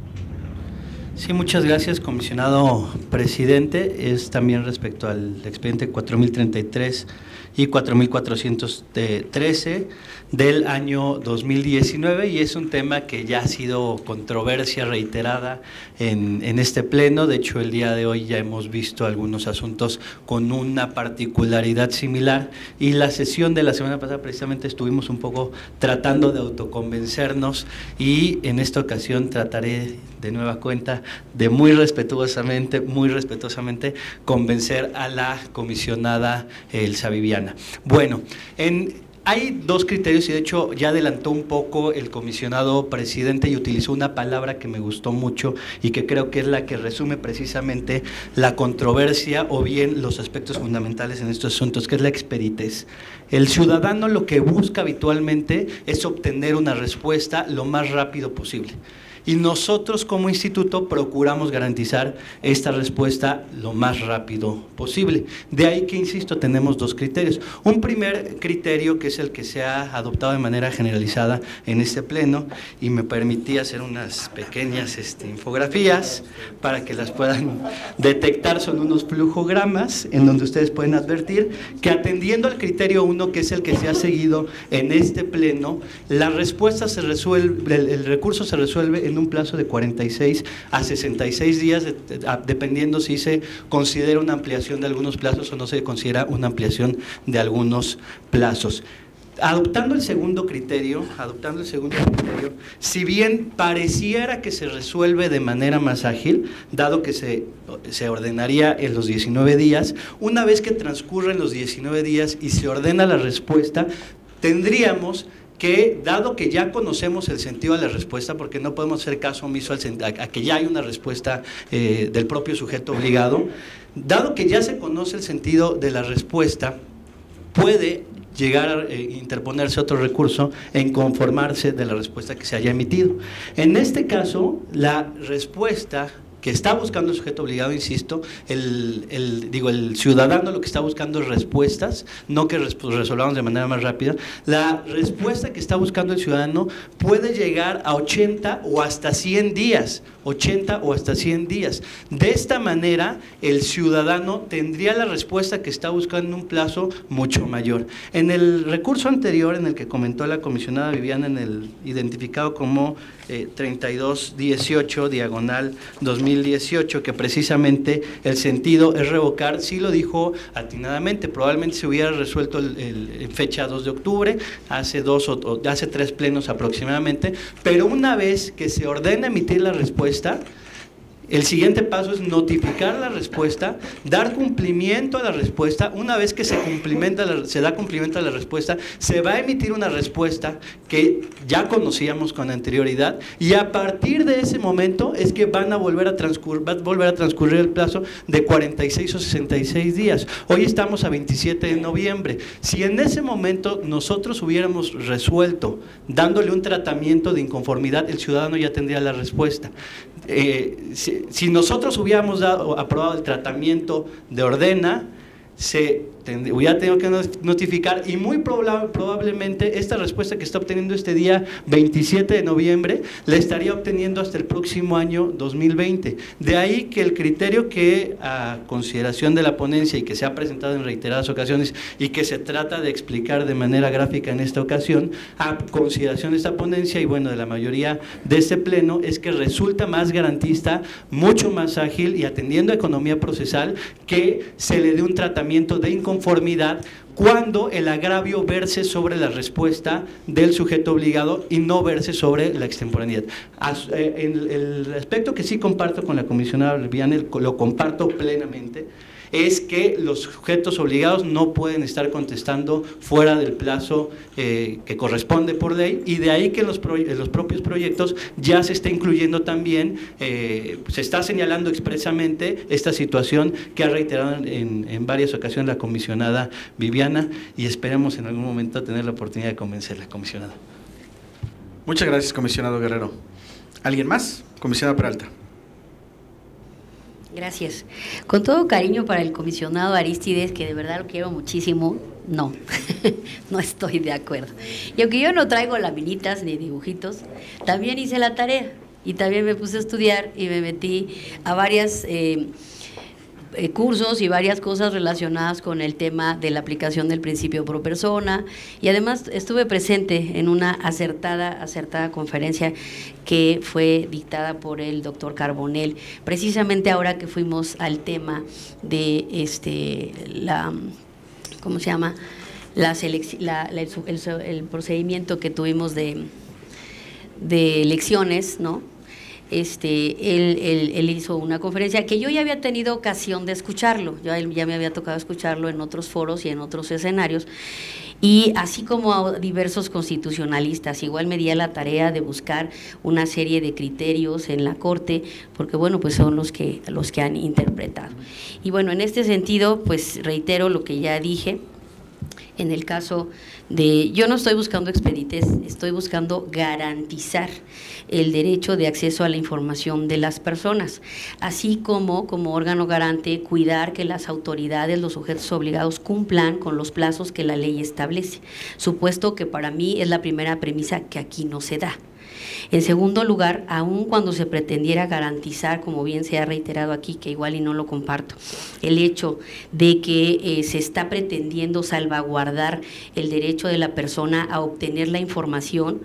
Speaker 4: Sí, muchas gracias, comisionado presidente. Es también respecto al expediente cuatro mil treinta y tres y cuatro mil cuatrocientos trece del año dos mil diecinueve, y es un tema que ya ha sido controversia reiterada en, en este pleno. De hecho, el día de hoy ya hemos visto algunos asuntos con una particularidad similar, y la sesión de la semana pasada precisamente estuvimos un poco tratando de autoconvencernos, y en esta ocasión trataré de nueva cuenta de muy respetuosamente, muy respetuosamente convencer a la comisionada Elsa Viviana. Bueno, en hay dos criterios, y de hecho ya adelantó un poco el comisionado presidente y utilizó una palabra que me gustó mucho y que creo que es la que resume precisamente la controversia o bien los aspectos fundamentales en estos asuntos, que es la expeditez. El ciudadano lo que busca habitualmente es obtener una respuesta lo más rápido posible. Y nosotros como instituto procuramos garantizar esta respuesta lo más rápido posible. De ahí que, insisto, tenemos dos criterios. Un primer criterio, que es el que se ha adoptado de manera generalizada en este pleno, y me permití hacer unas pequeñas este, infografías para que las puedan detectar. Son unos flujogramas en donde ustedes pueden advertir que, atendiendo al criterio uno, que es el que se ha seguido en este pleno, la respuesta se resuelve, el, el recurso se resuelve en un plazo de cuarenta y seis a sesenta y seis días, dependiendo si se considera una ampliación de algunos plazos o no se considera una ampliación de algunos plazos. Adoptando el segundo criterio, adoptando el segundo criterio, si bien pareciera que se resuelve de manera más ágil, dado que se, se ordenaría en los diecinueve días, una vez que transcurren los diecinueve días y se ordena la respuesta, tendríamos que, dado que ya conocemos el sentido de la respuesta, porque no podemos hacer caso omiso al, a, a que ya hay una respuesta eh, del propio sujeto obligado, dado que ya se conoce el sentido de la respuesta, puede llegar a eh, interponerse otro recurso en conformarse de la respuesta que se haya emitido. En este caso, la respuesta que está buscando el sujeto obligado, insisto, el, el, digo, el ciudadano lo que está buscando es respuestas, no que resolvamos de manera más rápida. La respuesta que está buscando el ciudadano puede llegar a ochenta o hasta cien días, ochenta o hasta cien días. De esta manera, el ciudadano tendría la respuesta que está buscando en un plazo mucho mayor. En el recurso anterior, en el que comentó la comisionada Viviana, en el identificado como eh, treinta y dos dieciocho, diagonal dos mil dieciocho, que precisamente el sentido es revocar, sí lo dijo atinadamente, probablemente se hubiera resuelto el, el, en fecha dos de octubre, hace dos o, o hace tres plenos aproximadamente, pero una vez que se ordena emitir la respuesta, el siguiente paso es notificar la respuesta, dar cumplimiento a la respuesta. Una vez que se, cumplimenta la, se da cumplimiento a la respuesta, se va a emitir una respuesta que ya conocíamos con anterioridad, y a partir de ese momento es que van a volver a transcurrir, va a volver a transcurrir el plazo de cuarenta y seis o sesenta y seis días. Hoy estamos a veintisiete de noviembre. Si en ese momento nosotros hubiéramos resuelto dándole un tratamiento de inconformidad, el ciudadano ya tendría la respuesta. Eh, si, si nosotros hubiéramos dado, aprobado el tratamiento de ordena, se hubiera tenido que notificar, y muy proba probablemente esta respuesta que está obteniendo este día veintisiete de noviembre la estaría obteniendo hasta el próximo año dos mil veinte. De ahí que el criterio que, a consideración de la ponencia y que se ha presentado en reiteradas ocasiones y que se trata de explicar de manera gráfica en esta ocasión, a consideración de esta ponencia y bueno, de la mayoría de este pleno, es que resulta más garantista, mucho más ágil y atendiendo a economía procesal, que se le dé un tratamiento de inconformidad conformidad cuando el agravio verse sobre la respuesta del sujeto obligado y no verse sobre la extemporaneidad. En el aspecto que sí comparto con la comisionada Viviana, lo comparto plenamente, es que los sujetos obligados no pueden estar contestando fuera del plazo eh, que corresponde por ley, y de ahí que en los, en los propios proyectos ya se está incluyendo también, eh, se está señalando expresamente esta situación que ha reiterado en, en varias ocasiones la comisionada Viviana, y esperemos en algún momento tener la oportunidad de convencerla, comisionada.
Speaker 1: Muchas gracias, comisionado Guerrero. ¿Alguien más? Comisionada Peralta.
Speaker 5: Gracias. Con todo cariño para el comisionado Arístides, que de verdad lo quiero muchísimo, no, no estoy de acuerdo. Y aunque yo no traigo laminitas ni dibujitos, también hice la tarea y también me puse a estudiar y me metí a varias eh, eh, cursos y varias cosas relacionadas con el tema de la aplicación del principio pro persona, y además estuve presente en una acertada, acertada conferencia que fue dictada por el doctor Carbonell, precisamente ahora que fuimos al tema de este la ¿cómo se llama? La la, la, el, el, el procedimiento que tuvimos de, de elecciones, ¿no? Este, él, él, él hizo una conferencia que yo ya había tenido ocasión de escucharlo, ya, ya me había tocado escucharlo en otros foros y en otros escenarios, y así como a diversos constitucionalistas, igual me di a la tarea de buscar una serie de criterios en la Corte, porque bueno, pues son los que, los que han interpretado. Y bueno, en este sentido, pues reitero lo que ya dije. En el caso de, yo no estoy buscando expedites, estoy buscando garantizar el derecho de acceso a la información de las personas, así como, como órgano garante, cuidar que las autoridades, los sujetos obligados, cumplan con los plazos que la ley establece, supuesto que para mí es la primera premisa que aquí no se da. En segundo lugar, aun cuando se pretendiera garantizar, como bien se ha reiterado aquí, que igual y no lo comparto, el hecho de que eh, se está pretendiendo salvaguardar el derecho de la persona a obtener la información,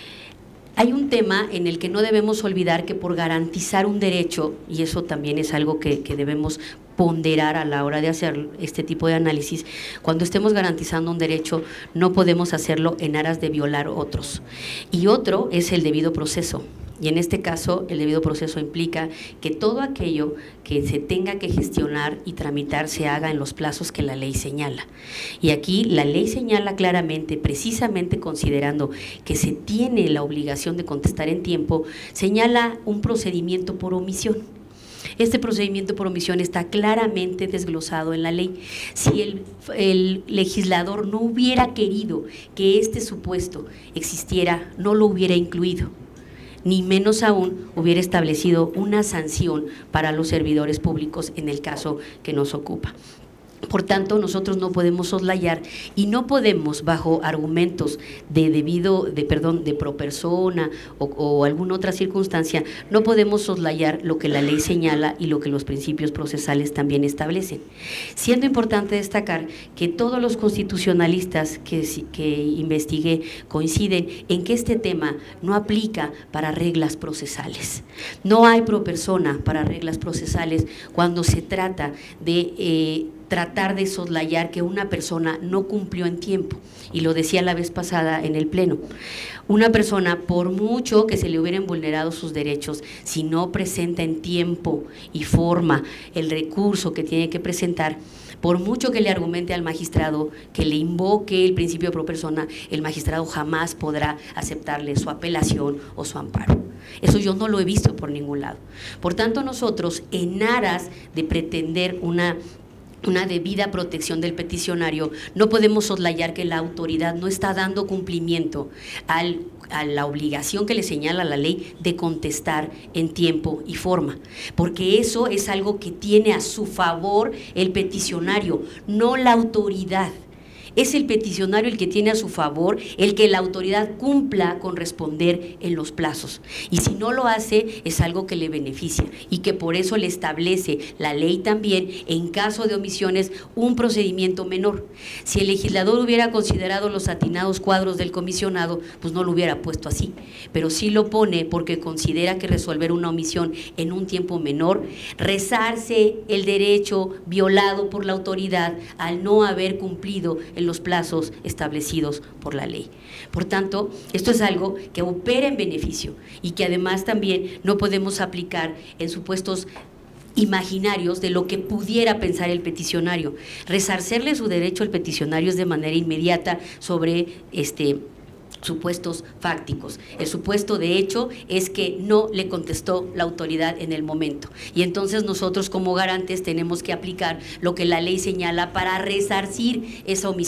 Speaker 5: hay un tema en el que no debemos olvidar que por garantizar un derecho, y eso también es algo que, que debemos ponderar a la hora de hacer este tipo de análisis, cuando estemos garantizando un derecho no podemos hacerlo en aras de violar otros. Y otro es el debido proceso. Y en este caso, el debido proceso implica que todo aquello que se tenga que gestionar y tramitar se haga en los plazos que la ley señala. Y aquí la ley señala claramente, precisamente considerando que se tiene la obligación de contestar en tiempo, señala un procedimiento por omisión. Este procedimiento por omisión está claramente desglosado en la ley. Si el, el legislador no hubiera querido que este supuesto existiera, no lo hubiera incluido, ni menos aún hubiera establecido una sanción para los servidores públicos en el caso que nos ocupa. Por tanto, nosotros no podemos soslayar y no podemos, bajo argumentos de debido, de perdón, de pro persona o, o alguna otra circunstancia, no podemos soslayar lo que la ley señala y lo que los principios procesales también establecen. Siendo importante destacar que todos los constitucionalistas que, que investigué coinciden en que este tema no aplica para reglas procesales. No hay pro persona para reglas procesales cuando se trata de eh, tratar de soslayar que una persona no cumplió en tiempo, y lo decía la vez pasada en el Pleno. Una persona, por mucho que se le hubieran vulnerado sus derechos, si no presenta en tiempo y forma el recurso que tiene que presentar, por mucho que le argumente al magistrado, que le invoque el principio pro persona, el magistrado jamás podrá aceptarle su apelación o su amparo. Eso yo no lo he visto por ningún lado. Por tanto, nosotros, en aras de pretender una una debida protección del peticionario, no podemos soslayar que la autoridad no está dando cumplimiento al, a la obligación que le señala la ley de contestar en tiempo y forma, porque eso es algo que tiene a su favor el peticionario, no la autoridad. Es el peticionario el que tiene a su favor el que la autoridad cumpla con responder en los plazos. Y si no lo hace, es algo que le beneficia y que por eso le establece la ley también, en caso de omisiones, un procedimiento menor. Si el legislador hubiera considerado los atinados cuadros del comisionado, pues no lo hubiera puesto así. Pero sí lo pone porque considera que resolver una omisión en un tiempo menor, rezarse el derecho violado por la autoridad al no haber cumplido el los plazos establecidos por la ley. Por tanto, esto es algo que opera en beneficio y que además también no podemos aplicar en supuestos imaginarios de lo que pudiera pensar el peticionario. Resarcerle su derecho al peticionario es de manera inmediata sobre este supuestos fácticos. El supuesto de hecho es que no le contestó la autoridad en el momento, y entonces nosotros como garantes tenemos que aplicar lo que la ley señala para resarcir esa omisión.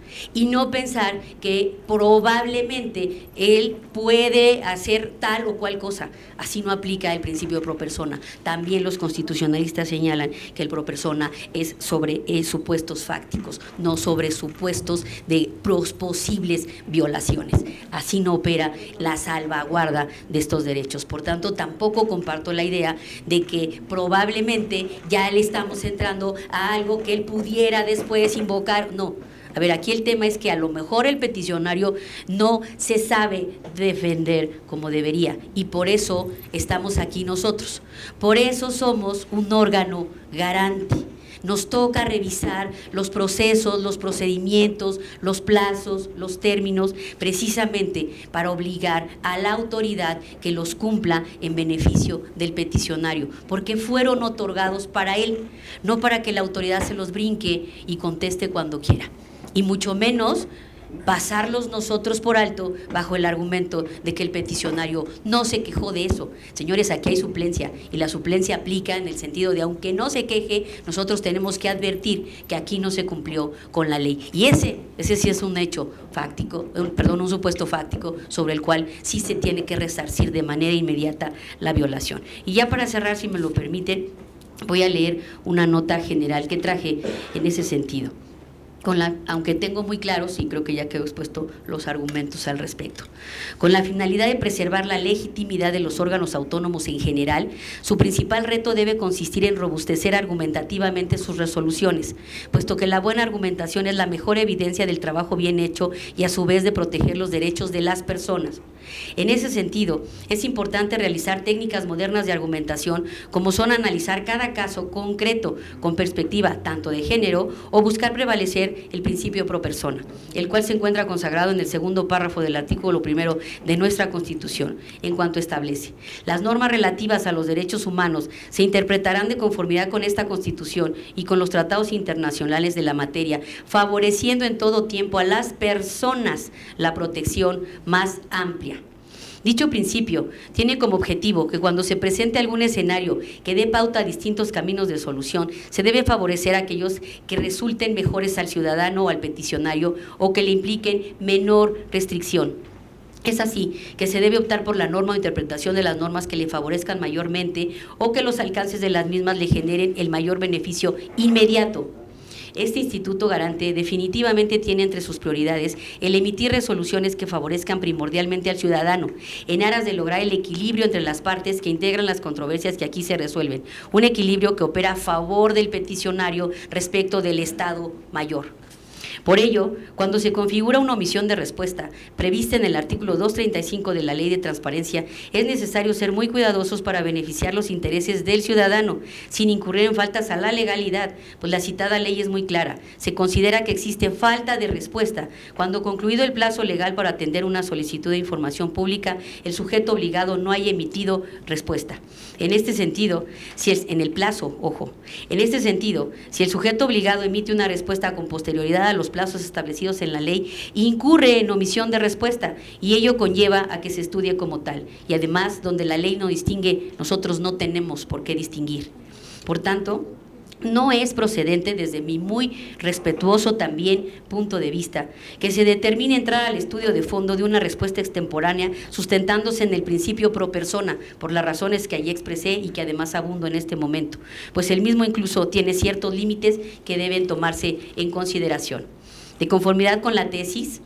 Speaker 5: y no pensar que probablemente él puede hacer tal o cual cosa. Así no aplica el principio pro persona. También los constitucionalistas señalan que el pro persona es sobre eh, supuestos fácticos, no sobre supuestos de pros posibles violaciones. Así no opera la salvaguarda de estos derechos. Por tanto, tampoco comparto la idea de que probablemente ya le estamos entrando a algo que él pudiera después invocar. No. A ver, aquí el tema es que a lo mejor el peticionario no se sabe defender como debería y por eso estamos aquí nosotros. Por eso somos un órgano garante. Nos toca revisar los procesos, los procedimientos, los plazos, los términos, precisamente para obligar a la autoridad que los cumpla en beneficio del peticionario, porque fueron otorgados para él, no para que la autoridad se los brinque y conteste cuando quiera. Y mucho menos pasarlos nosotros por alto bajo el argumento de que el peticionario no se quejó de eso. Señores, aquí hay suplencia y la suplencia aplica en el sentido de aunque no se queje, nosotros tenemos que advertir que aquí no se cumplió con la ley. Y ese, ese sí es un hecho fáctico, un, perdón, un supuesto fáctico sobre el cual sí se tiene que resarcir de manera inmediata la violación. Y ya para cerrar, si me lo permiten, voy a leer una nota general que traje en ese sentido. Con la, aunque tengo muy claros, y creo que ya quedó expuesto los argumentos al respecto. Con la finalidad de preservar la legitimidad de los órganos autónomos en general, su principal reto debe consistir en robustecer argumentativamente sus resoluciones, puesto que la buena argumentación es la mejor evidencia del trabajo bien hecho y a su vez de proteger los derechos de las personas. En ese sentido, es importante realizar técnicas modernas de argumentación, como son analizar cada caso concreto con perspectiva tanto de género o buscar prevalecer el principio pro persona, el cual se encuentra consagrado en el segundo párrafo del artículo primero de nuestra Constitución, en cuanto establece: las normas relativas a los derechos humanos se interpretarán de conformidad con esta Constitución y con los tratados internacionales de la materia, favoreciendo en todo tiempo a las personas la protección más amplia. Dicho principio tiene como objetivo que cuando se presente algún escenario que dé pauta a distintos caminos de solución, se debe favorecer a aquellos que resulten mejores al ciudadano o al peticionario o que le impliquen menor restricción. Es así que se debe optar por la norma o interpretación de las normas que le favorezcan mayormente o que los alcances de las mismas le generen el mayor beneficio inmediato. Este Instituto Garante definitivamente tiene entre sus prioridades el emitir resoluciones que favorezcan primordialmente al ciudadano, en aras de lograr el equilibrio entre las partes que integran las controversias que aquí se resuelven, un equilibrio que opera a favor del peticionario respecto del Estado Mayor. Por ello, cuando se configura una omisión de respuesta prevista en el artículo doscientos treinta y cinco de la Ley de Transparencia, es necesario ser muy cuidadosos para beneficiar los intereses del ciudadano, sin incurrir en faltas a la legalidad, pues la citada ley es muy clara. Se considera que existe falta de respuesta cuando, concluido el plazo legal para atender una solicitud de información pública, el sujeto obligado no haya emitido respuesta. En este sentido, si es en el plazo, ojo, en este sentido, si el sujeto obligado emite una respuesta con posterioridad a los plazos establecidos en la ley, incurre en omisión de respuesta y ello conlleva a que se estudie como tal. Y además, donde la ley no distingue, nosotros no tenemos por qué distinguir. Por tanto, no es procedente, desde mi muy respetuoso también punto de vista, que se determine entrar al estudio de fondo de una respuesta extemporánea sustentándose en el principio pro persona, por las razones que allí expresé y que además abundo en este momento, pues el mismo incluso tiene ciertos límites que deben tomarse en consideración. De conformidad con la tesis,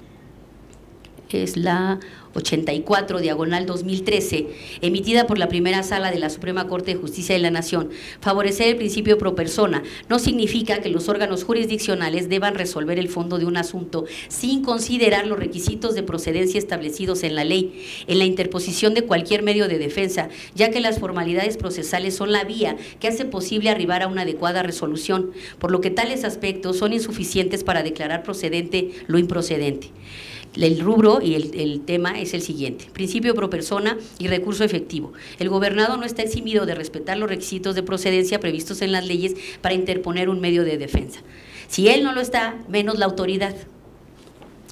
Speaker 5: es la ochenta y cuatro, diagonal dos mil trece, emitida por la primera sala de la Suprema Corte de Justicia de la Nación, favorecer el principio pro persona no significa que los órganos jurisdiccionales deban resolver el fondo de un asunto sin considerar los requisitos de procedencia establecidos en la ley, en la interposición de cualquier medio de defensa, ya que las formalidades procesales son la vía que hace posible arribar a una adecuada resolución, por lo que tales aspectos son insuficientes para declarar procedente lo improcedente. El rubro y el, el tema es el siguiente: principio pro persona y recurso efectivo. El gobernado no está eximido de respetar los requisitos de procedencia previstos en las leyes para interponer un medio de defensa. Si él no lo está, menos la autoridad.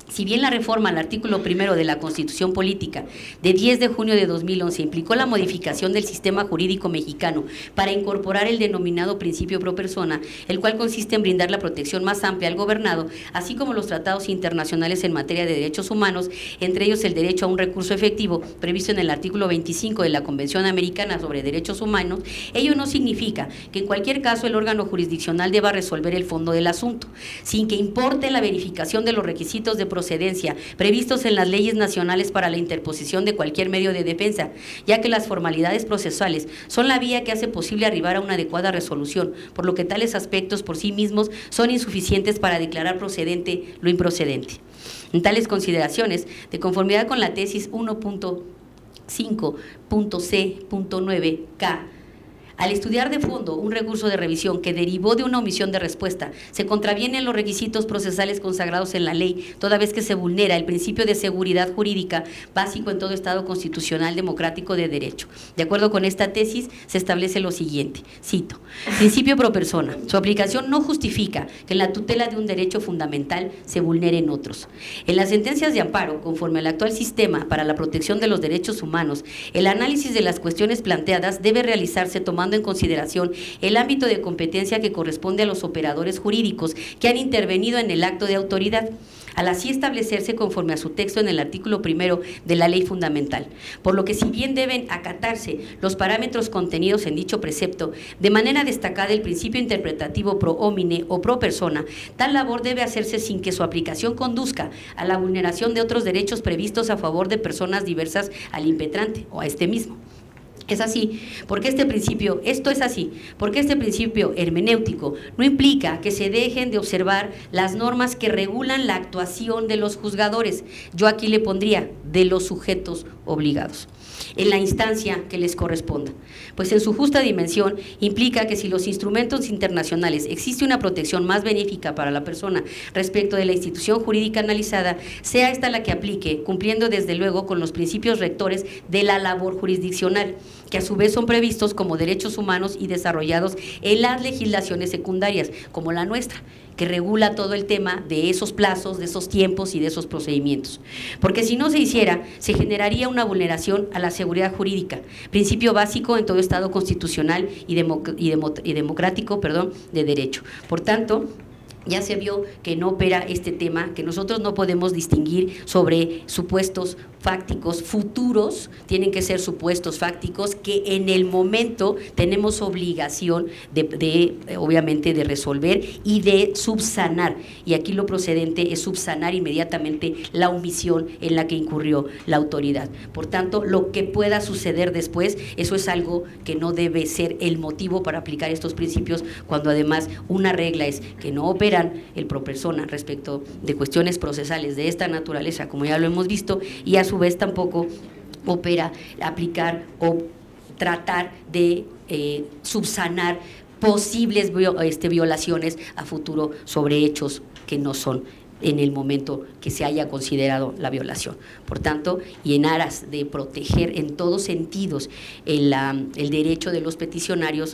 Speaker 5: Si bien la reforma al artículo primero de la Constitución Política de diez de junio de dos mil once implicó la modificación del sistema jurídico mexicano para incorporar el denominado principio pro persona, el cual consiste en brindar la protección más amplia al gobernado, así como los tratados internacionales en materia de derechos humanos, entre ellos el derecho a un recurso efectivo previsto en el artículo veinticinco de la Convención Americana sobre Derechos Humanos, ello no significa que en cualquier caso el órgano jurisdiccional deba resolver el fondo del asunto, sin que importe la verificación de los requisitos de procedencia previstos en las leyes nacionales para la interposición de cualquier medio de defensa, ya que las formalidades procesales son la vía que hace posible arribar a una adecuada resolución, por lo que tales aspectos por sí mismos son insuficientes para declarar procedente lo improcedente. En tales consideraciones, de conformidad con la tesis uno punto cinco punto C punto nueve K, al estudiar de fondo un recurso de revisión que derivó de una omisión de respuesta, se contravienen los requisitos procesales consagrados en la ley, toda vez que se vulnera el principio de seguridad jurídica básico en todo Estado constitucional democrático de derecho. De acuerdo con esta tesis, se establece lo siguiente, cito, principio pro persona. Su aplicación no justifica que en la tutela de un derecho fundamental se vulneren otros. En las sentencias de amparo, conforme al actual sistema para la protección de los derechos humanos, el análisis de las cuestiones planteadas debe realizarse tomando en consideración el ámbito de competencia que corresponde a los operadores jurídicos que han intervenido en el acto de autoridad, al así establecerse conforme a su texto en el artículo primero de la ley fundamental, por lo que si bien deben acatarse los parámetros contenidos en dicho precepto, de manera destacada el principio interpretativo pro homine o pro persona, tal labor debe hacerse sin que su aplicación conduzca a la vulneración de otros derechos previstos a favor de personas diversas al impetrante o a este mismo. Es así, porque este principio, esto es así, porque este principio hermenéutico no implica que se dejen de observar las normas que regulan la actuación de los juzgadores. Yo aquí le pondría de los sujetos obligados, en la instancia que les corresponda, pues en su justa dimensión implica que si los instrumentos internacionales existe una protección más benéfica para la persona respecto de la institución jurídica analizada, sea esta la que aplique, cumpliendo desde luego con los principios rectores de la labor jurisdiccional, que a su vez son previstos como derechos humanos y desarrollados en las legislaciones secundarias, como la nuestra, que regula todo el tema de esos plazos, de esos tiempos y de esos procedimientos. Porque si no se hiciera, se generaría una vulneración a la seguridad jurídica, principio básico en todo Estado constitucional y, democ y, demo y democrático, perdón, de derecho. Por tanto, ya se vio que no opera este tema, que nosotros no podemos distinguir sobre supuestos fácticos futuros, tienen que ser supuestos fácticos que en el momento tenemos obligación de, de obviamente de resolver y de subsanar, y aquí lo procedente es subsanar inmediatamente la omisión en la que incurrió la autoridad. Por tanto, lo que pueda suceder después, eso es algo que no debe ser el motivo para aplicar estos principios, cuando además una regla es que no operan el pro persona respecto de cuestiones procesales de esta naturaleza, como ya lo hemos visto, y a su vez tampoco opera aplicar o tratar de eh, subsanar posibles este, violaciones a futuro sobre hechos que no son en el momento que se haya considerado la violación. Por tanto, y en aras de proteger en todos sentidos el, um, el derecho de los peticionarios,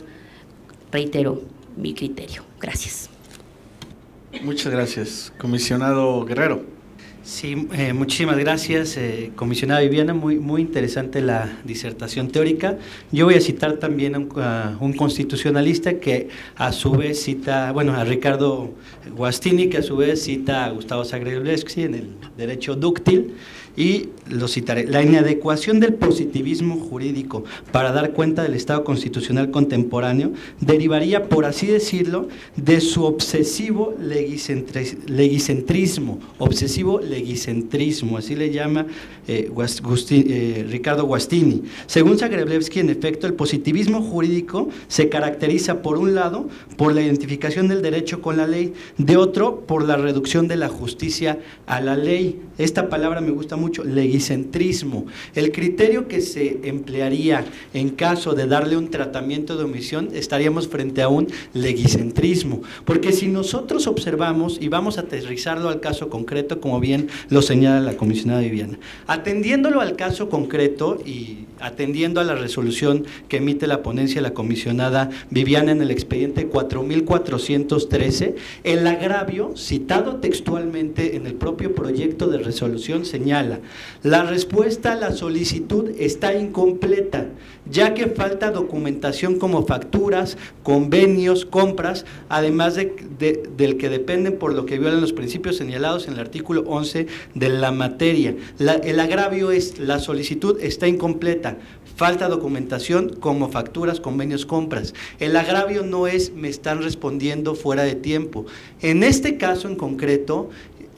Speaker 5: reitero mi criterio. Gracias.
Speaker 1: Muchas gracias. Comisionado Guerrero.
Speaker 4: Sí, eh, muchísimas gracias, eh, comisionada Viviana, muy, muy interesante la disertación teórica. Yo voy a citar también a un, a un constitucionalista que a su vez cita, bueno, a Ricardo Guastini, que a su vez cita a Gustavo Zagrebelsky en el derecho dúctil, y lo citaré. La inadecuación del positivismo jurídico para dar cuenta del Estado constitucional contemporáneo derivaría, por así decirlo, de su obsesivo leguicentrismo, obsesivo leguicentrismo, así le llama eh, Gusti, eh, Ricardo Guastini. Según Zagrebelsky, en efecto, el positivismo jurídico se caracteriza, por un lado, por la identificación del derecho con la ley, de otro, por la reducción de la justicia a la ley. Esta palabra me gusta mucho
Speaker 7: mucho, leguicentrismo. El criterio que se emplearía en caso de darle un tratamiento de omisión, estaríamos frente a un leguicentrismo, porque si nosotros observamos, y vamos a aterrizarlo al caso concreto, como bien lo señala la comisionada Viviana, atendiéndolo al caso concreto y atendiendo a la resolución que emite la ponencia de la comisionada Viviana en el expediente cuatro mil cuatrocientos trece, el agravio citado textualmente en el propio proyecto de resolución señala: la respuesta a la solicitud está incompleta, ya que falta documentación como facturas, convenios, compras, además de, de, del que dependen por lo que violan los principios señalados en el artículo once de la materia. La, el agravio es: la solicitud está incompleta, falta documentación como facturas, convenios, compras. El agravio no es me están respondiendo fuera de tiempo. En este caso en concreto,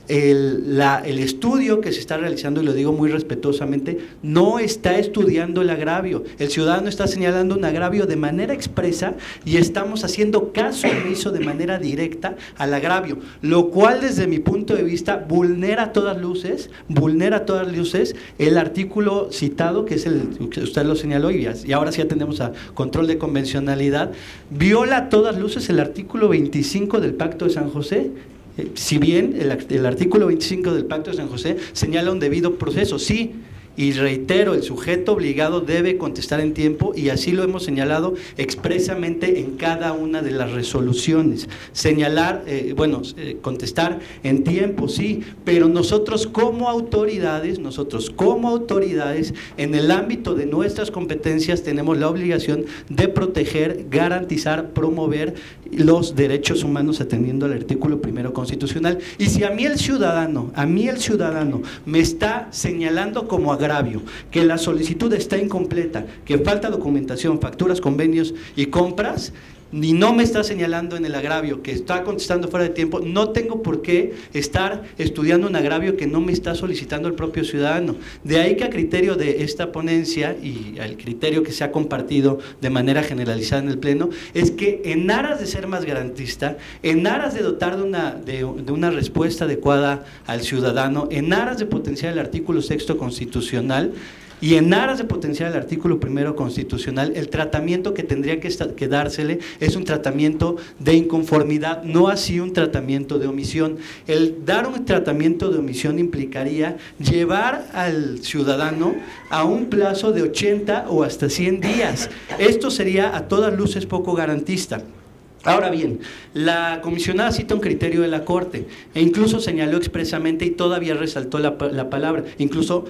Speaker 7: El, la, el estudio que se está realizando, y lo digo muy respetuosamente, no está estudiando el agravio. El ciudadano está señalando un agravio de manera expresa y estamos haciendo caso omiso de manera directa al agravio, lo cual desde mi punto de vista vulnera a todas luces, vulnera a todas luces el artículo citado, que es el que usted lo señaló, y, y ahora sí atendemos a control de convencionalidad, viola a todas luces el artículo veinticinco del Pacto de San José. Si bien el, el artículo veinticinco del Pacto de San José señala un debido proceso, sí, y reitero, el sujeto obligado debe contestar en tiempo, y así lo hemos señalado expresamente en cada una de las resoluciones. Señalar, eh, bueno, eh, contestar en tiempo, sí, pero nosotros como autoridades, nosotros como autoridades, en el ámbito de nuestras competencias tenemos la obligación de proteger, garantizar, promover los derechos humanos atendiendo al artículo primero constitucional. Y si a mí el ciudadano, a mí el ciudadano me está señalando como agravio, que la solicitud está incompleta, que falta documentación, facturas, convenios y compras, ni no me está señalando en el agravio que está contestando fuera de tiempo, no tengo por qué estar estudiando un agravio que no me está solicitando el propio ciudadano. De ahí que a criterio de esta ponencia y al criterio que se ha compartido de manera generalizada en el Pleno, es que en aras de ser más garantista, en aras de dotar de una, de, de una respuesta adecuada al ciudadano, en aras de potenciar el artículo sexto constitucional, y en aras de potenciar el artículo primero constitucional, el tratamiento que tendría que, estar, que dársele es un tratamiento de inconformidad, no así un tratamiento de omisión. El dar un tratamiento de omisión implicaría llevar al ciudadano a un plazo de ochenta o hasta cien días. Esto sería a todas luces poco garantista. Ahora bien, la comisionada cita un criterio de la Corte e incluso señaló expresamente y todavía resaltó la, la palabra, incluso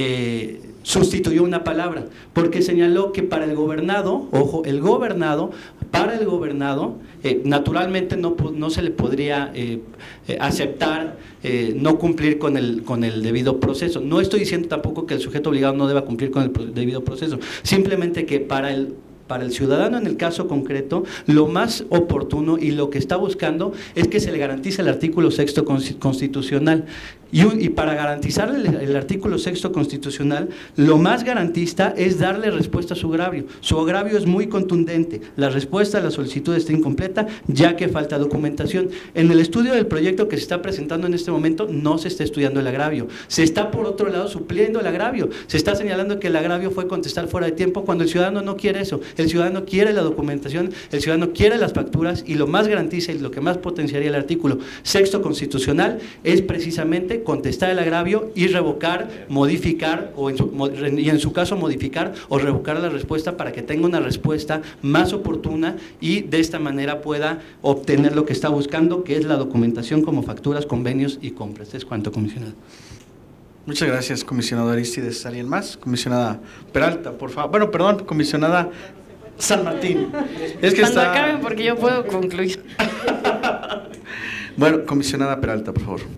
Speaker 7: eh, sustituyó una palabra, porque señaló que para el gobernado, ojo, el gobernado, para el gobernado, eh, naturalmente no, no se le podría eh, eh, aceptar eh, no cumplir con el, con el debido proceso. No estoy diciendo tampoco que el sujeto obligado no deba cumplir con el debido proceso, simplemente que para el Para el ciudadano en el caso concreto, lo más oportuno y lo que está buscando es que se le garantice el artículo sexto constitucional. Y, y para garantizarle el, el artículo sexto constitucional, lo más garantista es darle respuesta a su agravio. Su agravio es muy contundente. La respuesta a la solicitud está incompleta, ya que falta documentación. En el estudio del proyecto que se está presentando en este momento, no se está estudiando el agravio. Se está, por otro lado, supliendo el agravio. Se está señalando que el agravio fue contestar fuera de tiempo, cuando el ciudadano no quiere eso. El ciudadano quiere la documentación, el ciudadano quiere las facturas, y lo más garantiza y lo que más potenciaría el artículo sexto constitucional es precisamente contestar el agravio y revocar, modificar o en su, y en su caso modificar o revocar la respuesta para que tenga una respuesta más oportuna y de esta manera pueda obtener lo que está buscando, que es la documentación como facturas, convenios y compras. Es cuanto, comisionado.
Speaker 1: Muchas gracias, comisionado Aristides. ¿Alguien más? Comisionada Peralta, por favor. Bueno, perdón, comisionada San Martín. Es que
Speaker 6: Cuando
Speaker 1: está...
Speaker 6: acaben, porque yo puedo concluir.
Speaker 1: Bueno, comisionada Peralta, por favor.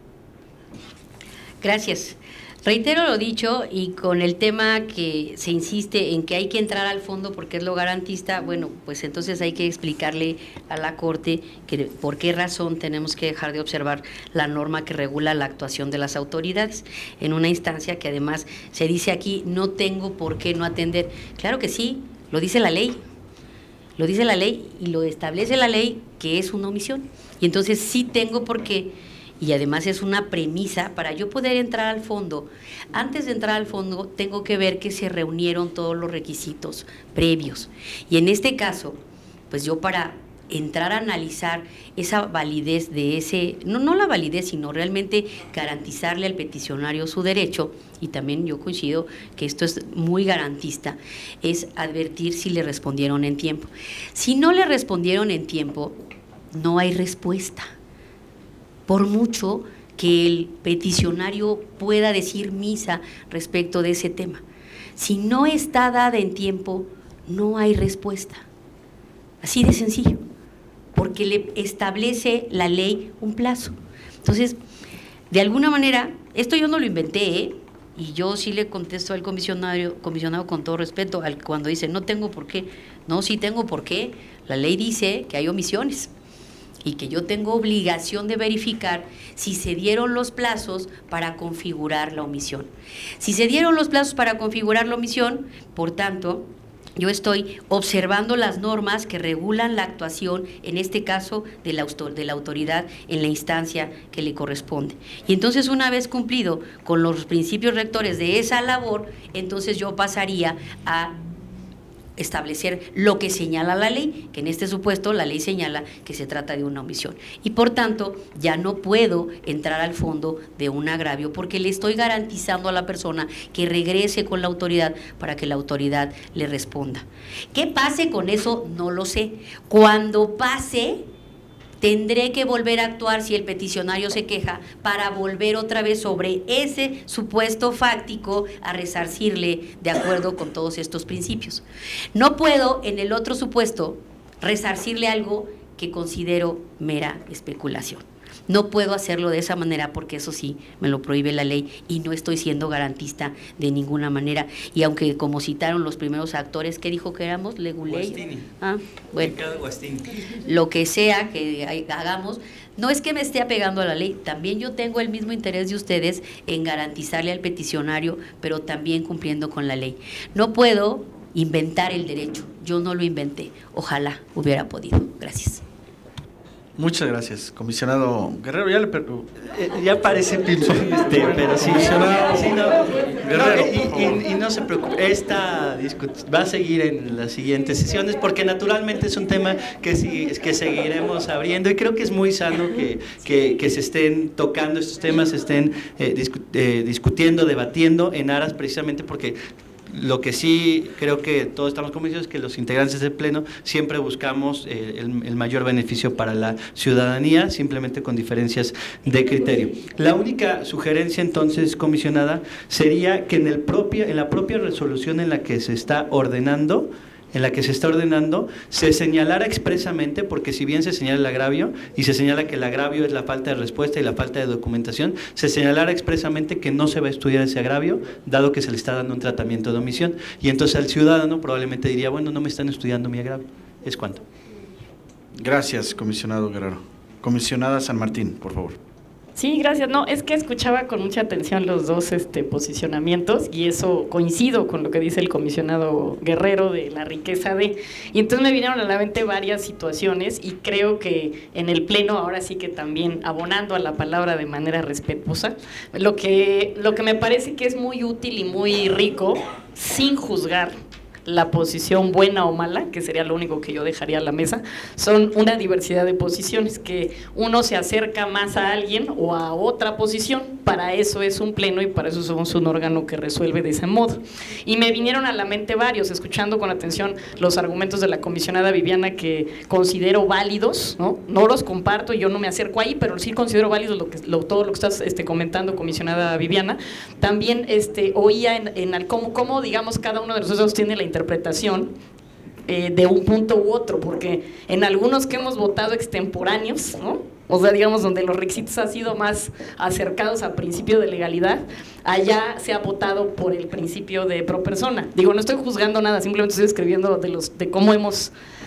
Speaker 5: Gracias. Reitero lo dicho, y con el tema que se insiste en que hay que entrar al fondo porque es lo garantista, bueno, pues entonces hay que explicarle a la Corte que por qué razón tenemos que dejar de observar la norma que regula la actuación de las autoridades en una instancia que además se dice aquí, no tengo por qué no atender. Claro que sí, lo dice la ley, lo dice la ley y lo establece la ley, que es una omisión, y entonces sí tengo por qué. y además es una premisa para yo poder entrar al fondo. Antes de entrar al fondo tengo que ver que se reunieron todos los requisitos previos. Y en este caso, pues yo para entrar a analizar esa validez de ese, no, no la validez, sino realmente garantizarle al peticionario su derecho, y también yo coincido que esto es muy garantista, es advertir si le respondieron en tiempo. Si no le respondieron en tiempo, no hay respuesta. Por mucho que el peticionario pueda decir misa respecto de ese tema. Si no está dada en tiempo, no hay respuesta. Así de sencillo, porque le establece la ley un plazo. Entonces, de alguna manera, esto yo no lo inventé, ¿eh? Y yo sí le contesto al comisionado, comisionado con todo respeto, al, cuando dice, no tengo por qué. No, sí tengo por qué. La ley dice que hay omisiones y que yo tengo obligación de verificar si se dieron los plazos para configurar la omisión. Si se dieron los plazos para configurar la omisión, por tanto, yo estoy observando las normas que regulan la actuación, en este caso, de la, de la autoridad en la instancia que le corresponde. Y entonces, una vez cumplido con los principios rectores de esa labor, entonces yo pasaría a establecer lo que señala la ley, que en este supuesto la ley señala que se trata de una omisión. Y por tanto, ya no puedo entrar al fondo de un agravio porque le estoy garantizando a la persona que regrese con la autoridad para que la autoridad le responda. ¿Qué pase con eso? No lo sé. Cuando pase, tendré que volver a actuar si el peticionario se queja para volver otra vez sobre ese supuesto fáctico a resarcirle de acuerdo con todos estos principios. No puedo en el otro supuesto resarcirle algo que considero mera especulación. No puedo hacerlo de esa manera porque eso sí me lo prohíbe la ley y no estoy siendo garantista de ninguna manera. Y aunque como citaron los primeros actores, ¿qué dijo que éramos? Leguley. Ah, bueno, lo que sea que hagamos, no es que me esté apegando a la ley, también yo tengo el mismo interés de ustedes en garantizarle al peticionario, pero también cumpliendo con la ley. No puedo inventar el derecho, yo no lo inventé, ojalá hubiera podido. Gracias.
Speaker 1: Muchas gracias, comisionado Guerrero. Ya le per...
Speaker 7: eh, ya parece ping-pong, este, pero sí,
Speaker 1: comisionado
Speaker 7: sí, no,
Speaker 1: Guerrero,
Speaker 7: no, y, y, y no se preocupe, esta va a seguir en las siguientes sesiones porque naturalmente es un tema que, sí, que seguiremos abriendo y creo que es muy sano que, que, que se estén tocando estos temas, se estén eh, discu eh, discutiendo, debatiendo en aras precisamente porque lo que sí creo que todos estamos convencidos es que los integrantes del Pleno siempre buscamos eh, el, el mayor beneficio para la ciudadanía, simplemente con diferencias de criterio. La única sugerencia entonces, comisionada, sería que en, el propio, en la propia resolución en la que se está ordenando, en la que se está ordenando, se señalara expresamente, porque si bien se señala el agravio y se señala que el agravio es la falta de respuesta y la falta de documentación, se señalara expresamente que no se va a estudiar ese agravio, dado que se le está dando un tratamiento de omisión. Y entonces el ciudadano probablemente diría, bueno, no me están estudiando mi agravio. ¿Es cuánto?
Speaker 1: Gracias, comisionado Guerrero. Comisionada San Martín, por favor.
Speaker 6: Sí, gracias. No, es que escuchaba con mucha atención los dos este, posicionamientos y eso coincido con lo que dice el comisionado Guerrero de la riqueza de… Y entonces me vinieron a la mente varias situaciones y creo que en el Pleno, ahora sí que también abonando a la palabra de manera respetuosa, lo que, lo que me parece que es muy útil y muy rico, sin juzgar la posición buena o mala, que sería lo único que yo dejaría a la mesa, son una diversidad de posiciones, que uno se acerca más a alguien o a otra posición, para eso es un pleno y para eso somos un órgano que resuelve de ese modo. Y me vinieron a la mente varios, escuchando con atención los argumentos de la comisionada Viviana que considero válidos, no, no los comparto y yo no me acerco ahí, pero sí considero válidos lo que, lo, todo lo que estás este, comentando, comisionada Viviana. También este, oía en, en cómo, cómo, digamos, cada uno de nosotros tiene la interpretación eh, de un punto u otro, porque en algunos que hemos votado extemporáneos, ¿no? O sea, digamos, donde los requisitos han sido más acercados al principio de legalidad, allá se ha votado por el principio de pro persona. Digo, no estoy juzgando nada, simplemente estoy escribiendo de, los, de cómo hemos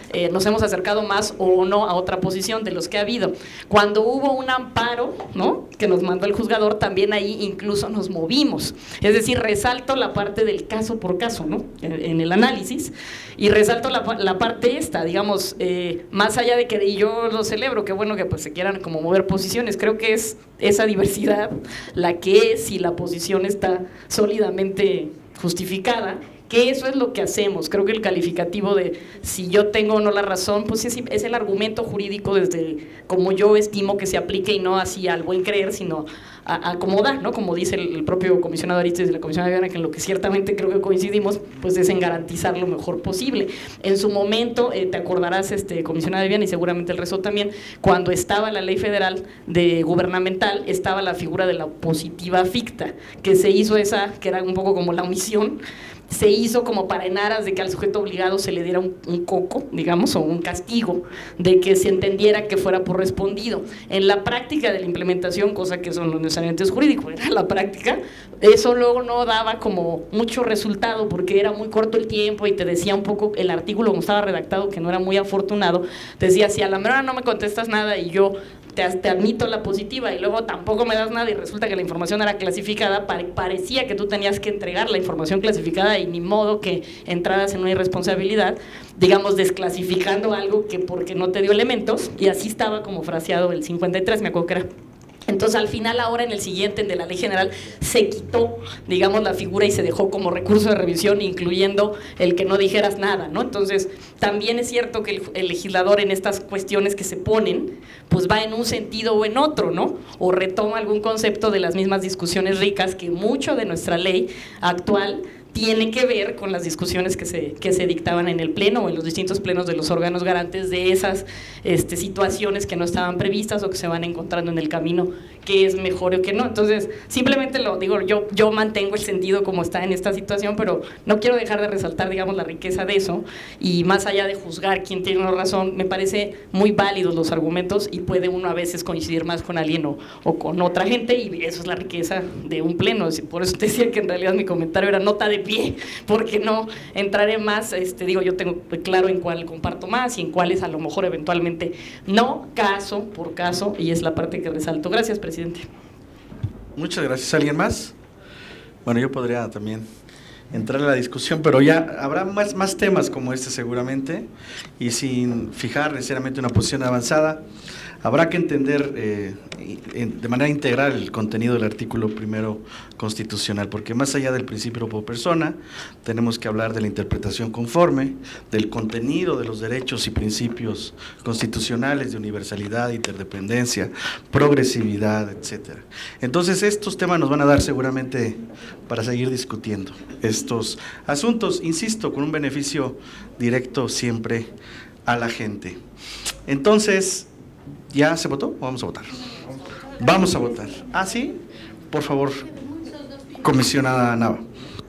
Speaker 6: eh, nos hemos acercado más o no a otra posición de los que ha habido. Cuando hubo un amparo, ¿no?, que nos mandó el juzgador, también ahí incluso nos movimos. Es decir, resalto la parte del caso por caso, ¿no?, en, en el análisis, y resalto la, la parte esta, digamos, eh, más allá de que y yo lo celebro, qué bueno que pues se quieran como mover posiciones, creo que es esa diversidad la que es, si la posición está sólidamente justificada, que eso es lo que hacemos. Creo que el calificativo de si yo tengo o no la razón, pues es, es el argumento jurídico desde como yo estimo que se aplique, y no así al buen creer, sino a, a como da, ¿no? Como dice el, el propio comisionado Aristes y la comisionada Viviana, que en lo que ciertamente creo que coincidimos, pues es en garantizar lo mejor posible. En su momento, eh, te acordarás, este, comisionada Viviana, y seguramente el resto también, cuando estaba la ley federal de gubernamental, estaba la figura de la positiva ficta, que se hizo esa, que era un poco como la omisión, se hizo como para en aras de que al sujeto obligado se le diera un, un coco, digamos, o un castigo, de que se entendiera que fuera por respondido. En la práctica de la implementación, cosa que eso no necesariamente es jurídico, era la práctica, eso luego no daba como mucho resultado, porque era muy corto el tiempo y te decía un poco, el artículo como estaba redactado, que no era muy afortunado, te decía, si a la mera no me contestas nada y yo Te, te admito la positiva y luego tampoco me das nada y resulta que la información era clasificada, pare, parecía que tú tenías que entregar la información clasificada y ni modo que entraras en una irresponsabilidad, digamos, desclasificando algo que porque no te dio elementos, y así estaba como fraseado el cincuenta y tres, me acuerdo que era. Entonces, al final, ahora en el siguiente, el de la ley general, se quitó, digamos, la figura y se dejó como recurso de revisión, incluyendo el que no dijeras nada, ¿no? Entonces, también es cierto que el, el legislador en estas cuestiones que se ponen, pues va en un sentido o en otro, ¿no? O retoma algún concepto de las mismas discusiones ricas que mucho de nuestra ley actual tiene que ver con las discusiones que se, que se dictaban en el pleno o en los distintos plenos de los órganos garantes de esas este, situaciones que no estaban previstas o que se van encontrando en el camino, que es mejor o que no. Entonces, simplemente lo digo, yo, yo mantengo el sentido como está en esta situación, pero no quiero dejar de resaltar, digamos, la riqueza de eso, y más allá de juzgar quién tiene la razón, me parece muy válidos los argumentos y puede uno a veces coincidir más con alguien o, o con otra gente, y eso es la riqueza de un pleno. Por eso te decía que en realidad mi comentario era nota de pie, porque no entraré más, este, digo, yo tengo claro en cuál comparto más y en cuáles a lo mejor eventualmente no, caso por caso, y es la parte que resalto. Gracias, presidente.
Speaker 1: Muchas gracias. ¿Alguien más? Bueno, yo podría también entrar a la discusión, pero ya habrá más, más temas como este seguramente, y sin fijar necesariamente una posición avanzada, habrá que entender eh, de manera integral el contenido del artículo primero constitucional, porque más allá del principio por persona, tenemos que hablar de la interpretación conforme, del contenido de los derechos y principios constitucionales de universalidad, interdependencia, progresividad, etcétera. Entonces, estos temas nos van a dar seguramente para seguir discutiendo estos asuntos, insisto, con un beneficio directo siempre a la gente. Entonces, ¿ya se votó o vamos a votar? Vamos a votar. ¿Ah, sí? Por favor, comisionada Nava.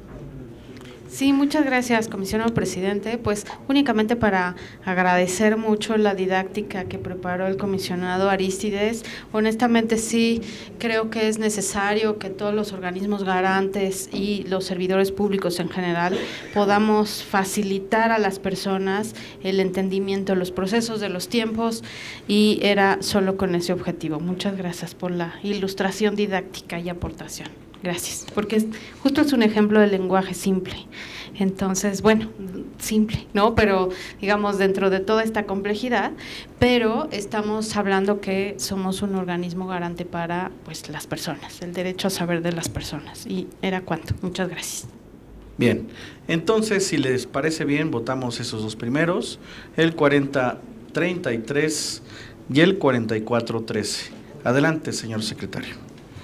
Speaker 3: Sí, muchas gracias, comisionado presidente. Pues únicamente para agradecer mucho la didáctica que preparó el comisionado Arístides. Honestamente sí creo que es necesario que todos los organismos garantes y los servidores públicos en general podamos facilitar a las personas el entendimiento de los procesos, de los tiempos, y era solo con ese objetivo. Muchas gracias por la ilustración didáctica y aportación. Gracias, porque es, justo es un ejemplo de lenguaje simple. Entonces, bueno, simple, ¿no? Pero, digamos, dentro de toda esta complejidad, pero estamos hablando que somos un organismo garante para, pues, las personas, el derecho a saber de las personas. Y era cuanto. Muchas gracias.
Speaker 1: Bien, entonces, si les parece bien, votamos esos dos primeros, el cuarenta treinta y tres y el cuarenta y cuatro trece. Adelante, señor secretario.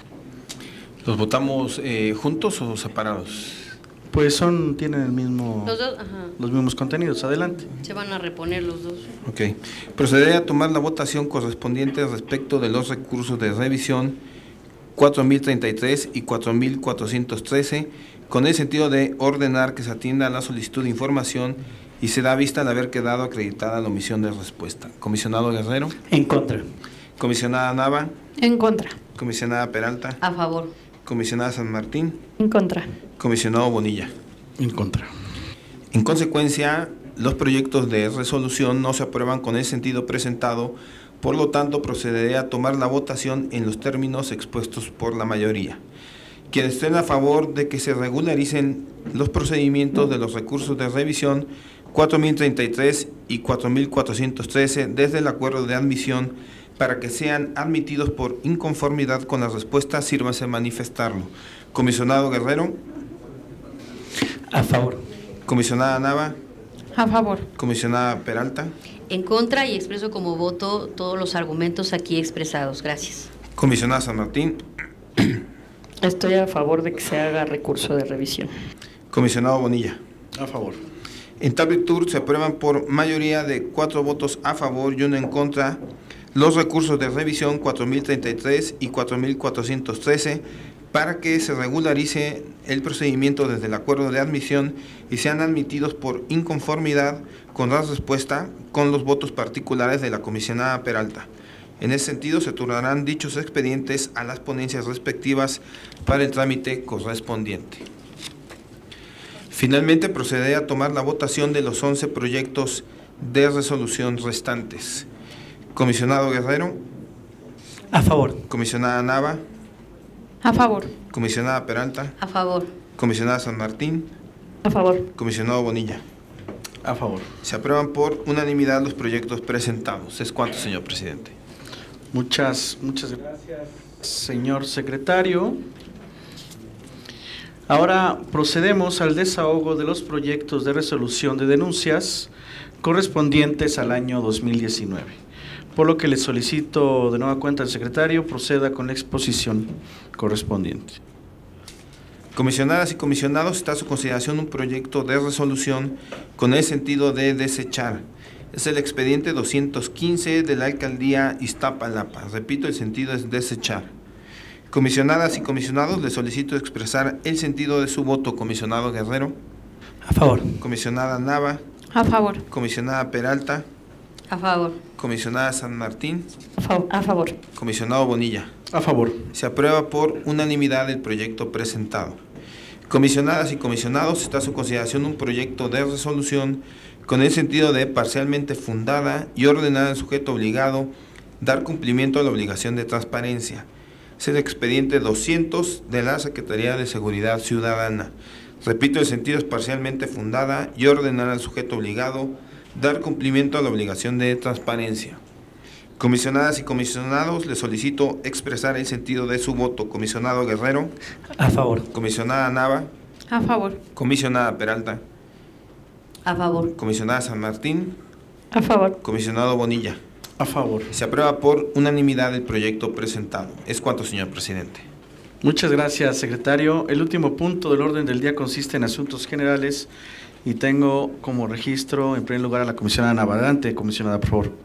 Speaker 2: ¿Los votamos eh, juntos o separados?
Speaker 1: Pues son, tienen el mismo,
Speaker 5: los, dos, ajá.
Speaker 1: los mismos contenidos. Adelante.
Speaker 5: Se van a reponer los dos.
Speaker 2: Ok. Procederé a tomar la votación correspondiente respecto de los recursos de revisión cuatro mil treinta y tres y cuatro mil cuatrocientos trece, con el sentido de ordenar que se atienda a la solicitud de información y se da vista al haber quedado acreditada la omisión de respuesta. Comisionado Guerrero.
Speaker 7: En contra.
Speaker 2: Comisionada Nava.
Speaker 3: En contra.
Speaker 2: Comisionada Peralta.
Speaker 5: A favor.
Speaker 2: Comisionada San Martín.
Speaker 6: En contra.
Speaker 2: Comisionado Bonilla.
Speaker 1: En contra.
Speaker 2: En consecuencia, los proyectos de resolución no se aprueban con el sentido presentado, por lo tanto procederé a tomar la votación en los términos expuestos por la mayoría. Quienes estén a favor de que se regularicen los procedimientos de los recursos de revisión cuatro mil treinta y tres y cuatro mil cuatrocientos trece desde el acuerdo de admisión para que sean admitidos por inconformidad con la respuesta, sírvase manifestarlo. Comisionado Guerrero.
Speaker 7: A favor.
Speaker 2: Comisionada Nava.
Speaker 3: A favor.
Speaker 2: Comisionada Peralta.
Speaker 5: En contra, y expreso como voto todos los argumentos aquí expresados. Gracias.
Speaker 2: Comisionada San Martín.
Speaker 6: Estoy a favor de que se haga recurso de revisión.
Speaker 2: Comisionado Bonilla.
Speaker 1: A favor.
Speaker 2: En tal virtud se aprueban por mayoría de cuatro votos a favor y uno en contra los recursos de revisión cuatro mil treinta y tres y cuatro mil cuatrocientos trece para que se regularice el procedimiento desde el acuerdo de admisión y sean admitidos por inconformidad con la respuesta con los votos particulares de la comisionada Peralta. En ese sentido, se turnarán dichos expedientes a las ponencias respectivas para el trámite correspondiente. Finalmente, procederé a tomar la votación de los once proyectos de resolución restantes. Comisionado Guerrero.
Speaker 7: A favor.
Speaker 2: Comisionada Nava.
Speaker 3: A favor.
Speaker 2: Comisionada Peralta.
Speaker 5: A favor.
Speaker 2: Comisionada San Martín.
Speaker 6: A favor.
Speaker 2: Comisionado Bonilla.
Speaker 1: A favor.
Speaker 2: Se aprueban por unanimidad los proyectos presentados. Es cuanto, señor presidente.
Speaker 1: Muchas, muchas gracias, señor secretario. Ahora procedemos al desahogo de los proyectos de resolución de denuncias correspondientes al año dos mil diecinueve. Por lo que le solicito de nueva cuenta al secretario proceda con la exposición correspondiente.
Speaker 2: Comisionadas y comisionados, está a su consideración un proyecto de resolución con el sentido de desechar. Es el expediente doscientos quince de la Alcaldía Iztapalapa. Repito, el sentido es desechar. Comisionadas y comisionados, les solicito expresar el sentido de su voto. Comisionado Guerrero.
Speaker 7: A favor.
Speaker 2: Comisionada Nava.
Speaker 3: A favor.
Speaker 2: Comisionada Peralta.
Speaker 5: A favor.
Speaker 2: Comisionada San Martín.
Speaker 6: A, fa a favor.
Speaker 2: Comisionado Bonilla.
Speaker 1: A favor.
Speaker 2: Se aprueba por unanimidad el proyecto presentado. Comisionadas y comisionados, está a su consideración un proyecto de resolución con el sentido de parcialmente fundada y ordenada al sujeto obligado dar cumplimiento a la obligación de transparencia. Es el expediente doscientos de la Secretaría de Seguridad Ciudadana. Repito, el sentido es parcialmente fundada y ordenar al sujeto obligado dar cumplimiento a la obligación de transparencia. Comisionadas y comisionados, les solicito expresar el sentido de su voto. Comisionado Guerrero.
Speaker 7: A favor.
Speaker 2: Comisionada Nava.
Speaker 3: A favor.
Speaker 2: Comisionada Peralta.
Speaker 5: A favor.
Speaker 2: Comisionada San Martín.
Speaker 6: A favor.
Speaker 2: Comisionado Bonilla.
Speaker 1: A favor.
Speaker 2: Se aprueba por unanimidad el proyecto presentado. Es cuanto, señor presidente.
Speaker 1: Muchas gracias, secretario. El último punto del orden del día consiste en asuntos generales y tengo como registro en primer lugar a la comisionada Nava. Adelante, comisionada, por favor.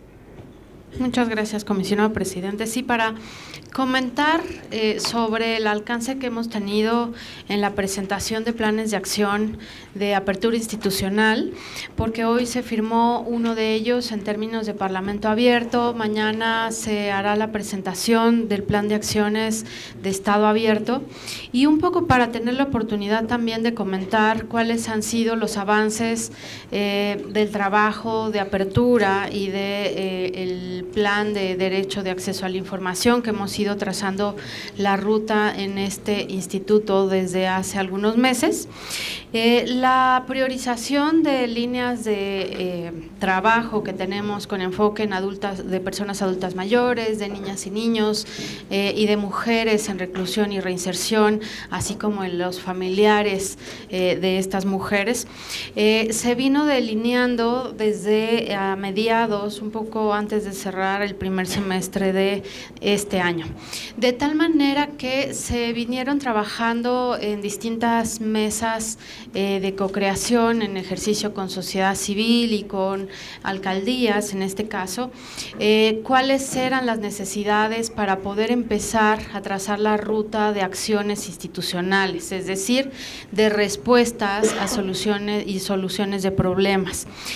Speaker 3: Muchas gracias, comisionado presidente. Sí, para comentar eh, sobre el alcance que hemos tenido en la presentación de planes de acción de apertura institucional, porque hoy se firmó uno de ellos en términos de Parlamento abierto, mañana se hará la presentación del plan de acciones de Estado abierto, y un poco para tener la oportunidad también de comentar cuáles han sido los avances eh, del trabajo de apertura y de eh, el plan de derecho de acceso a la información que hemos ido trazando la ruta en este instituto desde hace algunos meses. Eh, la priorización de líneas de eh, trabajo que tenemos con enfoque en adultas, de personas adultas mayores, de niñas y niños eh, y de mujeres en reclusión y reinserción, así como en los familiares eh, de estas mujeres, eh, se vino delineando desde a mediados, un poco antes de cerrar el primer semestre de este año. De tal manera que se vinieron trabajando en distintas mesas eh, de co-creación en ejercicio con sociedad civil y con alcaldías, en este caso, eh, cuáles eran las necesidades para poder empezar a trazar la ruta de acciones institucionales, es decir, de respuestas a soluciones y soluciones de problemas.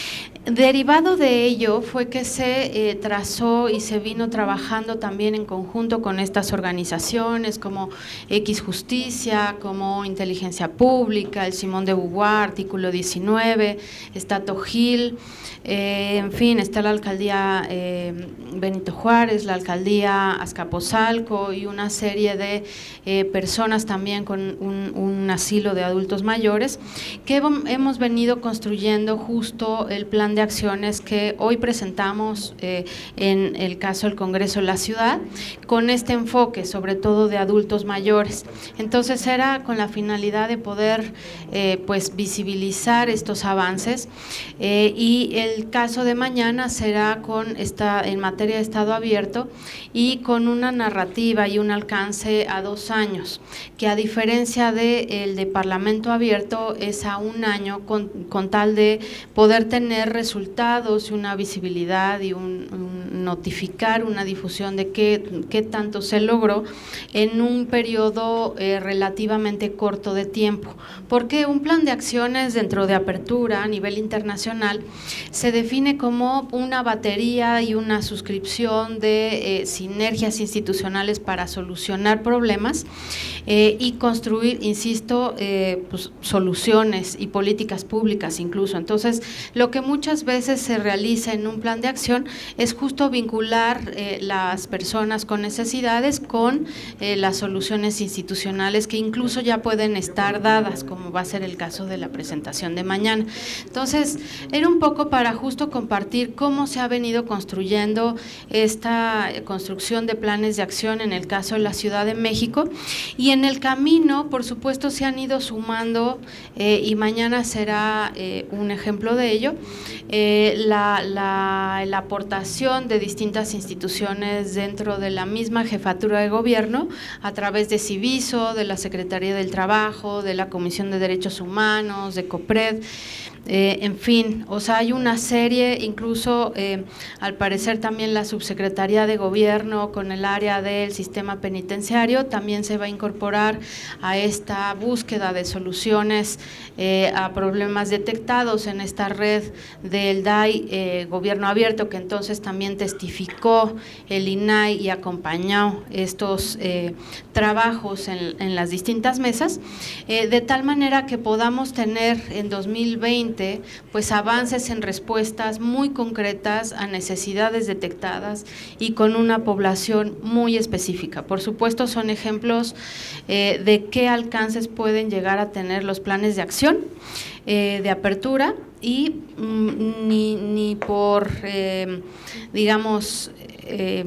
Speaker 3: Derivado de ello fue que se eh, trazó y se vino trabajando también en conjunto con estas organizaciones como X Justicia, como Inteligencia Pública, el Simón de Beauvoir, Artículo diecinueve, está Tojil, eh, en fin, está la Alcaldía eh, Benito Juárez, la Alcaldía Azcapotzalco y una serie de eh, personas también con un, un asilo de adultos mayores, que hemos venido construyendo justo el plan de acciones que hoy presentamos eh, en el caso del Congreso de la Ciudad, con este enfoque sobre todo de adultos mayores. Entonces era con la finalidad de poder eh, pues visibilizar estos avances eh, y el caso de mañana será con esta, en materia de estado abierto y con una narrativa y un alcance a dos años, que a diferencia del de Parlamento abierto es a un año con, con tal de poder tener resultados y una visibilidad y un, un notificar una difusión de qué, qué tanto se logró en un periodo eh, relativamente corto de tiempo, porque un plan de acciones dentro de apertura a nivel internacional se define como una batería y una suscripción de eh, sinergias institucionales para solucionar problemas eh, y construir, insisto, eh, pues, soluciones y políticas públicas incluso. Entonces, lo que muchas veces se realiza en un plan de acción es justo vincular eh, las personas con necesidades con eh, las soluciones institucionales que incluso ya pueden estar dadas, como va a ser el caso de la presentación de mañana. Entonces, era un poco para justo compartir cómo se ha venido construyendo esta construcción de planes de acción en el caso de la Ciudad de México, y en el camino, por supuesto, se han ido sumando eh, y mañana será eh, un ejemplo de ello, eh, la, la, la aportación de distintas instituciones dentro de la misma jefatura de gobierno a través de Civiso, de la Secretaría del Trabajo, de la Comisión de Derechos Humanos, de COPRED. Eh, en fin, o sea, hay una serie, incluso eh, al parecer también la Subsecretaría de Gobierno con el área del sistema penitenciario también se va a incorporar a esta búsqueda de soluciones eh, a problemas detectados en esta red del D A I eh, Gobierno Abierto, que entonces también testificó el I N A I y acompañó estos eh, trabajos en, en las distintas mesas, eh, de tal manera que podamos tener en dos mil veinte pues avances en respuestas muy concretas a necesidades detectadas y con una población muy específica. Por supuesto, son ejemplos eh, de qué alcances pueden llegar a tener los planes de acción eh, de apertura y mm, ni, ni por, eh, digamos, Eh,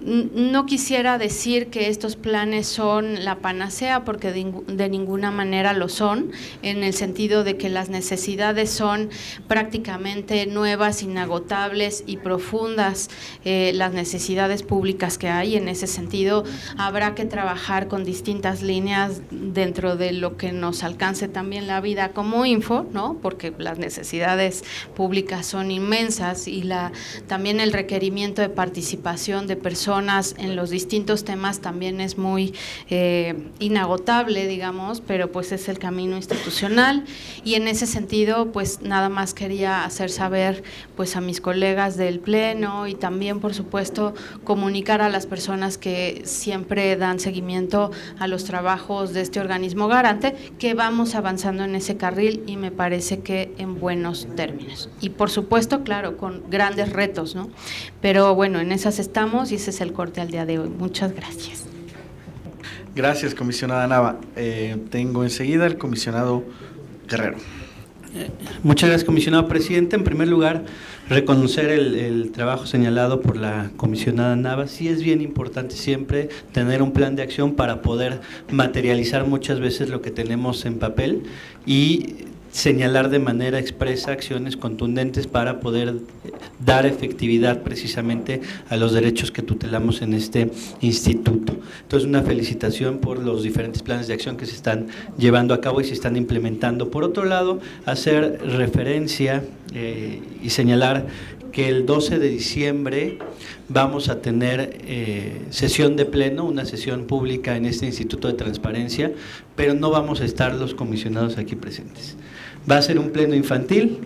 Speaker 3: no quisiera decir que estos planes son la panacea, porque de, de ninguna manera lo son, en el sentido de que las necesidades son prácticamente nuevas, inagotables y profundas, eh, las necesidades públicas que hay. En ese sentido habrá que trabajar con distintas líneas dentro de lo que nos alcance también la vida como info, ¿no? Porque las necesidades públicas son inmensas y la, también el requerimiento de participación de personas en los distintos temas también es muy eh, inagotable, digamos, pero pues es el camino institucional, y en ese sentido pues nada más quería hacer saber pues a mis colegas del Pleno y también por supuesto comunicar a las personas que siempre dan seguimiento a los trabajos de este organismo garante que vamos avanzando en ese carril, y me parece que en buenos términos, y por supuesto, claro, con grandes retos, ¿no? Pero bueno, en esas estamos y ese es el corte al día de hoy. Muchas gracias.
Speaker 1: Gracias, comisionada Nava. Eh, tengo enseguida el comisionado Guerrero.
Speaker 7: Eh, muchas gracias, comisionado presidente. En primer lugar, reconocer el, el trabajo señalado por la comisionada Nava. Sí es bien importante siempre tener un plan de acción para poder materializar muchas veces lo que tenemos en papel y señalar de manera expresa acciones contundentes para poder dar efectividad precisamente a los derechos que tutelamos en este instituto. Entonces, una felicitación por los diferentes planes de acción que se están llevando a cabo y se están implementando. Por otro lado, hacer referencia eh, y señalar que el doce de diciembre vamos a tener eh, sesión de pleno, una sesión pública en este Instituto de Transparencia, pero no vamos a estar los comisionados aquí presentes. Va a ser un pleno infantil,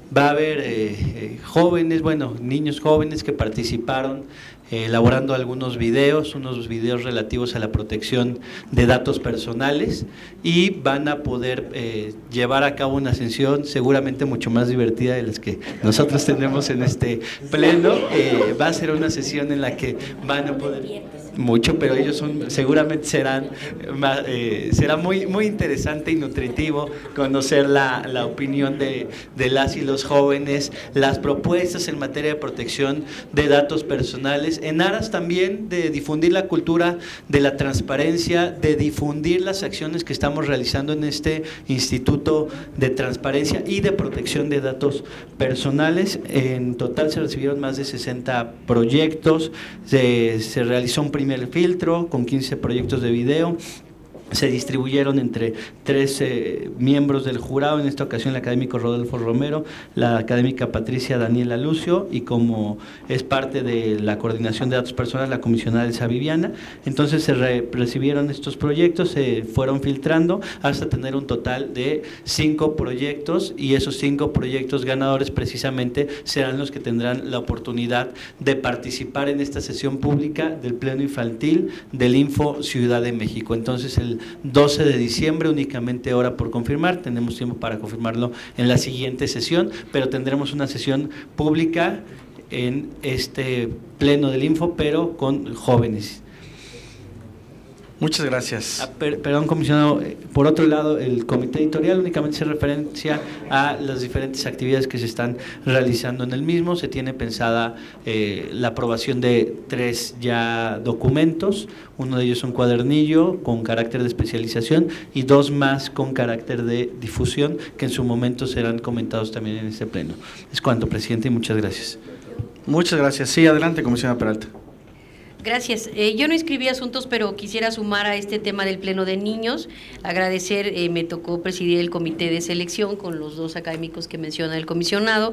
Speaker 7: Va a haber eh, eh, jóvenes, bueno, niños jóvenes que participaron eh, elaborando algunos videos, unos videos relativos a la protección de datos personales, y van a poder eh, llevar a cabo una sesión seguramente mucho más divertida de las que nosotros tenemos en este pleno. Eh, va a ser una sesión en la que van a poder… mucho, pero ellos son, seguramente serán eh, será muy, muy interesante y nutritivo conocer la, la opinión de, de las y los jóvenes, las propuestas en materia de protección de datos personales, en aras también de difundir la cultura de la transparencia, de difundir las acciones que estamos realizando en este Instituto de Transparencia y de Protección de Datos Personales. En total se recibieron más de sesenta proyectos, se, se realizó un primer filtro con quince proyectos de video. Se distribuyeron entre tres eh, miembros del jurado, en esta ocasión el académico Rodolfo Romero, la académica Patricia Daniela Lucio, y como es parte de la coordinación de datos personales, la comisionada Elsa Viviana. Entonces se re recibieron estos proyectos, se fueron filtrando hasta tener un total de cinco proyectos, y esos cinco proyectos ganadores precisamente serán los que tendrán la oportunidad de participar en esta sesión pública del Pleno Infantil del Info Ciudad de México. Entonces el doce de diciembre, únicamente hora por confirmar, tenemos tiempo para confirmarlo en la siguiente sesión, pero tendremos una sesión pública en este pleno del Info, pero con jóvenes.
Speaker 1: Muchas gracias.
Speaker 7: Ah, per, perdón, comisionado. Por otro lado, el comité editorial únicamente se referencia a las diferentes actividades que se están realizando en el mismo. Se tiene pensada eh, la aprobación de tres ya documentos. Uno de ellos es un cuadernillo con carácter de especialización y dos más con carácter de difusión, que en su momento serán comentados también en este pleno. Es cuanto, presidente, y muchas gracias.
Speaker 1: Muchas gracias. Sí, adelante, comisionada Peralta.
Speaker 5: Gracias. Eh, yo no escribí asuntos, pero quisiera sumar a este tema del Pleno de Niños. Agradecer, eh, me tocó presidir el comité de selección con los dos académicos que menciona el comisionado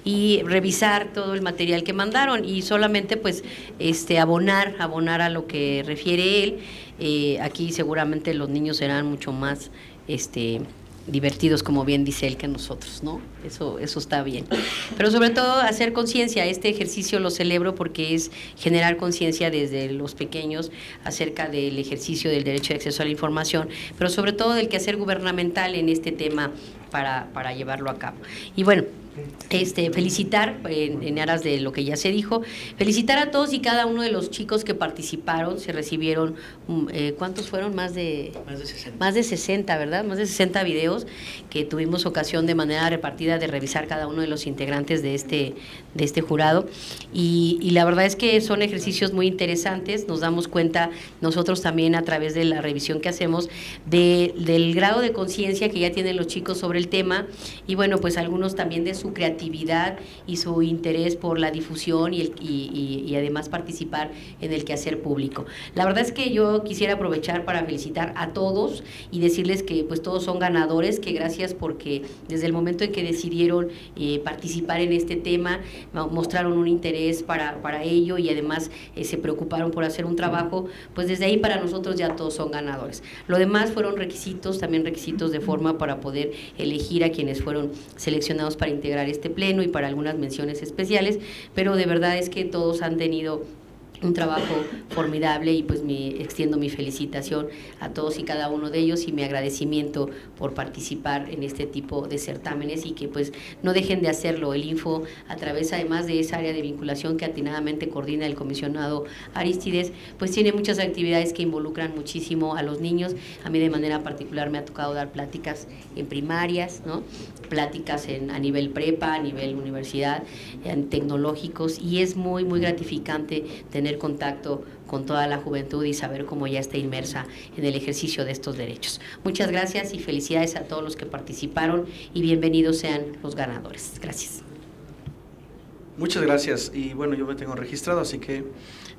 Speaker 5: y revisar todo el material que mandaron y solamente pues este abonar, abonar a lo que refiere él. Eh, aquí seguramente los niños serán mucho más este divertidos, como bien dice él, que nosotros, ¿no? Eso, eso está bien. Pero sobre todo hacer conciencia. Este ejercicio lo celebro porque es generar conciencia desde los pequeños acerca del ejercicio del derecho de acceso a la información, pero sobre todo del quehacer gubernamental en este tema para, para llevarlo a cabo. Y bueno, Este, felicitar, en, en aras de lo que ya se dijo, felicitar a todos y cada uno de los chicos que participaron. Se recibieron, eh, ¿cuántos fueron? Más de,
Speaker 4: más de sesenta.
Speaker 5: Más de sesenta, ¿verdad? Más de sesenta videos que tuvimos ocasión de manera repartida de revisar cada uno de los integrantes de este, de este jurado. Y, y la verdad es que son ejercicios muy interesantes. Nos damos cuenta nosotros también a través de la revisión que hacemos de, del grado de conciencia que ya tienen los chicos sobre el tema y bueno, pues algunos también de su creatividad y su interés por la difusión y, el, y, y, y además participar en el quehacer público. La verdad es que yo quisiera aprovechar para felicitar a todos y decirles que pues todos son ganadores, que gracias porque desde el momento en que decidieron eh, participar en este tema, mostraron un interés para, para ello y además eh, se preocuparon por hacer un trabajo, pues desde ahí para nosotros ya todos son ganadores. Lo demás fueron requisitos, también requisitos de forma para poder elegir a quienes fueron seleccionados para integrar este pleno y para algunas menciones especiales, pero de verdad es que todos han tenido un trabajo formidable y pues me extiendo mi felicitación a todos y cada uno de ellos y mi agradecimiento por participar en este tipo de certámenes y que pues no dejen de hacerlo. El Info, a través además de esa área de vinculación que atinadamente coordina el comisionado Aristides, pues tiene muchas actividades que involucran muchísimo a los niños. A mí de manera particular me ha tocado dar pláticas en primarias, ¿no? Pláticas en, a nivel prepa, a nivel universidad, en tecnológicos, y es muy, muy gratificante tener contacto con toda la juventud y saber cómo ya está inmersa en el ejercicio de estos derechos. Muchas gracias y felicidades a todos los que participaron y bienvenidos sean los ganadores. Gracias.
Speaker 1: Muchas gracias y bueno, yo me tengo registrado, así que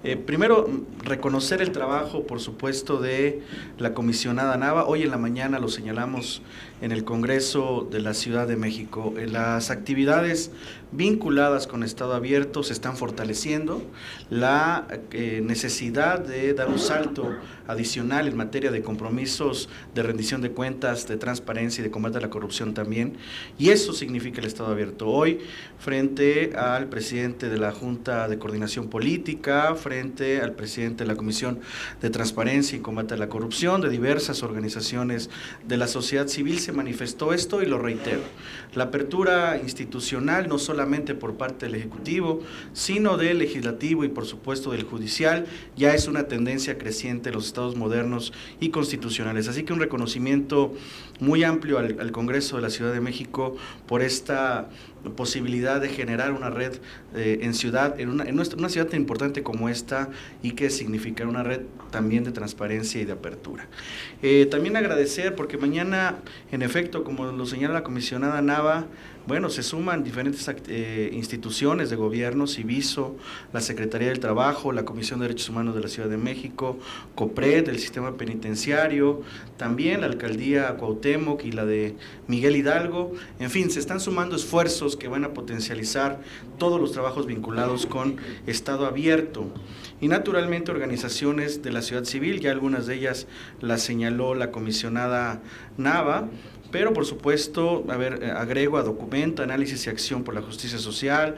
Speaker 1: Eh, primero, reconocer el trabajo, por supuesto, de la comisionada Nava. Hoy en la mañana lo señalamos en el Congreso de la Ciudad de México. Eh, las actividades vinculadas con Estado Abierto se están fortaleciendo. La eh, necesidad de dar un salto adicional en materia de compromisos de rendición de cuentas, de transparencia y de combate a la corrupción también. Y eso significa el Estado Abierto. Hoy, frente al presidente de la Junta de Coordinación Política, frente al presidente de la Comisión de Transparencia y Combate a la Corrupción, de diversas organizaciones de la sociedad civil, se manifestó esto y lo reitero. La apertura institucional, no solamente por parte del Ejecutivo, sino del Legislativo y por supuesto del Judicial, ya es una tendencia creciente en los estados modernos y constitucionales. Así que un reconocimiento muy amplio al, al Congreso de la Ciudad de México por esta posibilidad de generar una red eh, en ciudad, en una, en nuestra, una ciudad tan importante como esta, y que significa una red también de transparencia y de apertura. Eh, también agradecer, porque mañana, en efecto, como lo señala la comisionada Nava, bueno, se suman diferentes eh, instituciones de gobierno, Civiso, la Secretaría del Trabajo, la Comisión de Derechos Humanos de la Ciudad de México, COPRED, el Sistema Penitenciario, también la Alcaldía Cuauhtémoc y la de Miguel Hidalgo. En fin, se están sumando esfuerzos que van a potencializar todos los trabajos vinculados con Estado Abierto. Y naturalmente organizaciones de la sociedad civil, ya algunas de ellas las señaló la comisionada Nava, pero por supuesto, a ver, agrego a Documenta, Análisis y Acción por la Justicia Social,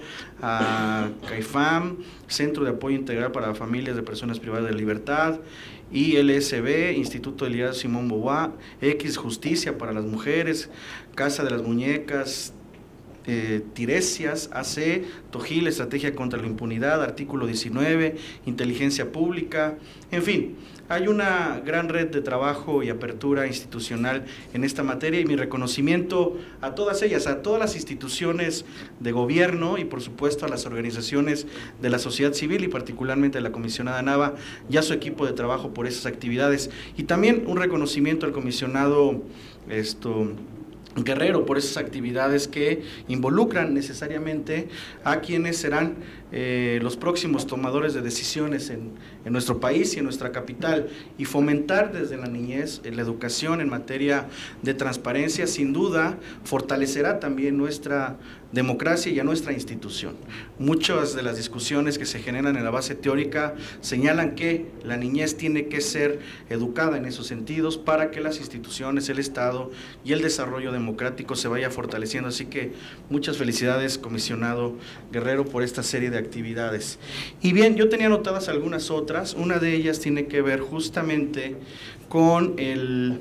Speaker 1: a CAIFAM, Centro de Apoyo Integral para Familias de Personas Privadas de Libertad, I L S B, Instituto de Liderazgo Simón Beauvoir, X Justicia para las Mujeres, Casa de las Muñecas, Eh, Tiresias, A C, Tojil, Estrategia contra la Impunidad, Artículo diecinueve, Inteligencia Pública, en fin, hay una gran red de trabajo y apertura institucional en esta materia, y mi reconocimiento a todas ellas, a todas las instituciones de gobierno y por supuesto a las organizaciones de la sociedad civil y particularmente a la comisionada Nava y a su equipo de trabajo por esas actividades, y también un reconocimiento al comisionado esto Guerrero por esas actividades que involucran necesariamente a quienes serán eh, los próximos tomadores de decisiones en, en nuestro país y en nuestra capital, y fomentar desde la niñez la educación en materia de transparencia, sin duda fortalecerá también nuestra democracia y a nuestra institución. Muchas de las discusiones que se generan en la base teórica señalan que la niñez tiene que ser educada en esos sentidos para que las instituciones, el Estado y el desarrollo democrático se vaya fortaleciendo. Así que muchas felicidades, comisionado Guerrero, por esta serie de actividades. Y bien, yo tenía anotadas algunas otras, una de ellas tiene que ver justamente con el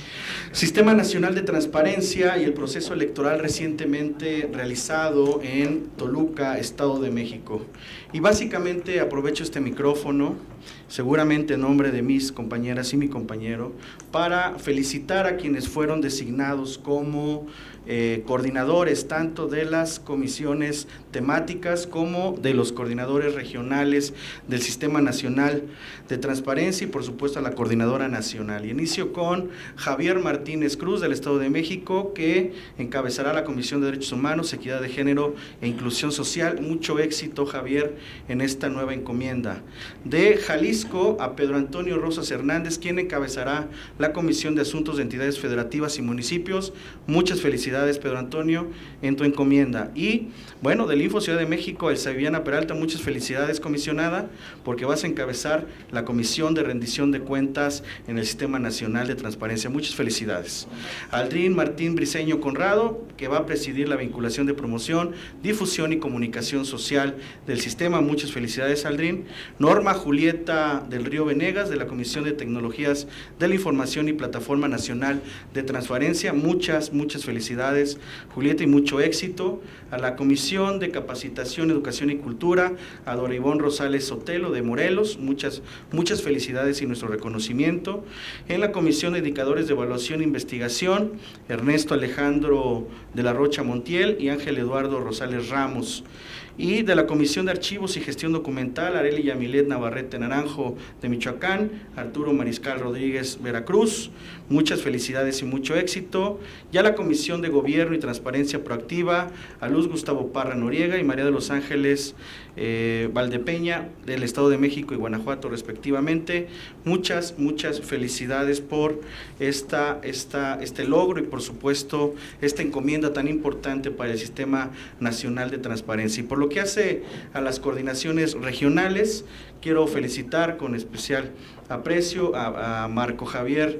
Speaker 1: Sistema Nacional de Transparencia y el proceso electoral recientemente realizado en Toluca, Estado de México. Y básicamente aprovecho este micrófono, seguramente en nombre de mis compañeras y mi compañero, para felicitar a quienes fueron designados como eh, coordinadores tanto de las comisiones temáticas como de los coordinadores regionales del Sistema Nacional de Transparencia y por supuesto a la Coordinadora Nacional. Y inicio con Javier Martínez Cruz del Estado de México, que encabezará la Comisión de Derechos Humanos, Equidad de Género e Inclusión Social. Mucho éxito, Javier, en esta nueva encomienda. De Jalisco, a Pedro Antonio Rosas Hernández, quien encabezará la Comisión de Asuntos de Entidades Federativas y Municipios. Muchas felicidades, Pedro Antonio, en tu encomienda. Y, bueno, del Info Ciudad de México, Elsa Viviana Peralta, muchas felicidades, comisionada, porque vas a encabezar la Comisión de Rendición de Cuentas en el Sistema Nacional de Transparencia. Muchas felicidades. Aldrin Martín Briceño Conrado, que va a presidir la vinculación de promoción, difusión y comunicación social del sistema. Muchas felicidades, Aldrin. Norma Julieta del Río Venegas, de la Comisión de Tecnologías de la Información y Plataforma Nacional de Transparencia. Muchas, muchas felicidades, Julieta, y mucho éxito. A la Comisión de Capacitación, Educación y Cultura, a Doribón Rosales Sotelo de Morelos, muchas, muchas felicidades y nuestro reconocimiento. En la Comisión de Indicadores de Evaluación e Investigación, Ernesto Alejandro de la Rocha Montiel y Ángel Eduardo Rosales Ramos. Y de la Comisión de Archivos y Gestión Documental, Areli Yamilet Navarrete Naranjo, Naranjo de Michoacán, Arturo Mariscal Rodríguez, Veracruz. Muchas felicidades y mucho éxito. Y a la Comisión de Gobierno y Transparencia Proactiva, a Luz Gustavo Parra Noriega y María de los Ángeles eh, Valdepeña, del Estado de México y Guanajuato respectivamente. Muchas, muchas felicidades por esta, esta, este logro y por supuesto esta encomienda tan importante para el Sistema Nacional de Transparencia. Y por lo que hace a las coordinaciones regionales, quiero felicitar con especial aprecio a, a Marco Javier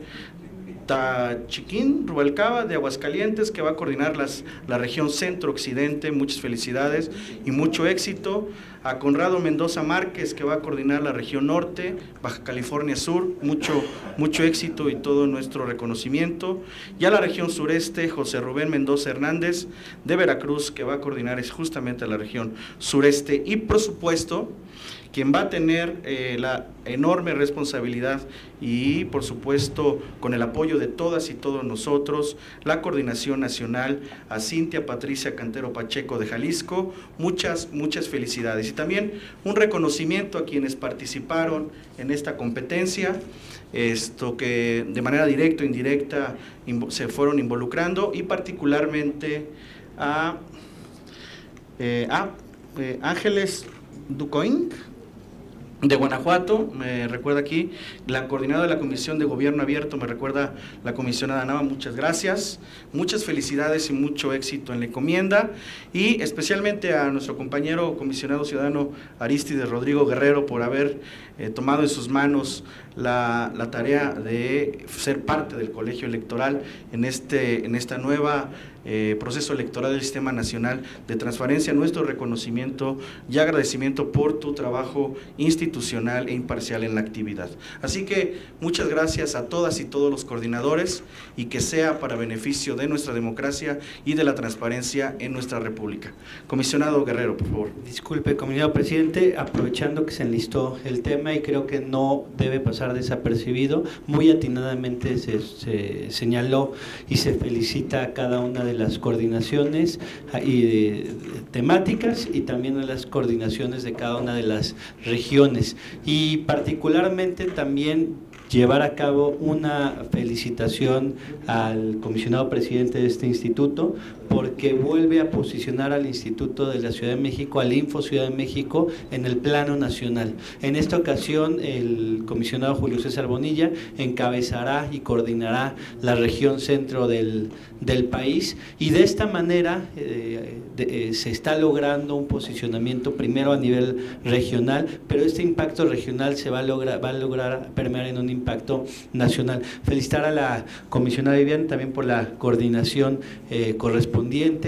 Speaker 1: Tachiquín Rubalcaba de Aguascalientes, que va a coordinar las, la región centro-occidente. Muchas felicidades y mucho éxito. A Conrado Mendoza Márquez, que va a coordinar la región norte, Baja California Sur, mucho, mucho éxito y todo nuestro reconocimiento. Y a la región sureste, José Rubén Mendoza Hernández de Veracruz, que va a coordinar es justamente la región sureste. Y por supuesto, quien va a tener eh, la enorme responsabilidad y por supuesto con el apoyo de todas y todos nosotros, la coordinación nacional, a Cintia Patricia Cantero Pacheco de Jalisco. Muchas, muchas felicidades. Y también un reconocimiento a quienes participaron en esta competencia, esto que de manera directa o indirecta se fueron involucrando, y particularmente a, eh, a eh, Ángeles Ducoing de Guanajuato, me recuerda aquí, la coordinadora de la Comisión de Gobierno Abierto, me recuerda la comisionada Nava. Muchas gracias, muchas felicidades y mucho éxito en la encomienda, y especialmente a nuestro compañero comisionado ciudadano Arístides Rodrigo Guerrero por haber eh, tomado en sus manos la, la tarea de ser parte del colegio electoral en, este, en esta nueva Eh, proceso electoral del Sistema Nacional de Transparencia. Nuestro reconocimiento y agradecimiento por tu trabajo institucional e imparcial en la actividad. Así que muchas gracias a todas y todos los coordinadores, y que sea para beneficio de nuestra democracia y de la transparencia en nuestra república. Comisionado Guerrero, por favor.
Speaker 7: Disculpe, comisionado presidente, aprovechando que se enlistó el tema y creo que no debe pasar desapercibido, muy atinadamente se, se señaló y se felicita a cada una de las coordinaciones y de, temáticas, y también a las coordinaciones de cada una de las regiones, y particularmente también llevar a cabo una felicitación al comisionado presidente de este instituto, porque vuelve a posicionar al Instituto de la Ciudad de México, al Info Ciudad de México, en el plano nacional. En esta ocasión, el comisionado Julio César Bonilla encabezará y coordinará la región centro del, del país, y de esta manera eh, de, eh, se está logrando un posicionamiento primero a nivel regional, pero este impacto regional se va a lograr, va a lograr permear en un impacto nacional. Felicitar a la comisionada Vivian también por la coordinación eh, correspondiente.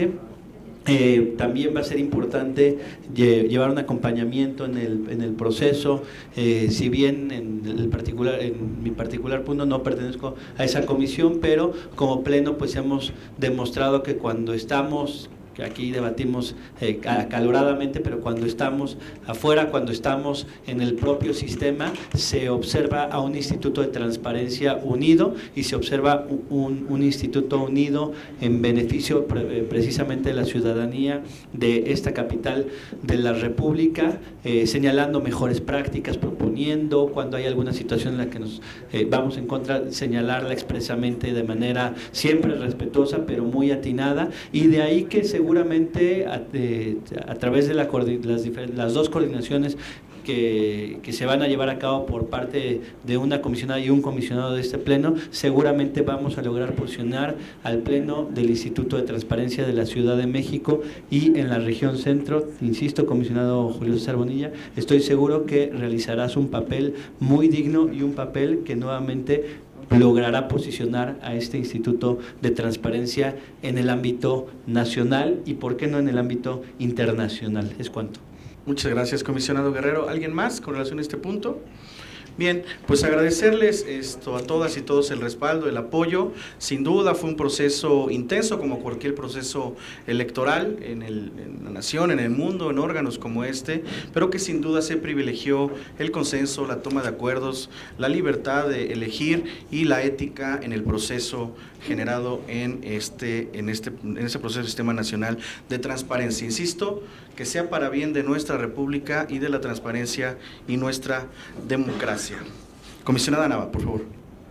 Speaker 7: Eh, también va a ser importante llevar un acompañamiento en el, en el proceso, eh, si bien en, el particular, en mi particular punto no pertenezco a esa comisión, pero como pleno pues hemos demostrado que cuando estamos, que aquí debatimos eh, acaloradamente, pero cuando estamos afuera, cuando estamos en el propio sistema, se observa a un instituto de transparencia unido, y se observa un, un instituto unido en beneficio pre, precisamente de la ciudadanía de esta capital de la República, eh, señalando mejores prácticas, proponiendo cuando hay alguna situación en la que nos eh, vamos en contra, señalarla expresamente de manera siempre respetuosa, pero muy atinada, y de ahí que se seguramente a, de, a través de la, las, las dos coordinaciones que, que se van a llevar a cabo por parte de una comisionada y un comisionado de este pleno, seguramente vamos a lograr posicionar al pleno del Instituto de Transparencia de la Ciudad de México y en la región centro. Insisto, comisionado Julio César Bonilla, estoy seguro que realizarás un papel muy digno y un papel que nuevamente logrará posicionar a este Instituto de Transparencia en el ámbito nacional y, ¿por qué no, en el ámbito internacional? Es cuanto.
Speaker 1: Muchas gracias, comisionado Guerrero. ¿Alguien más con relación a este punto? Bien, pues agradecerles esto a todas y todos el respaldo, el apoyo. Sin duda fue un proceso intenso como cualquier proceso electoral en, el, en la nación, en el mundo, en órganos como este, pero que sin duda se privilegió el consenso, la toma de acuerdos, la libertad de elegir y la ética en el proceso generado en este, en este, en este proceso del Sistema Nacional de Transparencia. Insisto, que sea para bien de nuestra República y de la transparencia y nuestra democracia. Comisionada Nava, por favor.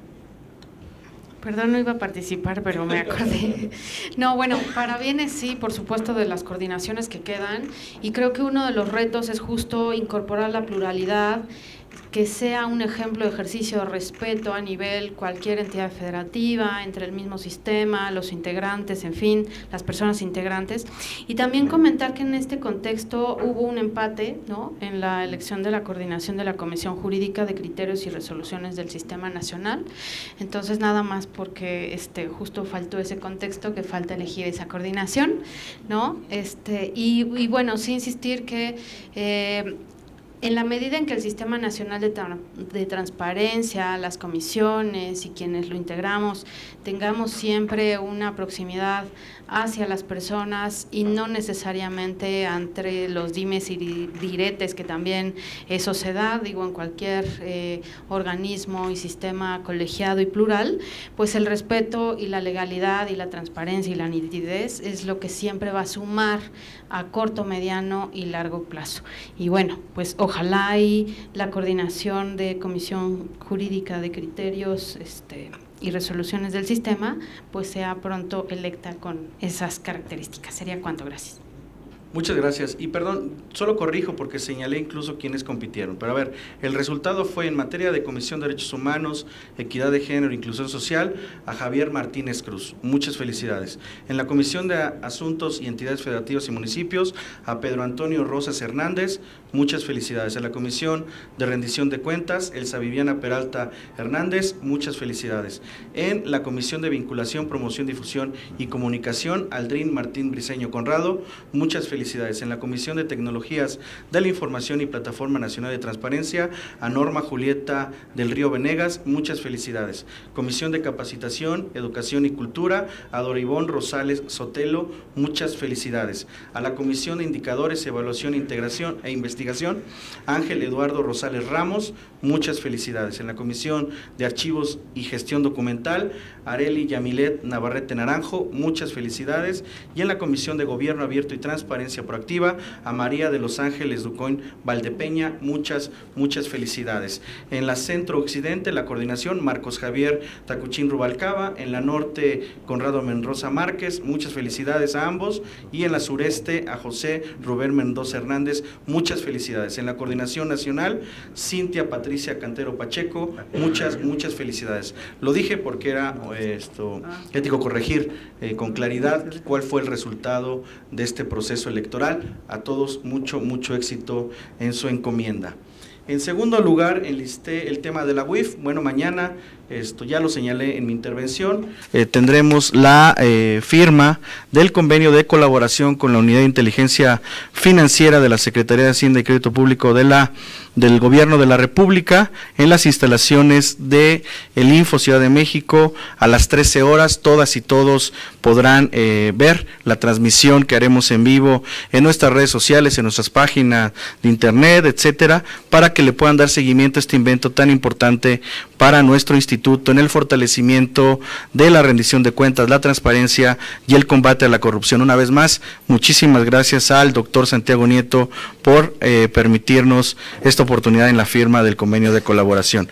Speaker 3: Perdón, no iba a participar, pero me acordé. No, bueno, para bienes sí, por supuesto, de las coordinaciones que quedan, y creo que uno de los retos es justo incorporar la pluralidad, que sea un ejemplo de ejercicio de respeto a nivel cualquier entidad federativa, entre el mismo sistema, los integrantes, en fin, las personas integrantes. Y también comentar que en este contexto hubo un empate, ¿no?, en la elección de la coordinación de la Comisión Jurídica de Criterios y Resoluciones del Sistema Nacional. Entonces, nada más porque este, justo faltó ese contexto, que falta elegir esa coordinación, ¿no? Este, y, y bueno, sí insistir que Eh, en la medida en que el Sistema Nacional de, tra de Transparencia, las comisiones y quienes lo integramos, tengamos siempre una proximidad hacia las personas y no necesariamente entre los dimes y diretes, que también eso se da, digo, en cualquier eh, organismo y sistema colegiado y plural, pues el respeto y la legalidad y la transparencia y la nitidez es lo que siempre va a sumar a corto, mediano y largo plazo. Y bueno, pues ojalá y la coordinación de Comisión Jurídica de Criterios este, y Resoluciones del Sistema pues sea pronto electa con esas características. Sería cuanto, gracias.
Speaker 1: Muchas gracias. Y perdón, solo corrijo porque señalé incluso quienes compitieron. Pero a ver, el resultado fue en materia de Comisión de Derechos Humanos, Equidad de Género e Inclusión Social, a Javier Martínez Cruz. Muchas felicidades. En la Comisión de Asuntos y Entidades Federativas y Municipios, a Pedro Antonio Rosas Hernández. Muchas felicidades. En la Comisión de Rendición de Cuentas, Elsa Viviana Peralta Hernández. Muchas felicidades. En la Comisión de Vinculación, Promoción, Difusión y Comunicación, Aldrin Martín Briceño Conrado. Muchas felicidades. En la Comisión de Tecnologías de la Información y Plataforma Nacional de Transparencia, a Norma Julieta del Río Venegas. Muchas felicidades. Comisión de Capacitación, Educación y Cultura, a Doribón Rosales Sotelo. Muchas felicidades. A la Comisión de Indicadores, Evaluación, Integración e Investigación, Ángel Eduardo Rosales Ramos. Muchas felicidades. En la Comisión de Archivos y Gestión Documental, Areli Yamilet Navarrete Naranjo. Muchas felicidades. Y en la Comisión de Gobierno Abierto y Transparencia Proactiva, a María de Los Ángeles Ducoin Valdepeña. Muchas, muchas felicidades. En la Centro Occidente, la coordinación, Marcos Javier Tacuchín Rubalcaba. En la Norte, Conrado Mendoza Márquez. Muchas felicidades a ambos. Y en la Sureste, a José Rubén Mendoza Hernández. Muchas felicidades. En la Coordinación Nacional, Cintia Patricia Cantero Pacheco. Muchas, muchas felicidades. Lo dije porque era esto ético corregir eh, con claridad cuál fue el resultado de este proceso electoral. A todos mucho, mucho éxito en su encomienda. En segundo lugar, enlisté el tema de la U I F. Bueno, mañana, esto ya lo señalé en mi intervención, eh, tendremos la eh, firma del convenio de colaboración con la Unidad de Inteligencia Financiera de la Secretaría de Hacienda y Crédito Público de la, del Gobierno de la República en las instalaciones de el Info Ciudad de México a las trece horas. Todas y todos podrán eh, ver la transmisión que haremos en vivo en nuestras redes sociales, en nuestras páginas de internet, etcétera, para que le puedan dar seguimiento a este invento tan importante para nuestro instituto en el fortalecimiento de la rendición de cuentas, la transparencia y el combate a la corrupción. Una vez más, muchísimas gracias al doctor Santiago Nieto por eh, permitirnos esta oportunidad en la firma del convenio de colaboración.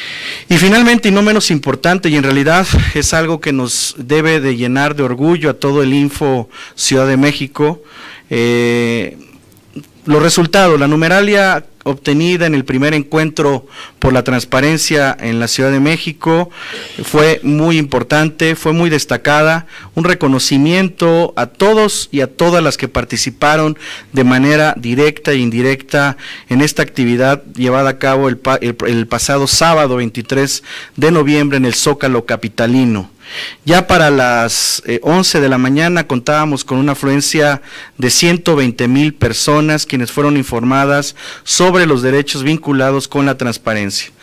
Speaker 1: Y finalmente, y no menos importante, y en realidad es algo que nos debe de llenar de orgullo a todo el Info Ciudad de México, eh, los resultados, la numeralia obtenida en el primer encuentro por la transparencia en la Ciudad de México fue muy importante, fue muy destacada, un reconocimiento a todos y a todas las que participaron de manera directa e indirecta en esta actividad llevada a cabo el, el, el pasado sábado veintitrés de noviembre en el Zócalo capitalino. Ya para las eh, once de la mañana contábamos con una afluencia de ciento veinte mil personas quienes fueron informadas sobre los derechos vinculados con la transparencia.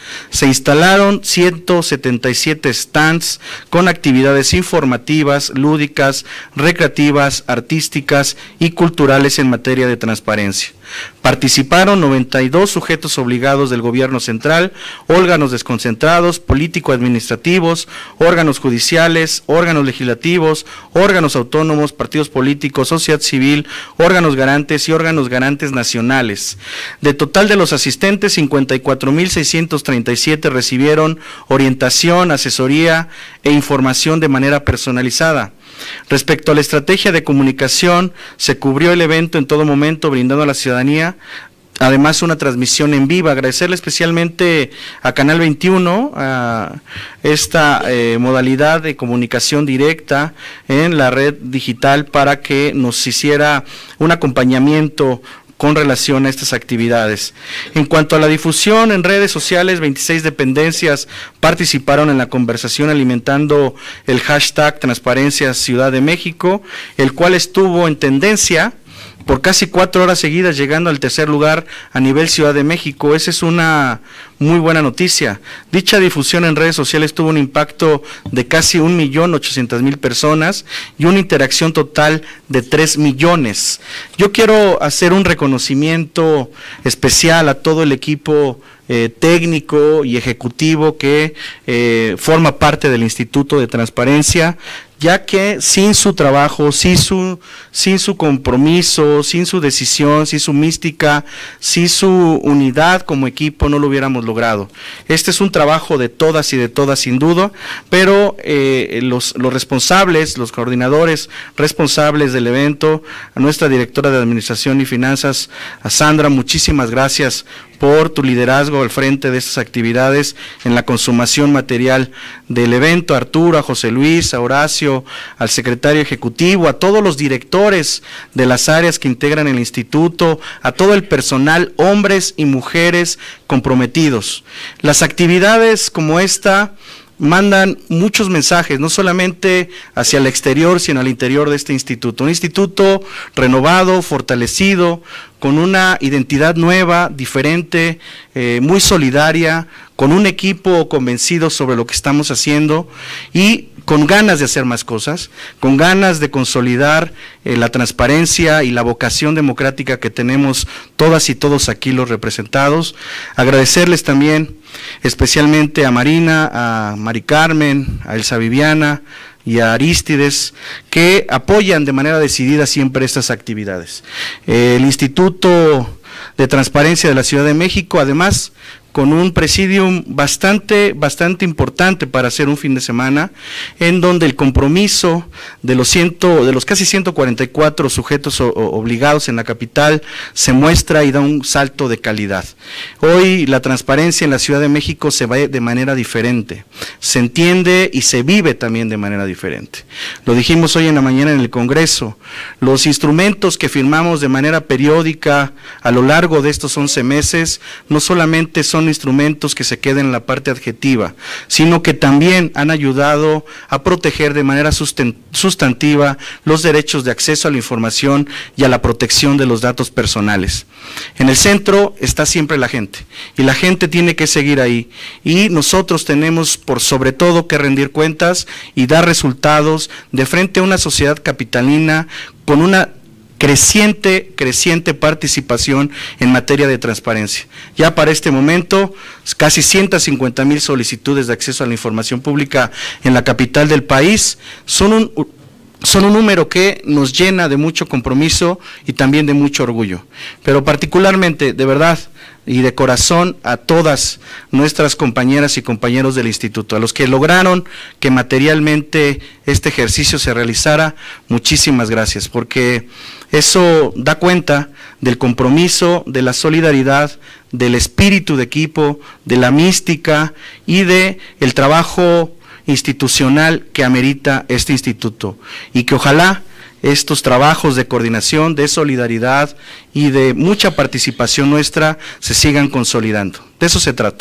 Speaker 1: se instalaron ciento setenta y siete stands con actividades informativas, lúdicas, recreativas, artísticas y culturales en materia de transparencia. Participaron noventa y dos sujetos obligados del gobierno central, órganos desconcentrados, político-administrativos, órganos judiciales, órganos legislativos, órganos autónomos, partidos políticos, sociedad civil, órganos garantes y órganos garantes nacionales. De total de los asistentes, cincuenta y cuatro mil seiscientos treinta y siete recibieron orientación, asesoría e información de manera personalizada. Respecto a la estrategia de comunicación, se cubrió el evento en todo momento, brindando a la ciudadanía, además una transmisión en vivo. Agradecerle especialmente a Canal veintiuno, a esta eh, modalidad de comunicación directa en la red digital para que nos hiciera un acompañamiento con relación a estas actividades. En cuanto a la difusión en redes sociales, veintiséis dependencias participaron en la conversación alimentando el hashtag Transparencia Ciudad de México, el cual estuvo en tendencia por casi cuatro horas seguidas, llegando al tercer lugar a nivel Ciudad de México. Esa es una muy buena noticia. Dicha difusión en redes sociales tuvo un impacto de casi un millón ochocientas mil personas y una interacción total de tres millones. Yo quiero hacer un reconocimiento especial a todo el equipo Eh, técnico y ejecutivo que eh, forma parte del Instituto de Transparencia, ya que sin su trabajo, sin su, sin su compromiso, sin su decisión, sin su mística, sin su unidad como equipo, no lo hubiéramos logrado. Este es un trabajo de todas y de todas sin duda, pero eh, los, los responsables, los coordinadores responsables del evento, a nuestra directora de Administración y Finanzas, a Sandra, muchísimas gracias por tu liderazgo al frente de estas actividades en la consumación material del evento, a Arturo, a José Luis, a Horacio, al secretario ejecutivo, a todos los directores de las áreas que integran el instituto, a todo el personal, hombres y mujeres comprometidos. Las actividades como esta mandan muchos mensajes, no solamente hacia el exterior, sino al interior de este instituto. Un instituto renovado, fortalecido, con una identidad nueva, diferente, eh, muy solidaria, con un equipo convencido sobre lo que estamos haciendo y con ganas de hacer más cosas, con ganas de consolidar eh, la transparencia y la vocación democrática que tenemos todas y todos aquí los representados. Agradecerles también especialmente a Marina, a Mari Carmen, a Elsa Viviana y a Arístides, que apoyan de manera decidida siempre estas actividades. Eh, el Instituto de Transparencia de la Ciudad de México, además, con un presidium bastante, bastante importante para hacer un fin de semana, en donde el compromiso de los, ciento, de los casi ciento cuarenta y cuatro sujetos o, o, obligados en la capital se muestra y da un salto de calidad. Hoy la transparencia en la Ciudad de México se ve de manera diferente, se entiende y se vive también de manera diferente. Lo dijimos hoy en la mañana en el Congreso, los instrumentos que firmamos de manera periódica a lo largo de estos once meses no solamente son instrumentos que se queden en la parte adjetiva, sino que también han ayudado a proteger de manera sustantiva los derechos de acceso a la información y a la protección de los datos personales. En el centro está siempre la gente, y la gente tiene que seguir ahí, y nosotros tenemos por sobre todo que rendir cuentas y dar resultados de frente a una sociedad capitalina con una creciente, creciente participación en materia de transparencia. Ya para este momento, casi ciento cincuenta mil solicitudes de acceso a la información pública en la capital del país, son un, son un número que nos llena de mucho compromiso y también de mucho orgullo. Pero particularmente, de verdad, y de corazón a todas nuestras compañeras y compañeros del instituto, a los que lograron que materialmente este ejercicio se realizara, muchísimas gracias, porque eso da cuenta del compromiso, de la solidaridad, del espíritu de equipo, de la mística y de el trabajo institucional que amerita este instituto, y que ojalá estos trabajos de coordinación, de solidaridad y de mucha participación nuestra se sigan consolidando. De eso se trata.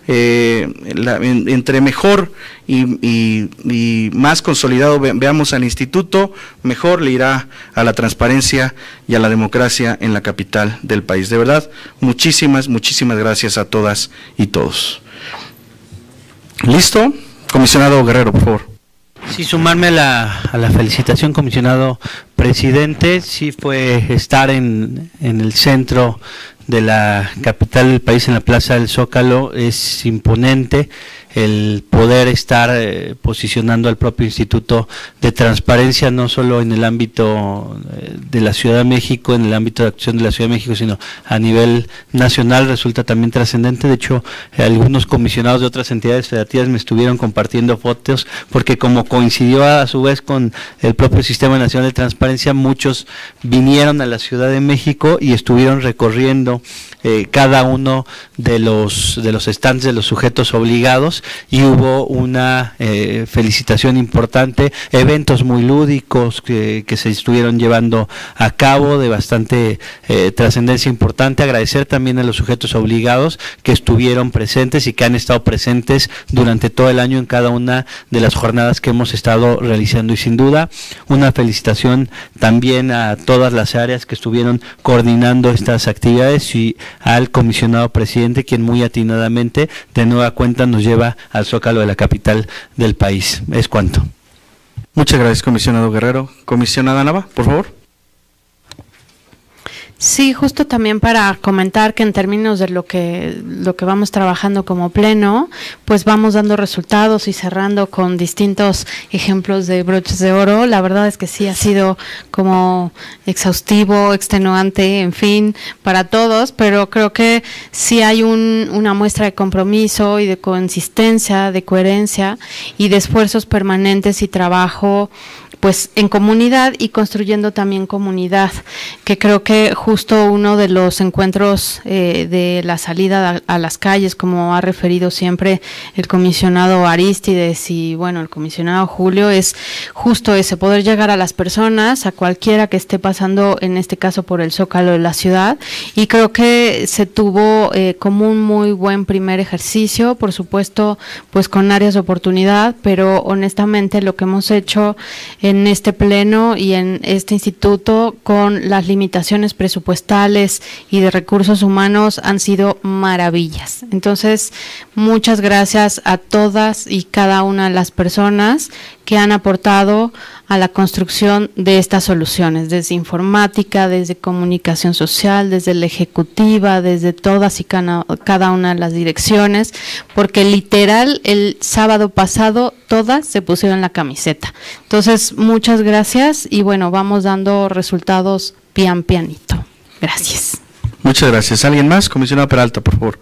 Speaker 1: Eh, la, en, entre mejor y, y, y más consolidado ve, veamos al instituto, mejor le irá a la transparencia y a la democracia en la capital del país. De verdad, muchísimas, muchísimas gracias a todas y todos. Listo. Comisionado Guerrero, por favor.
Speaker 4: Sí, sumarme a la, a la felicitación, comisionado presidente. Sí fue estar en, en el centro de la capital del país, en la Plaza del Zócalo, es imponente el poder estar eh, posicionando al propio Instituto de Transparencia, no solo en el ámbito eh, de la Ciudad de México, en el ámbito de acción de la Ciudad de México, sino a nivel nacional, resulta también trascendente. De hecho, eh, algunos comisionados de otras entidades federativas me estuvieron compartiendo fotos, porque como coincidió a, a su vez con el propio Sistema Nacional de Transparencia, muchos vinieron a la Ciudad de México y estuvieron recorriendo eh, cada uno de los, de los stands de los sujetos obligados, y hubo una eh, felicitación importante, eventos muy lúdicos que, que se estuvieron llevando a cabo de bastante eh, trascendencia importante. Agradecer también a los sujetos obligados que estuvieron presentes y que han estado presentes durante todo el año en cada una de las jornadas que hemos estado realizando, y sin duda una felicitación también a todas las áreas que estuvieron coordinando estas actividades y al comisionado presidente, quien muy atinadamente de nueva cuenta nos lleva al Zócalo de la capital del país. Es cuanto.
Speaker 1: Muchas gracias, comisionado Guerrero. Comisionada Nava, por favor.
Speaker 3: Sí, justo también para comentar que en términos de lo que lo que vamos trabajando como pleno, pues vamos dando resultados y cerrando con distintos ejemplos de broches de oro. La verdad es que sí ha sido como exhaustivo, extenuante, en fin, para todos, pero creo que sí hay un, una muestra de compromiso y de consistencia, de coherencia y de esfuerzos permanentes y trabajo pues en comunidad y construyendo también comunidad, que creo que justo uno de los encuentros eh, de la salida a, a las calles, como ha referido siempre el comisionado Arístides y bueno, el comisionado Julio, es justo ese, poder llegar a las personas, a cualquiera que esté pasando, en este caso por el Zócalo de la ciudad, y creo que se tuvo eh, como un muy buen primer ejercicio, por supuesto, pues con áreas de oportunidad, pero honestamente lo que hemos hecho en este pleno y en este instituto con las limitaciones presupuestales y de recursos humanos han sido maravillas. Entonces, muchas gracias a todas y cada una de las personas que han aportado a la construcción de estas soluciones, desde informática, desde comunicación social, desde la ejecutiva, desde todas y cada, cada una de las direcciones, porque literal el sábado pasado todas se pusieron la camiseta. Entonces, muchas gracias y bueno, vamos dando resultados pian pianito. Gracias.
Speaker 1: Muchas gracias. ¿Alguien más? Comisionada Peralta, por favor.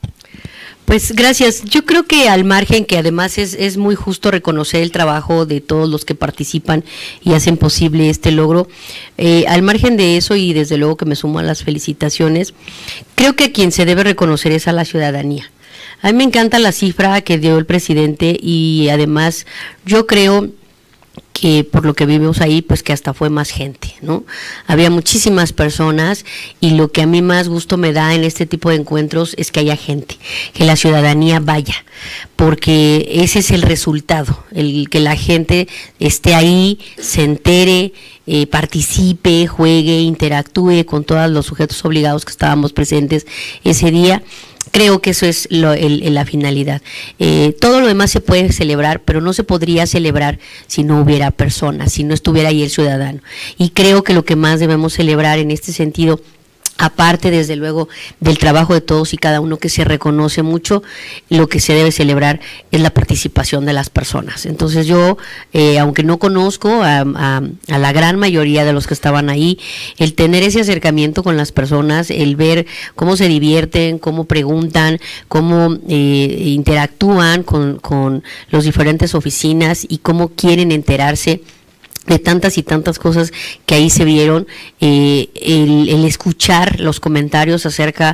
Speaker 5: Pues gracias. Yo creo que al margen, que además es, es muy justo reconocer el trabajo de todos los que participan y hacen posible este logro, eh, al margen de eso y desde luego que me sumo a las felicitaciones, creo que a quien se debe reconocer es a la ciudadanía. A mí me encanta la cifra que dio el presidente y además yo creo que por lo que vivimos ahí, pues que hasta fue más gente, ¿no? Había muchísimas personas y lo que a mí más gusto me da en este tipo de encuentros es que haya gente, que la ciudadanía vaya, porque ese es el resultado, el que la gente esté ahí, se entere, eh, participe, juegue, interactúe con todos los sujetos obligados que estábamos presentes ese día. Creo que eso es lo, el, el, la finalidad. Eh, todo lo demás se puede celebrar, pero no se podría celebrar si no hubiera personas, si no estuviera ahí el ciudadano. Y creo que lo que más debemos celebrar en este sentido, aparte desde luego del trabajo de todos y cada uno que se reconoce mucho, lo que se debe celebrar es la participación de las personas. Entonces yo, eh, aunque no conozco a, a, a la gran mayoría de los que estaban ahí, el tener ese acercamiento con las personas, el ver cómo se divierten, cómo preguntan, cómo eh, interactúan con, con las diferentes oficinas y cómo quieren enterarse de tantas y tantas cosas que ahí se vieron, eh, el, el escuchar los comentarios acerca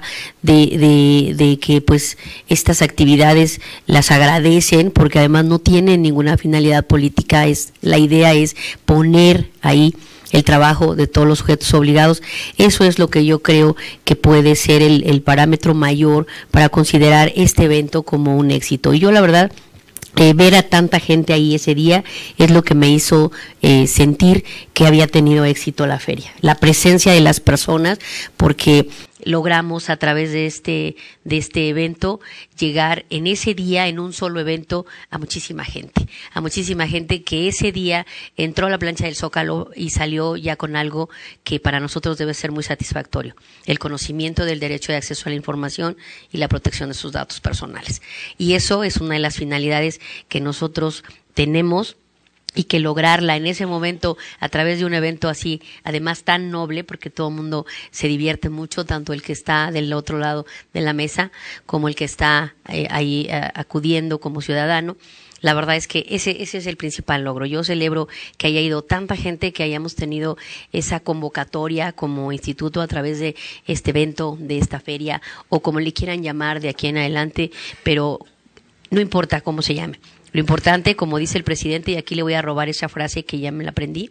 Speaker 5: de, de, de que pues estas actividades las agradecen porque además no tienen ninguna finalidad política, es la idea es poner ahí el trabajo de todos los sujetos obligados. Eso es lo que yo creo que puede ser el, el parámetro mayor para considerar este evento como un éxito. Y yo la verdad, Eh, ver a tanta gente ahí ese día es lo que me hizo eh, sentir que había tenido éxito la feria, la presencia de las personas, porque logramos a través de este, de este evento llegar en ese día, en un solo evento, a muchísima gente, a muchísima gente que ese día entró a la plancha del Zócalo y salió ya con algo que para nosotros debe ser muy satisfactorio: el conocimiento del derecho de acceso a la información y la protección de sus datos personales. Y eso es una de las finalidades que nosotros tenemos, y que lograrla en ese momento a través de un evento así, además tan noble, porque todo el mundo se divierte mucho, tanto el que está del otro lado de la mesa como el que está eh, ahí eh, acudiendo como ciudadano. La verdad es que ese, ese es el principal logro. Yo celebro que haya ido tanta gente, que hayamos tenido esa convocatoria como instituto a través de este evento, de esta feria, o como le quieran llamar de aquí en adelante, pero no importa cómo se llame. Lo importante, como dice el presidente, y aquí le voy a robar esa frase que ya me la aprendí,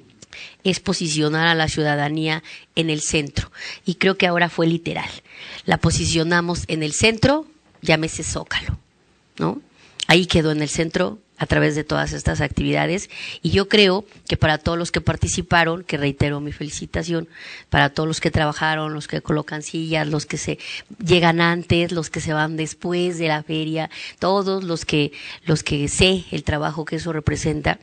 Speaker 5: es posicionar a la ciudadanía en el centro. Y creo que ahora fue literal. La posicionamos en el centro, llámese Zócalo, ¿no? Ahí quedó en el centro a través de todas estas actividades, y yo creo que para todos los que participaron, que reitero mi felicitación, para todos los que trabajaron, los que colocan sillas, los que se llegan antes, los que se van después de la feria, todos los que, los que sé el trabajo que eso representa,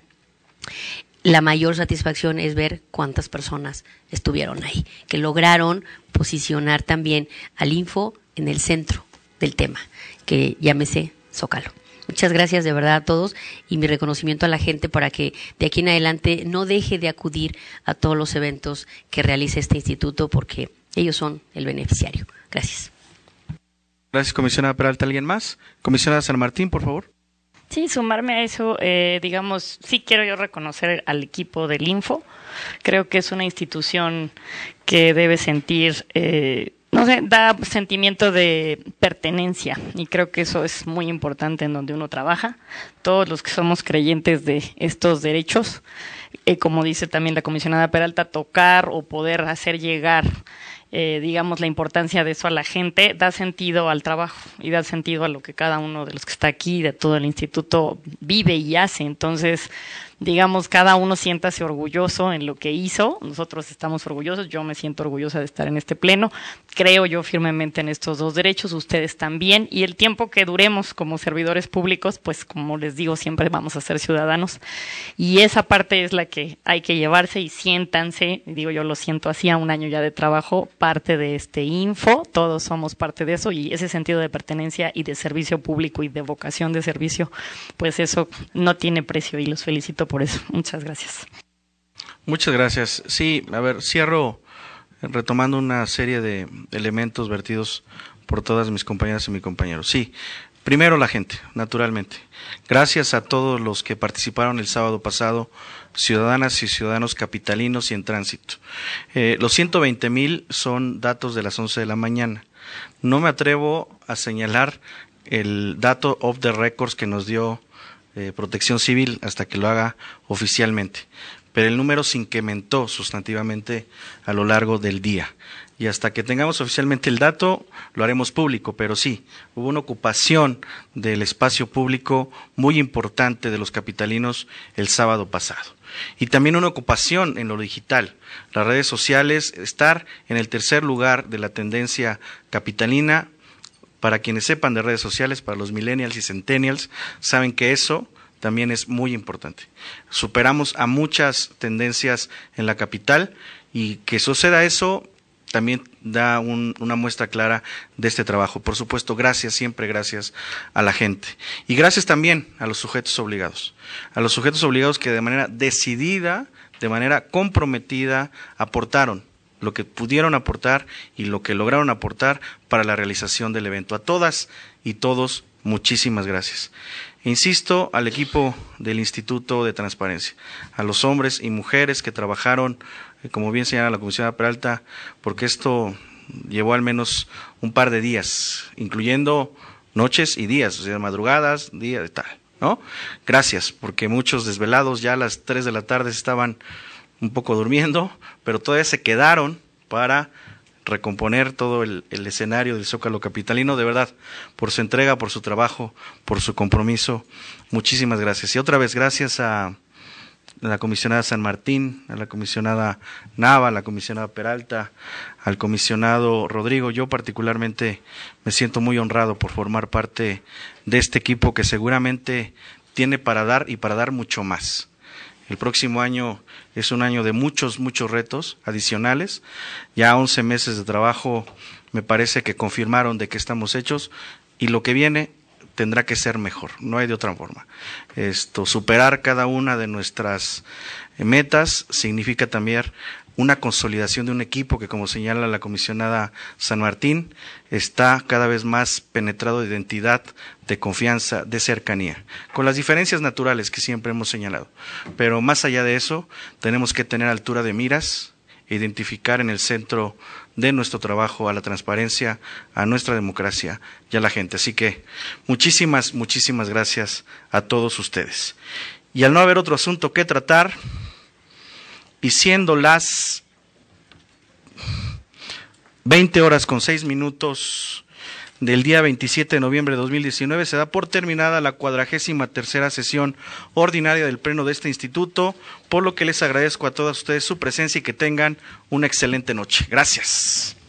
Speaker 5: la mayor satisfacción es ver cuántas personas estuvieron ahí, que lograron posicionar también al Info en el centro del tema, que llámese Zócalo. Muchas gracias de verdad a todos, y mi reconocimiento a la gente para que de aquí en adelante no deje de acudir a todos los eventos que realiza este instituto, porque ellos son el beneficiario. Gracias.
Speaker 1: Gracias, comisionada Peralta. ¿Alguien más? Comisionada San Martín, por favor.
Speaker 6: Sí, sumarme a eso, eh, digamos, sí quiero yo reconocer al equipo del Info. Creo que es una institución que debe sentir... Eh, No sé, da sentimiento de pertenencia, y creo que eso es muy importante en donde uno trabaja. Todos los que somos creyentes de estos derechos, eh, como dice también la comisionada Peralta, tocar o poder hacer llegar, eh, digamos, la importancia de eso a la gente, da sentido al trabajo y da sentido a lo que cada uno de los que está aquí, de todo el instituto, vive y hace. Entonces, digamos, cada uno siéntase orgulloso en lo que hizo. Nosotros estamos orgullosos, yo me siento orgullosa de estar en este pleno. Creo yo firmemente en estos dos derechos, ustedes también, y el tiempo que duremos como servidores públicos, pues como les digo, siempre vamos a ser ciudadanos, y esa parte es la que hay que llevarse. Y siéntanse, digo, yo lo siento así, a un año ya de trabajo, parte de este Info, todos somos parte de eso, y ese sentido de pertenencia y de servicio público y de vocación de servicio, pues eso no tiene precio, y los felicito por eso. Muchas gracias.
Speaker 1: Muchas gracias. Sí, a ver, cierro retomando una serie de elementos vertidos por todas mis compañeras y mis compañeros. Sí, primero la gente, naturalmente. Gracias a todos los que participaron el sábado pasado, ciudadanas y ciudadanos capitalinos y en tránsito. Eh, los ciento veinte mil son datos de las once de la mañana. No me atrevo a señalar el dato off the records que nos dio Eh, Protección Civil hasta que lo haga oficialmente, pero el número se incrementó sustantivamente a lo largo del día, y hasta que tengamos oficialmente el dato lo haremos público. Pero sí, hubo una ocupación del espacio público muy importante de los capitalinos el sábado pasado, y también una ocupación en lo digital, las redes sociales, estar en el tercer lugar de la tendencia capitalina. Para quienes sepan de redes sociales, para los millennials y centennials, saben que eso también es muy importante. Superamos a muchas tendencias en la capital, y que suceda eso también da un, una muestra clara de este trabajo. Por supuesto, gracias, siempre gracias a la gente. Y gracias también a los sujetos obligados, a los sujetos obligados que de manera decidida, de manera comprometida, aportaron lo que pudieron aportar y lo que lograron aportar para la realización del evento. A todas y todos, muchísimas gracias. Insisto, al equipo del Instituto de Transparencia, a los hombres y mujeres que trabajaron, eh, como bien señala la comisionada Peralta, porque esto llevó al menos un par de días, incluyendo noches y días, o sea, madrugadas, días y tal, ¿no? Gracias, porque muchos desvelados ya a las tres de la tarde estaban un poco durmiendo, pero todavía se quedaron para recomponer todo el, el escenario del Zócalo capitalino. De verdad, por su entrega, por su trabajo, por su compromiso, muchísimas gracias. Y otra vez, gracias a a la comisionada San Martín, a la comisionada Nava, a la comisionada Peralta, al comisionado Rodrigo. Yo particularmente me siento muy honrado por formar parte de este equipo que seguramente tiene para dar y para dar mucho más. El próximo año es un año de muchos, muchos retos adicionales. Ya once meses de trabajo me parece que confirmaron de que estamos hechos y lo que viene tendrá que ser mejor, no hay de otra forma. Esto, superar cada una de nuestras metas significa también una consolidación de un equipo que, como señala la comisionada San Martín, está cada vez más penetrado de identidad, de confianza, de cercanía, con las diferencias naturales que siempre hemos señalado. Pero más allá de eso, tenemos que tener altura de miras, identificar en el centro de nuestro trabajo a la transparencia, a nuestra democracia y a la gente. Así que muchísimas, muchísimas gracias a todos ustedes. Y al no haber otro asunto que tratar, y siendo las veinte horas con seis minutos del día veintisiete de noviembre de dos mil diecinueve, se da por terminada la cuadragésima tercera sesión ordinaria del Pleno de este instituto, por lo que les agradezco a todas ustedes su presencia y que tengan una excelente noche. Gracias.